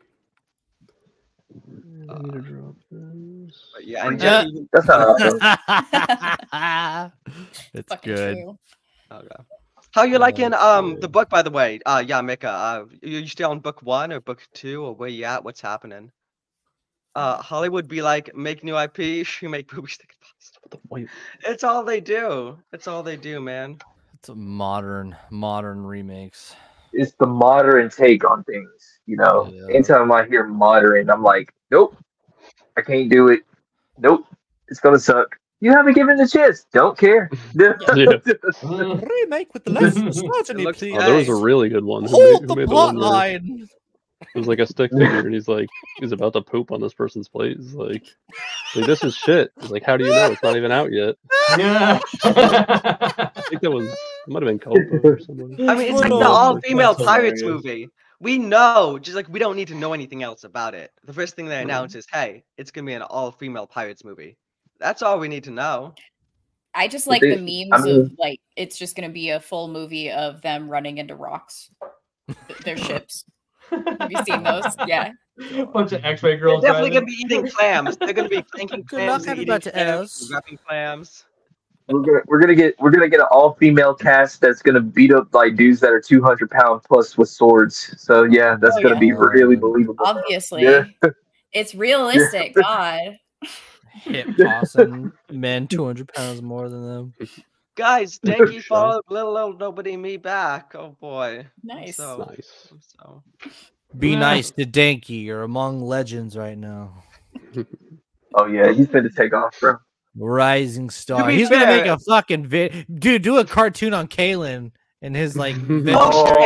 I need to drop this. But yeah, and Jeffy, it's good. Okay. How you liking the book, by the way? Yeah, Mika. You still on book 1 or book 2, or where you at? What's happening? Hollywood be like, make new IP, you make movies. It's all they do. It's all they do, man. It's a modern remakes. It's the modern take on things, you know. Yeah. Anytime I hear modern, I'm like, nope, I can't do it. Nope, it's gonna suck. You haven't given it a chance. Don't care. Remake with the lessons. There was a really good one. Hold the plot line. It was like a stick figure, and he's about to poop on this person's plate. He's like this is shit. He's like, how do you know it's not even out yet? Yeah. I think it might have been Copa or something. I mean, it's like the all-female Pirates movie. We know, just like we don't need to know anything else about it. The first thing they announce is, hey, it's gonna be an all-female Pirates movie. That's all we need to know. I just like the memes of like it's just gonna be a full movie of them running into rocks. Their ships. Have you seen those? Yeah. A bunch of X-ray girls. They're definitely gonna be eating clams. They're gonna be clanking clams, wrapping clams. We're gonna get an all-female cast that's gonna beat up like dudes that are 200 pounds plus with swords. So yeah, that's gonna be really believable. Obviously, it's realistic. God. Hit awesome men 200 pounds more than them. Guys, Denki followed little old nobody me back. Oh boy. Nice. Nice. Be nice to Denki. You're among legends right now. Oh yeah, he's gonna take off, bro. Rising star. He's gonna make a fucking dude. Do a cartoon on Kalen and his like. You can do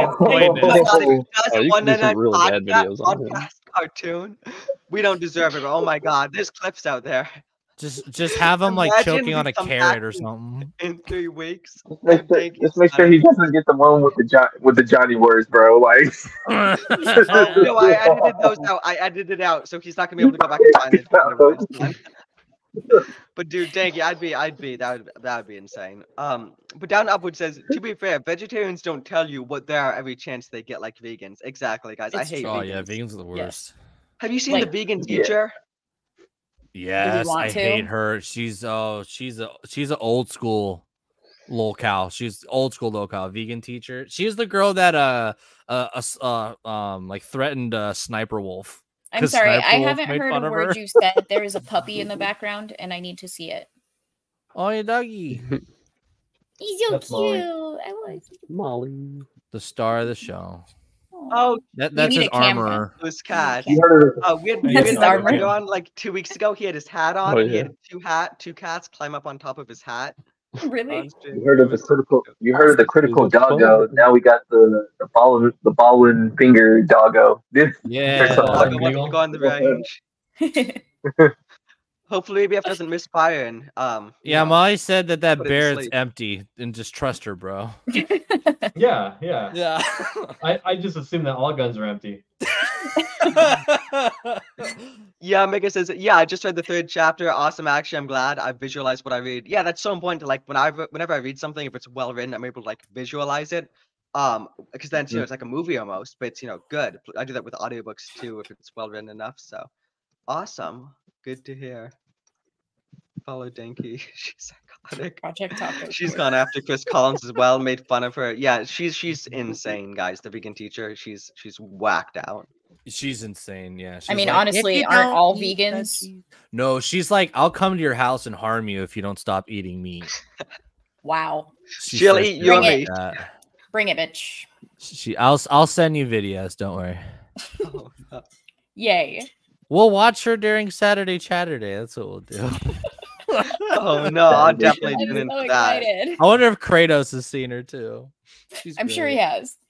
some really bad videos on him. Cartoon. We don't deserve it. Oh my god, there's clips out there. Just have him like choking on a carrot or something in 3 weeks. Just make sure he doesn't get the one with the Johnny words, bro. Like, no, I edited those out. I edited it out, so he's not gonna be able to go back and find it. But dude, Denki, I'd be that would be insane. But Down Upward says, to be fair, vegetarians don't tell you what they are every chance they get, like vegans. Exactly, guys. I hate. Oh yeah, vegans are the worst. Yes. Have you seen the vegan teacher? Yes, I hate her. She's an old school locale. She's old school locale vegan teacher. She's the girl that like threatened Sniper Wolf. I'm sorry, I haven't heard a word you said. There is a puppy in the background, and I need to see it. Oh, yeah, doggy. He's so That's cute. I like Molly, the star of the show. Oh, that's his armor. His cat. You heard we had his armor on like 2 weeks ago. He had his hat on. Oh, yeah. He had two cats climb up on top of his hat. Really? You heard of the critical doggo. Now we got the ball and finger doggo. Yeah. Doggo wants to go on the range. Hopefully ABF doesn't misfire. And yeah, Molly said that bear is empty and just trust her, bro. Yeah. I just assume that all guns are empty. Yeah, Mega says, yeah, I just read the 3rd chapter. Awesome. Actually, I'm glad I visualized what I read. Yeah, that's so important to like whenever I read something, if it's well written, I'm able to like visualize it. Because then it's like a movie almost, but it's good. I do that with audiobooks too if it's well written enough. So awesome. Good to hear. Follow Denki. She's iconic. Project Topic. She's gone after Chris Collins as well. Made fun of her. Yeah, she's insane, guys. The vegan teacher. She's whacked out. She's insane. Yeah. She's I mean, honestly, aren't all vegans? No, she's like, I'll come to your house and harm you if you don't stop eating meat. Wow. She'll eat your meat. Bring it, bitch. I'll send you videos. Don't worry. Oh, no. Yay. We'll watch her during Saturday Chatterday. That's what we'll do. Oh no, I'll definitely tune in for that. I wonder if Kratos has seen her too. I'm sure he has.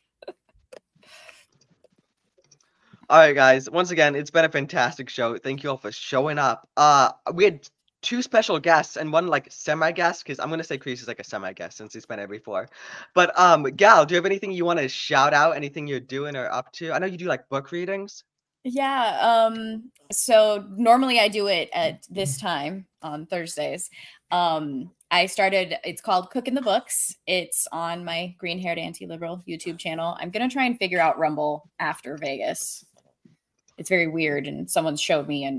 All right, guys. Once again, it's been a fantastic show. Thank you all for showing up. We had 2 special guests and one like semi-guest, because I'm gonna say Chris is like a semi-guest since he's been every 4. But Gal, do you have anything you want to shout out? Anything you're doing or up to? I know you do like book readings. Yeah. So normally I do it at this time on Thursdays. I started, it's called Cooking the Books. It's on my green-haired anti-liberal YouTube channel. I'm going to try and figure out Rumble after Vegas. It's very weird, and someone showed me, and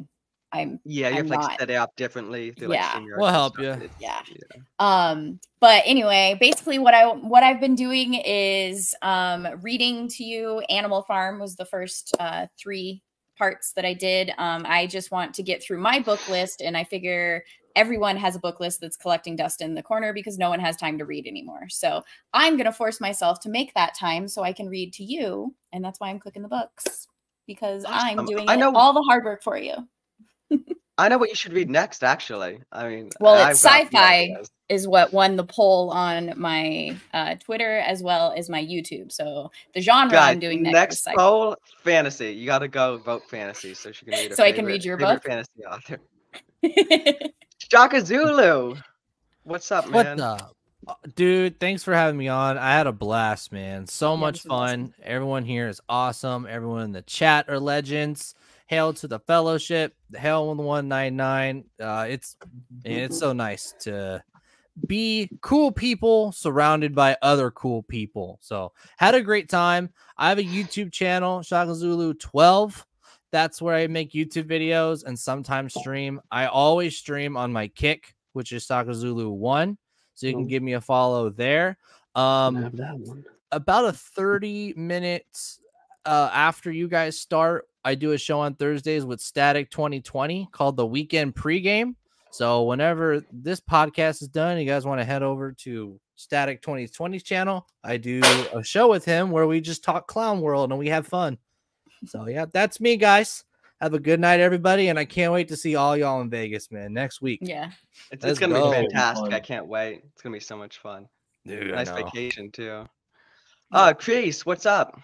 you have to like set it up differently. We'll help you. Yeah. But anyway, basically what I've been doing is reading to you. Animal Farm was the first 3 parts that I did. I just want to get through my book list, and I figure everyone has a book list that's collecting dust in the corner because no one has time to read anymore. So I'm going to force myself to make that time so I can read to you, and that's why I'm clicking the books, because I'm doing all the hard work for you. I know what you should read next, actually. I mean, well, it's sci-fi is what won the poll on my Twitter as well as my YouTube. So the genre I'm doing next poll, fantasy. You got to go vote fantasy so she can read. So I can read your book. Fantasy author. Shaka Zulu, what's up, man? What up? Dude, thanks for having me on. I had a blast, man. So much fun. Awesome. Everyone here is awesome. Everyone in the chat are legends. Hail to the fellowship. Hail 199. It's so nice to be cool people surrounded by other cool people. So had a great time. I have a YouTube channel, Shaka Zulu 12. That's where I make YouTube videos and sometimes stream. I always stream on my Kick, which is Shaka Zulu 1. So you can give me a follow there. Have that one. About a 30 minutes after you guys start, I do a show on Thursdays with Static 2020 called The Weekend Pregame. So whenever this podcast is done, you guys want to head over to Static 2020's channel. I do a show with him where we just talk Clown World and we have fun. So yeah, that's me, guys. Have a good night, everybody, and I can't wait to see all y'all in Vegas, man, next week. Yeah, it's gonna be fantastic. I can't wait. It's gonna be so much fun. Dude, nice vacation too. Chris, what's up?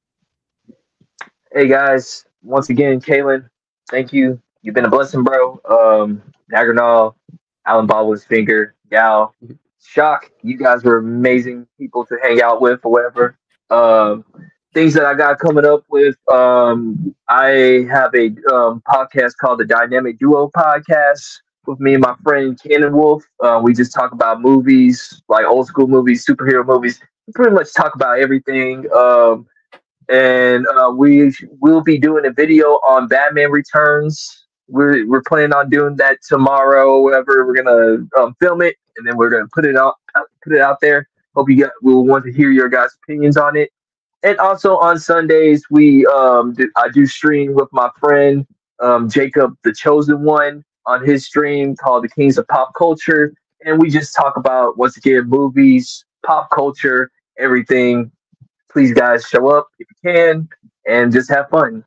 Hey guys, once again, Kaylin, thank you. You've been a blessing, bro. Nagranal, Alan Baldwin's Finger, Gal, Shock. You guys were amazing people to hang out with or whatever. Things that I got coming up with. I have a podcast called the Dynamic Duo Podcast with me and my friend Cannon Wolf. We just talk about movies, like old school movies, superhero movies. We pretty much talk about everything. And we will be doing a video on Batman Returns. We're planning on doing that tomorrow or whatever. We're gonna film it and then we're gonna put it out there. Hope we'll want to hear your guys' opinions on it. And also on Sundays, I do stream with my friend Jacob, the Chosen One, on his stream called The Kings of Pop Culture, and we just talk about, once again, movies, pop culture, everything. Please, guys, show up if you can and just have fun.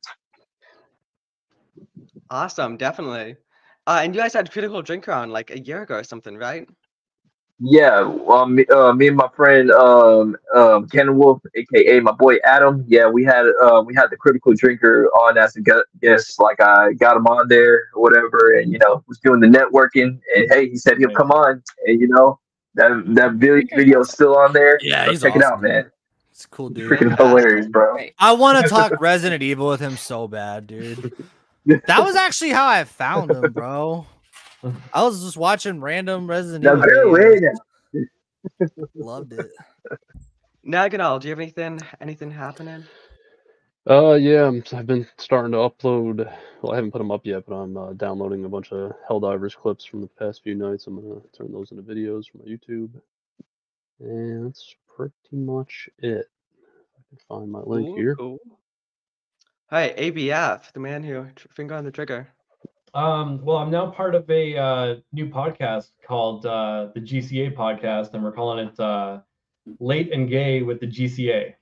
Awesome, definitely. And you guys had Critical Drinker on like a year ago or something, right? Yeah, me and my friend Ken Wolf, aka my boy Adam. Yeah, we had the Critical Drinker on as a guest. Like I got him on there or whatever, and was doing the networking. And hey, he said he'll come on, and that video is still on there. Yeah, so check it out, man. It's cool, dude. Freaking hilarious, bro. I want to talk Resident Evil with him so bad, dude. That was actually how I found him, bro. I was just watching random Resident Evil. Loved it. Naganal, do you have anything happening? Yeah, I've been starting to upload. Well, I haven't put them up yet, but I'm downloading a bunch of Helldivers clips from the past few nights. I'm gonna turn those into videos for my YouTube, and that's pretty much it. I can find my link here. Cool. Hi, ABF, the man who finger on the trigger. Well, I'm now part of a new podcast called the GCA Podcast, and we're calling it Late and Gay with the GCA.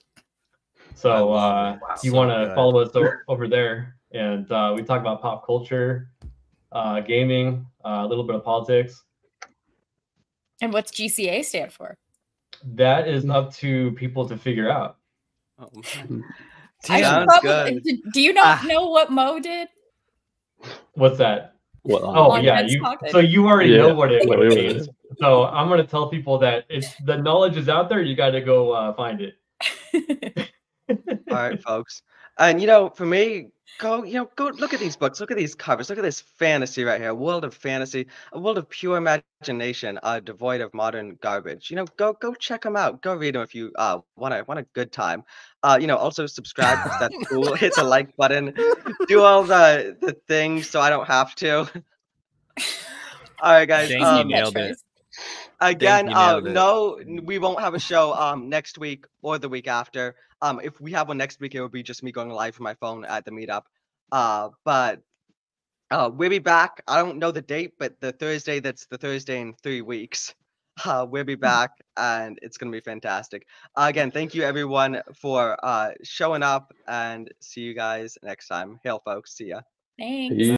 So if you want to follow us over there, and we talk about pop culture, gaming, a little bit of politics. And what's GCA stand for? That is up to people to figure out. Oh, good. Do you not know what Mo did? What's that? What? Oh yeah, you already know what it means. So I'm gonna tell people that the knowledge is out there. You got to go find it. All right, folks. And for me, go look at these books, look at these covers, look at this fantasy right here, a world of fantasy, a world of pure imagination, devoid of modern garbage. Go check them out, go read them if you want a good time. Also subscribe because that's cool. Hit the like button, do all the things so I don't have to. All right, guys. You nailed it. Again, no, we won't have a show next week or the week after. If we have one next week, it will be just me going live from my phone at the meetup. But we'll be back. I don't know the date, but that's the Thursday in 3 weeks. We'll be back, and it's gonna be fantastic. Again, thank you everyone for showing up, and see you guys next time. Hail, folks. See ya. Thanks.